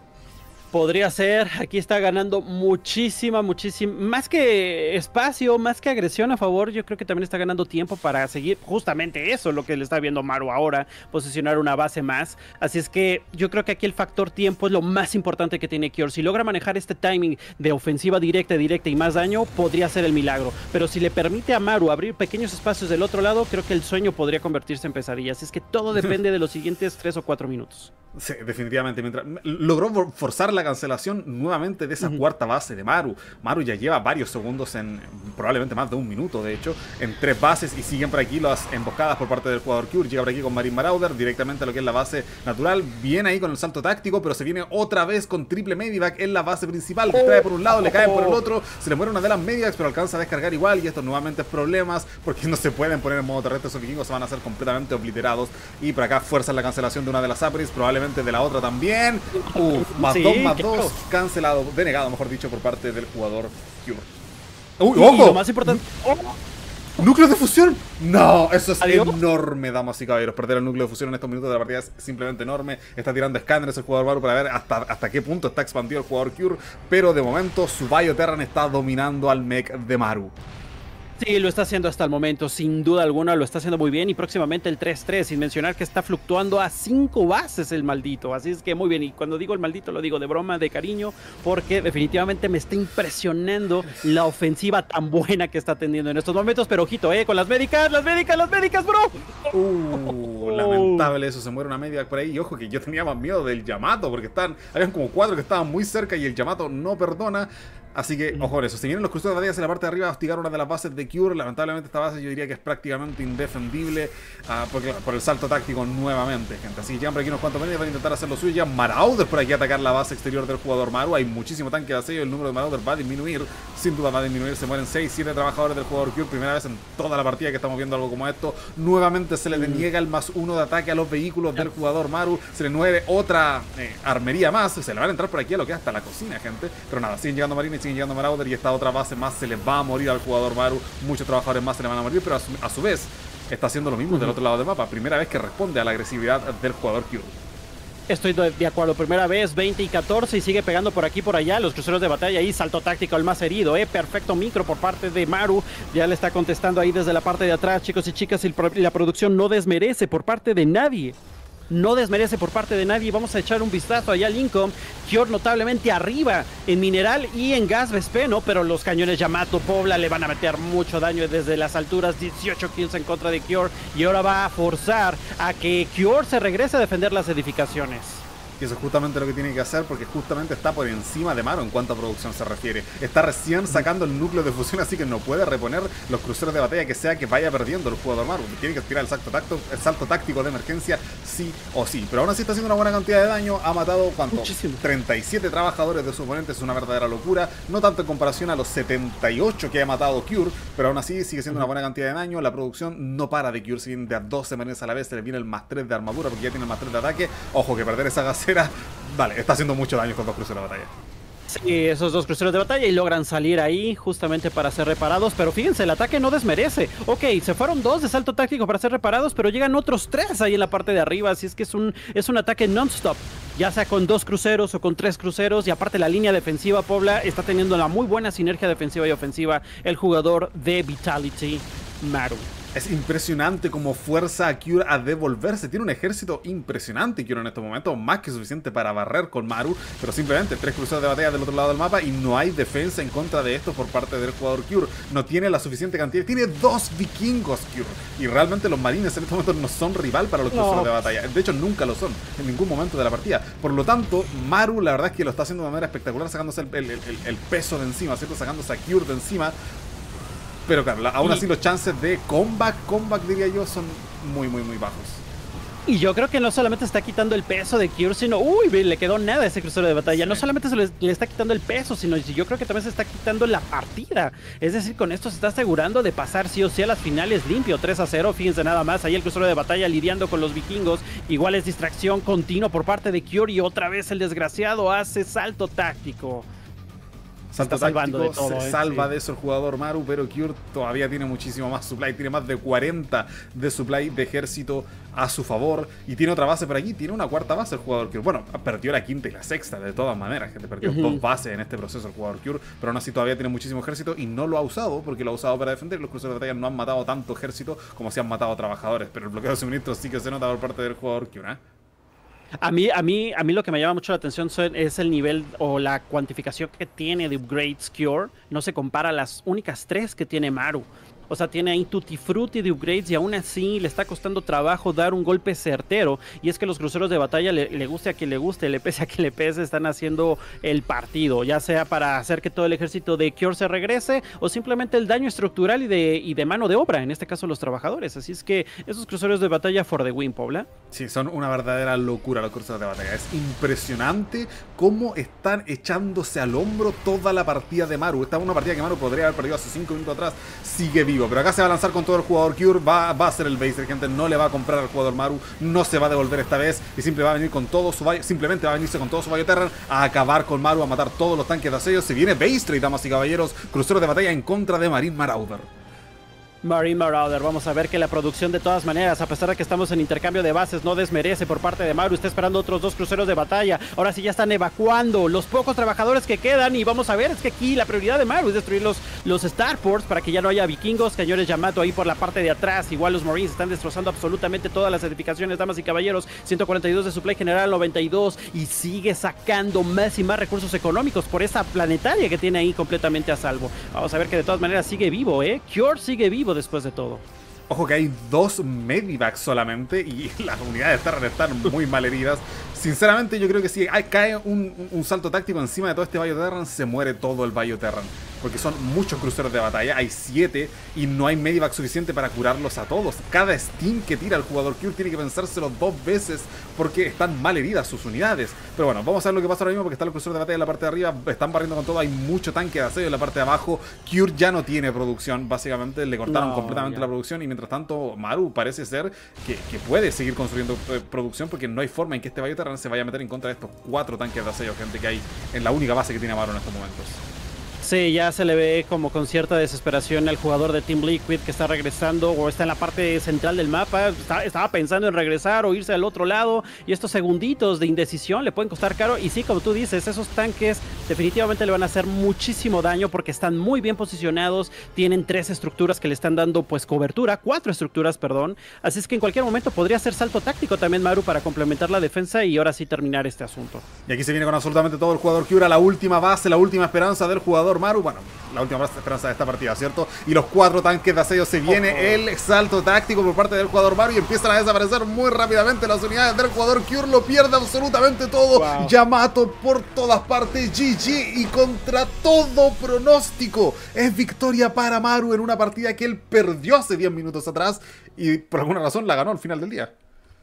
Podría ser, aquí está ganando muchísima, muchísima, más que espacio, más que agresión a favor, yo creo que también está ganando tiempo para seguir justamente eso, lo que le está viendo Maru ahora, posicionar una base más. Así es que yo creo que aquí el factor tiempo es lo más importante que tiene Cure. Si logra manejar este timing de ofensiva directa, directa y más daño, podría ser el milagro. Pero si le permite a Maru abrir pequeños espacios del otro lado, creo que el sueño podría convertirse en pesadilla. Así es que todo depende de los siguientes tres o cuatro minutos. Sí, definitivamente. Mientras logró forzar la cancelación nuevamente de esa uh-huh. cuarta base de Maru. Maru ya lleva varios segundos, en probablemente más de un minuto, de hecho, en tres bases, y siguen por aquí las emboscadas por parte del jugador Cure. Llega por aquí con Marine Marauder directamente a lo que es la base natural. Viene ahí con el salto táctico, pero se viene otra vez con triple medivac en la base principal. Que trae por un lado, le cae por el otro. Se le muere una de las medivacs, pero alcanza a descargar igual. Y esto nuevamente es problemas, porque no se pueden poner en modo terrestre. Esos vikingos se van a ser completamente obliterados. Y por acá fuerzan la cancelación de una de las Apris, probablemente de la otra también. Uf, más sí, dos, más dos. Cancelado, denegado, mejor dicho, por parte del jugador Cure. ¡Uy, ojo! Lo más importante... ¡Oh! ¿Núcleo de fusión? No, eso es ¿Adiós? enorme, damas y caballeros. Perder el núcleo de fusión en estos minutos de la partida es simplemente enorme. Está tirando escáneres el jugador Maru para ver hasta, hasta qué punto está expandido el jugador Cure. Pero de momento su Bioterran está dominando al mech de Maru. Sí, lo está haciendo hasta el momento, sin duda alguna, lo está haciendo muy bien. Y próximamente el tres tres, sin mencionar que está fluctuando a cinco bases el maldito. Así es que muy bien, y cuando digo el maldito lo digo de broma, de cariño, porque definitivamente me está impresionando la ofensiva tan buena que está teniendo en estos momentos. Pero ojito, eh, con las médicas, las médicas, las médicas, bro. Uh, lamentable eso, se muere una médica por ahí. Y ojo que yo tenía más miedo del Yamato, porque están, habían como cuatro que estaban muy cerca y el Yamato no perdona. Así que, ojo con eso. Si vienen los cruceros de batalla en la parte de arriba a hostigar una de las bases de Cure, lamentablemente esta base yo diría que es prácticamente indefendible uh, porque, por el salto táctico nuevamente, gente. Así que llegan por aquí unos cuantos medios para intentar hacer lo suyo. Ya Marauder por aquí a atacar la base exterior del jugador Maru. Hay muchísimo tanque de asedio. El número de Marauder va a disminuir. Sin duda va a disminuir. Se mueren seis, siete trabajadores del jugador Cure. Primera vez en toda la partida que estamos viendo algo como esto. Nuevamente se le deniega el más uno de ataque a los vehículos del jugador Maru. Se le mueve otra eh, armería más. Se le van a entrar por aquí a lo que es hasta la cocina, gente. Pero nada, siguen llegando marines, siguen llegando Marauder. Y esta otra base más se le va a morir al jugador Maru. Muchos trabajadores más se le van a morir, pero a su, a su vez está haciendo lo mismo uh-huh. del otro lado del mapa. Primera vez que responde a la agresividad del jugador Cure. Estoy de acuerdo, primera vez, veinte y catorce, y sigue pegando por aquí por allá los cruceros de batalla. Ahí salto táctico al más herido, eh, perfecto micro por parte de Maru. Ya le está contestando ahí desde la parte de atrás, chicos y chicas, y la producción no desmerece por parte de nadie. No desmerece por parte de nadie. Vamos a echar un vistazo allá a Lincoln. Cure notablemente arriba en mineral y en gas Vespeno, pero los cañones Yamato Pobla le van a meter mucho daño desde las alturas. dieciocho kills en contra de Cure, y ahora va a forzar a que Cure se regrese a defender las edificaciones. Y eso es justamente lo que tiene que hacer, porque justamente está por encima de Maru en cuanto a producción se refiere. Está recién sacando el núcleo de fusión, así que no puede reponer los cruceros de batalla que sea que vaya perdiendo el jugador Maru. Tiene que tirar el salto, tacto, el salto táctico de emergencia sí o sí. Pero aún así está haciendo una buena cantidad de daño. Ha matado, ¿cuánto? Muchísimo. treinta y siete trabajadores de su oponente. Es una verdadera locura. No tanto en comparación a los setenta y ocho que ha matado Cure, pero aún así sigue siendo una buena cantidad de daño. La producción no para de Cure, siguen de a doce maneras a la vez. Se le viene el más tres de armadura porque ya tiene el más tres de ataque. Ojo que perder esa gasera, vale, está haciendo mucho daño con dos cruceros de batalla. Sí, esos dos cruceros de batalla y logran salir ahí justamente para ser reparados. Pero fíjense, el ataque no desmerece. Ok, se fueron dos de salto táctico para ser reparados, pero llegan otros tres ahí en la parte de arriba. Así es que es un, es un ataque non-stop. ya sea con dos cruceros o con tres cruceros, y aparte la línea defensiva, Pobla, está teniendo una muy buena sinergia defensiva y ofensiva el jugador de Vitality, Maru. Es impresionante cómo fuerza a Cure a devolverse. Tiene un ejército impresionante Cure en estos momentos, más que suficiente para barrer con Maru, pero simplemente tres cruceros de batalla del otro lado del mapa y no hay defensa en contra de esto por parte del jugador Cure. No tiene la suficiente cantidad, tiene dos vikingos Cure, y realmente los marines en estos momentos no son rival para los cruceros no. de batalla. De hecho, nunca lo son en ningún momento de la partida. Por lo tanto, Maru la verdad es que lo está haciendo de manera espectacular, sacándose el, el, el, el peso de encima, ¿cierto? Sacándose a Cure de encima. Pero claro, la, aún así los chances de comeback, comeback diría yo, son muy, muy, muy bajos. Y yo creo que no solamente está quitando el peso de Cure, sino, uy, le quedó nada a ese crucero de batalla. Sí. No solamente se le, le está quitando el peso, sino yo creo que también se está quitando la partida. Es decir, con esto se está asegurando de pasar sí o sí a las finales limpio, tres a cero. Fíjense nada más, ahí el crucero de batalla lidiando con los vikingos. Igual es distracción continua por parte de Cure y otra vez el desgraciado hace salto táctico. Se está salvando de todo, se eh, salva sí. de eso el jugador Maru, pero Cure todavía tiene muchísimo más supply, tiene más de cuarenta de supply de ejército a su favor, y tiene otra base por aquí, tiene una cuarta base el jugador Cure. Bueno, perdió la quinta y la sexta de todas maneras, gente, perdió uh-huh. dos bases en este proceso el jugador Cure, pero aún así todavía tiene muchísimo ejército y no lo ha usado, porque lo ha usado para defender. Los cruceros de batalla no han matado tanto ejército como se han matado trabajadores, pero el bloqueo de suministros sí que se nota por parte del jugador Cure, ¿eh? A mí, a, mí, a mí lo que me llama mucho la atención es el nivel o la cuantificación que tiene de upgrades Cure. No se compara a las únicas tres que tiene Maru. O sea, tiene ahí tutti frutti de upgrades y aún así le está costando trabajo dar un golpe certero. Y es que los cruceros de batalla, le, le guste a quien le guste, le pese a quien le pese, están haciendo el partido. Ya sea para hacer que todo el ejército de Cure se regrese o simplemente el daño estructural y de, y de mano de obra, en este caso los trabajadores. Así es que esos cruceros de batalla for the win, Pobla. Sí, son una verdadera locura los cruceros de batalla. Es impresionante cómo están echándose al hombro toda la partida de Maru. Esta es una partida que Maru podría haber perdido hace cinco minutos atrás. Sigue vivo. Pero acá se va a lanzar con todo el jugador Cure, va, va a ser el base, gente, no le va a comprar al jugador Maru, no se va a devolver esta vez y simplemente va a venir con todo su simplemente va a venirse con todo su Bioterran a acabar con Maru, a matar todos los tanques de asedio. Se viene base trade, damas y caballeros, crucero de batalla en contra de Marine Marauder. Marine Marauder, vamos a ver que la producción de todas maneras, a pesar de que estamos en intercambio de bases, no desmerece por parte de Maru. Está esperando otros dos cruceros de batalla. Ahora sí ya están evacuando los pocos trabajadores que quedan y vamos a ver, es que aquí la prioridad de Maru es destruir los, los Starports para que ya no haya vikingos, cañones Yamato ahí por la parte de atrás. Igual los Marines están destrozando absolutamente todas las edificaciones, damas y caballeros. ciento cuarenta y dos de supply general, noventa y dos, y sigue sacando más y más recursos económicos por esa planetaria que tiene ahí completamente a salvo. Vamos a ver que de todas maneras sigue vivo, eh. Cure sigue vivo después de todo. Ojo que hay dos medivacs solamente y las unidades Terran están muy mal heridas. Sinceramente yo creo que si cae un, un salto táctico encima de todo este Bioterran, se muere todo el Bioterran. Porque son muchos cruceros de batalla, hay siete y no hay medivac suficiente para curarlos a todos. Cada steam que tira el jugador Cure tiene que pensárselo dos veces porque están mal heridas sus unidades. Pero bueno, vamos a ver lo que pasa ahora mismo porque está el crucero de batalla en la parte de arriba, están barriendo con todo, hay mucho tanque de asedio en la parte de abajo. Cure ya no tiene producción, básicamente le cortaron no, completamente ya. la producción y mientras tanto Maru parece ser que, que puede seguir construyendo eh, producción porque no hay forma en que este Bioterran se vaya a meter en contra de estos cuatro tanques de asedio, gente, que hay en la única base que tiene Maru en estos momentos. Sí, ya se le ve como con cierta desesperación al jugador de Team Liquid que está regresando o está en la parte central del mapa. Está, estaba pensando en regresar o irse al otro lado y estos segunditos de indecisión le pueden costar caro. Y sí, como tú dices, esos tanques definitivamente le van a hacer muchísimo daño porque están muy bien posicionados. Tienen tres estructuras que le están dando pues cobertura, cuatro estructuras, perdón. Así es que en cualquier momento podría hacer salto táctico también Maru para complementar la defensa y ahora sí terminar este asunto. Y aquí se viene con absolutamente todo el jugador Cure a la última base, la última esperanza del jugador Maru, bueno, la última esperanza de esta partida, ¿cierto? Y los cuatro tanques de asedio, se viene oh, oh. el salto táctico por parte del jugador Maru y empiezan a desaparecer muy rápidamente las unidades del jugador Cure, lo pierde absolutamente todo. Wow. Yamato por todas partes, G G, y contra todo pronóstico es victoria para Maru en una partida que él perdió hace diez minutos atrás y por alguna razón la ganó al final del día.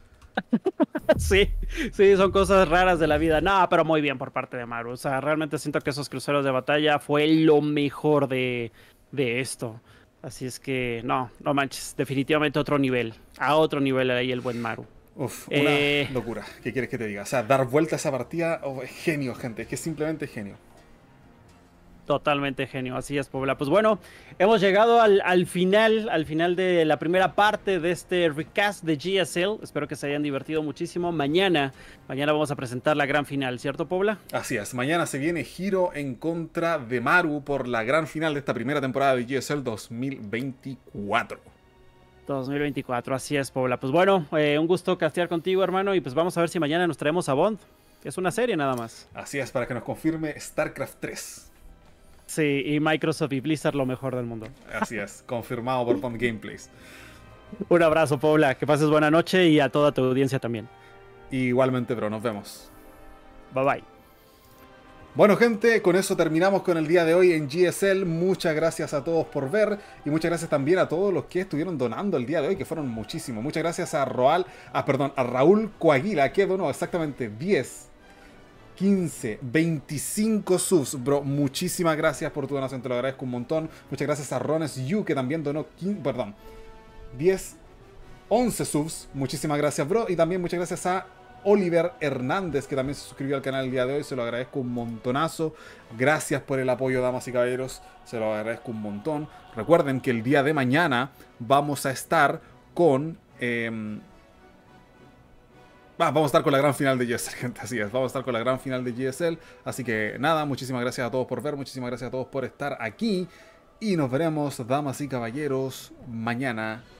Sí, sí, son cosas raras de la vida. No, pero muy bien por parte de Maru. O sea, realmente siento que esos cruceros de batalla fue lo mejor de, de esto. Así es que, no, no manches, definitivamente otro nivel. A otro nivel ahí el buen Maru. Uf, una eh... locura. ¿Qué quieres que te diga? O sea, dar vuelta a esa partida, oh, es genio, gente. Es que es simplemente genio. Totalmente genio, así es, Puebla. Pues bueno, hemos llegado al, al final, al final de la primera parte de este recast de G S L. Espero que se hayan divertido muchísimo. Mañana, mañana vamos a presentar la gran final, ¿cierto, Puebla? Así es, mañana se viene Hiro en contra de Maru por la gran final de esta primera temporada de G S L dos mil veinticuatro. dos mil veinticuatro, así es, Puebla. Pues bueno, eh, un gusto castear contigo, hermano, y pues vamos a ver si mañana nos traemos a Bond. Es una serie nada más. Así es, para que nos confirme StarCraft tres. Sí, y Microsoft y Blizzard lo mejor del mundo. Así es, confirmado por Bond Gameplays. Un abrazo, Puebla, que pases buena noche y a toda tu audiencia también. Igualmente, bro, nos vemos. Bye bye. Bueno, gente, con eso terminamos con el día de hoy en G S L. Muchas gracias a todos por ver y muchas gracias también a todos los que estuvieron donando el día de hoy, que fueron muchísimos. Muchas gracias a Roal, ah, perdón, a Raúl Coaguila, que donó exactamente diez, quince, veinticinco subs, bro. Muchísimas gracias por tu donación, te lo agradezco un montón. Muchas gracias a Rones Yu, que también donó quince, perdón, diez, once subs. Muchísimas gracias, bro. Y también muchas gracias a Oliver Hernández, que también se suscribió al canal el día de hoy. Se lo agradezco un montonazo. Gracias por el apoyo, damas y caballeros. Se lo agradezco un montón. Recuerden que el día de mañana vamos a estar con... Eh, Ah, vamos a estar con la gran final de G S L, gente, así es, vamos a estar con la gran final de G S L, así que nada, muchísimas gracias a todos por ver, muchísimas gracias a todos por estar aquí, y nos veremos, damas y caballeros, mañana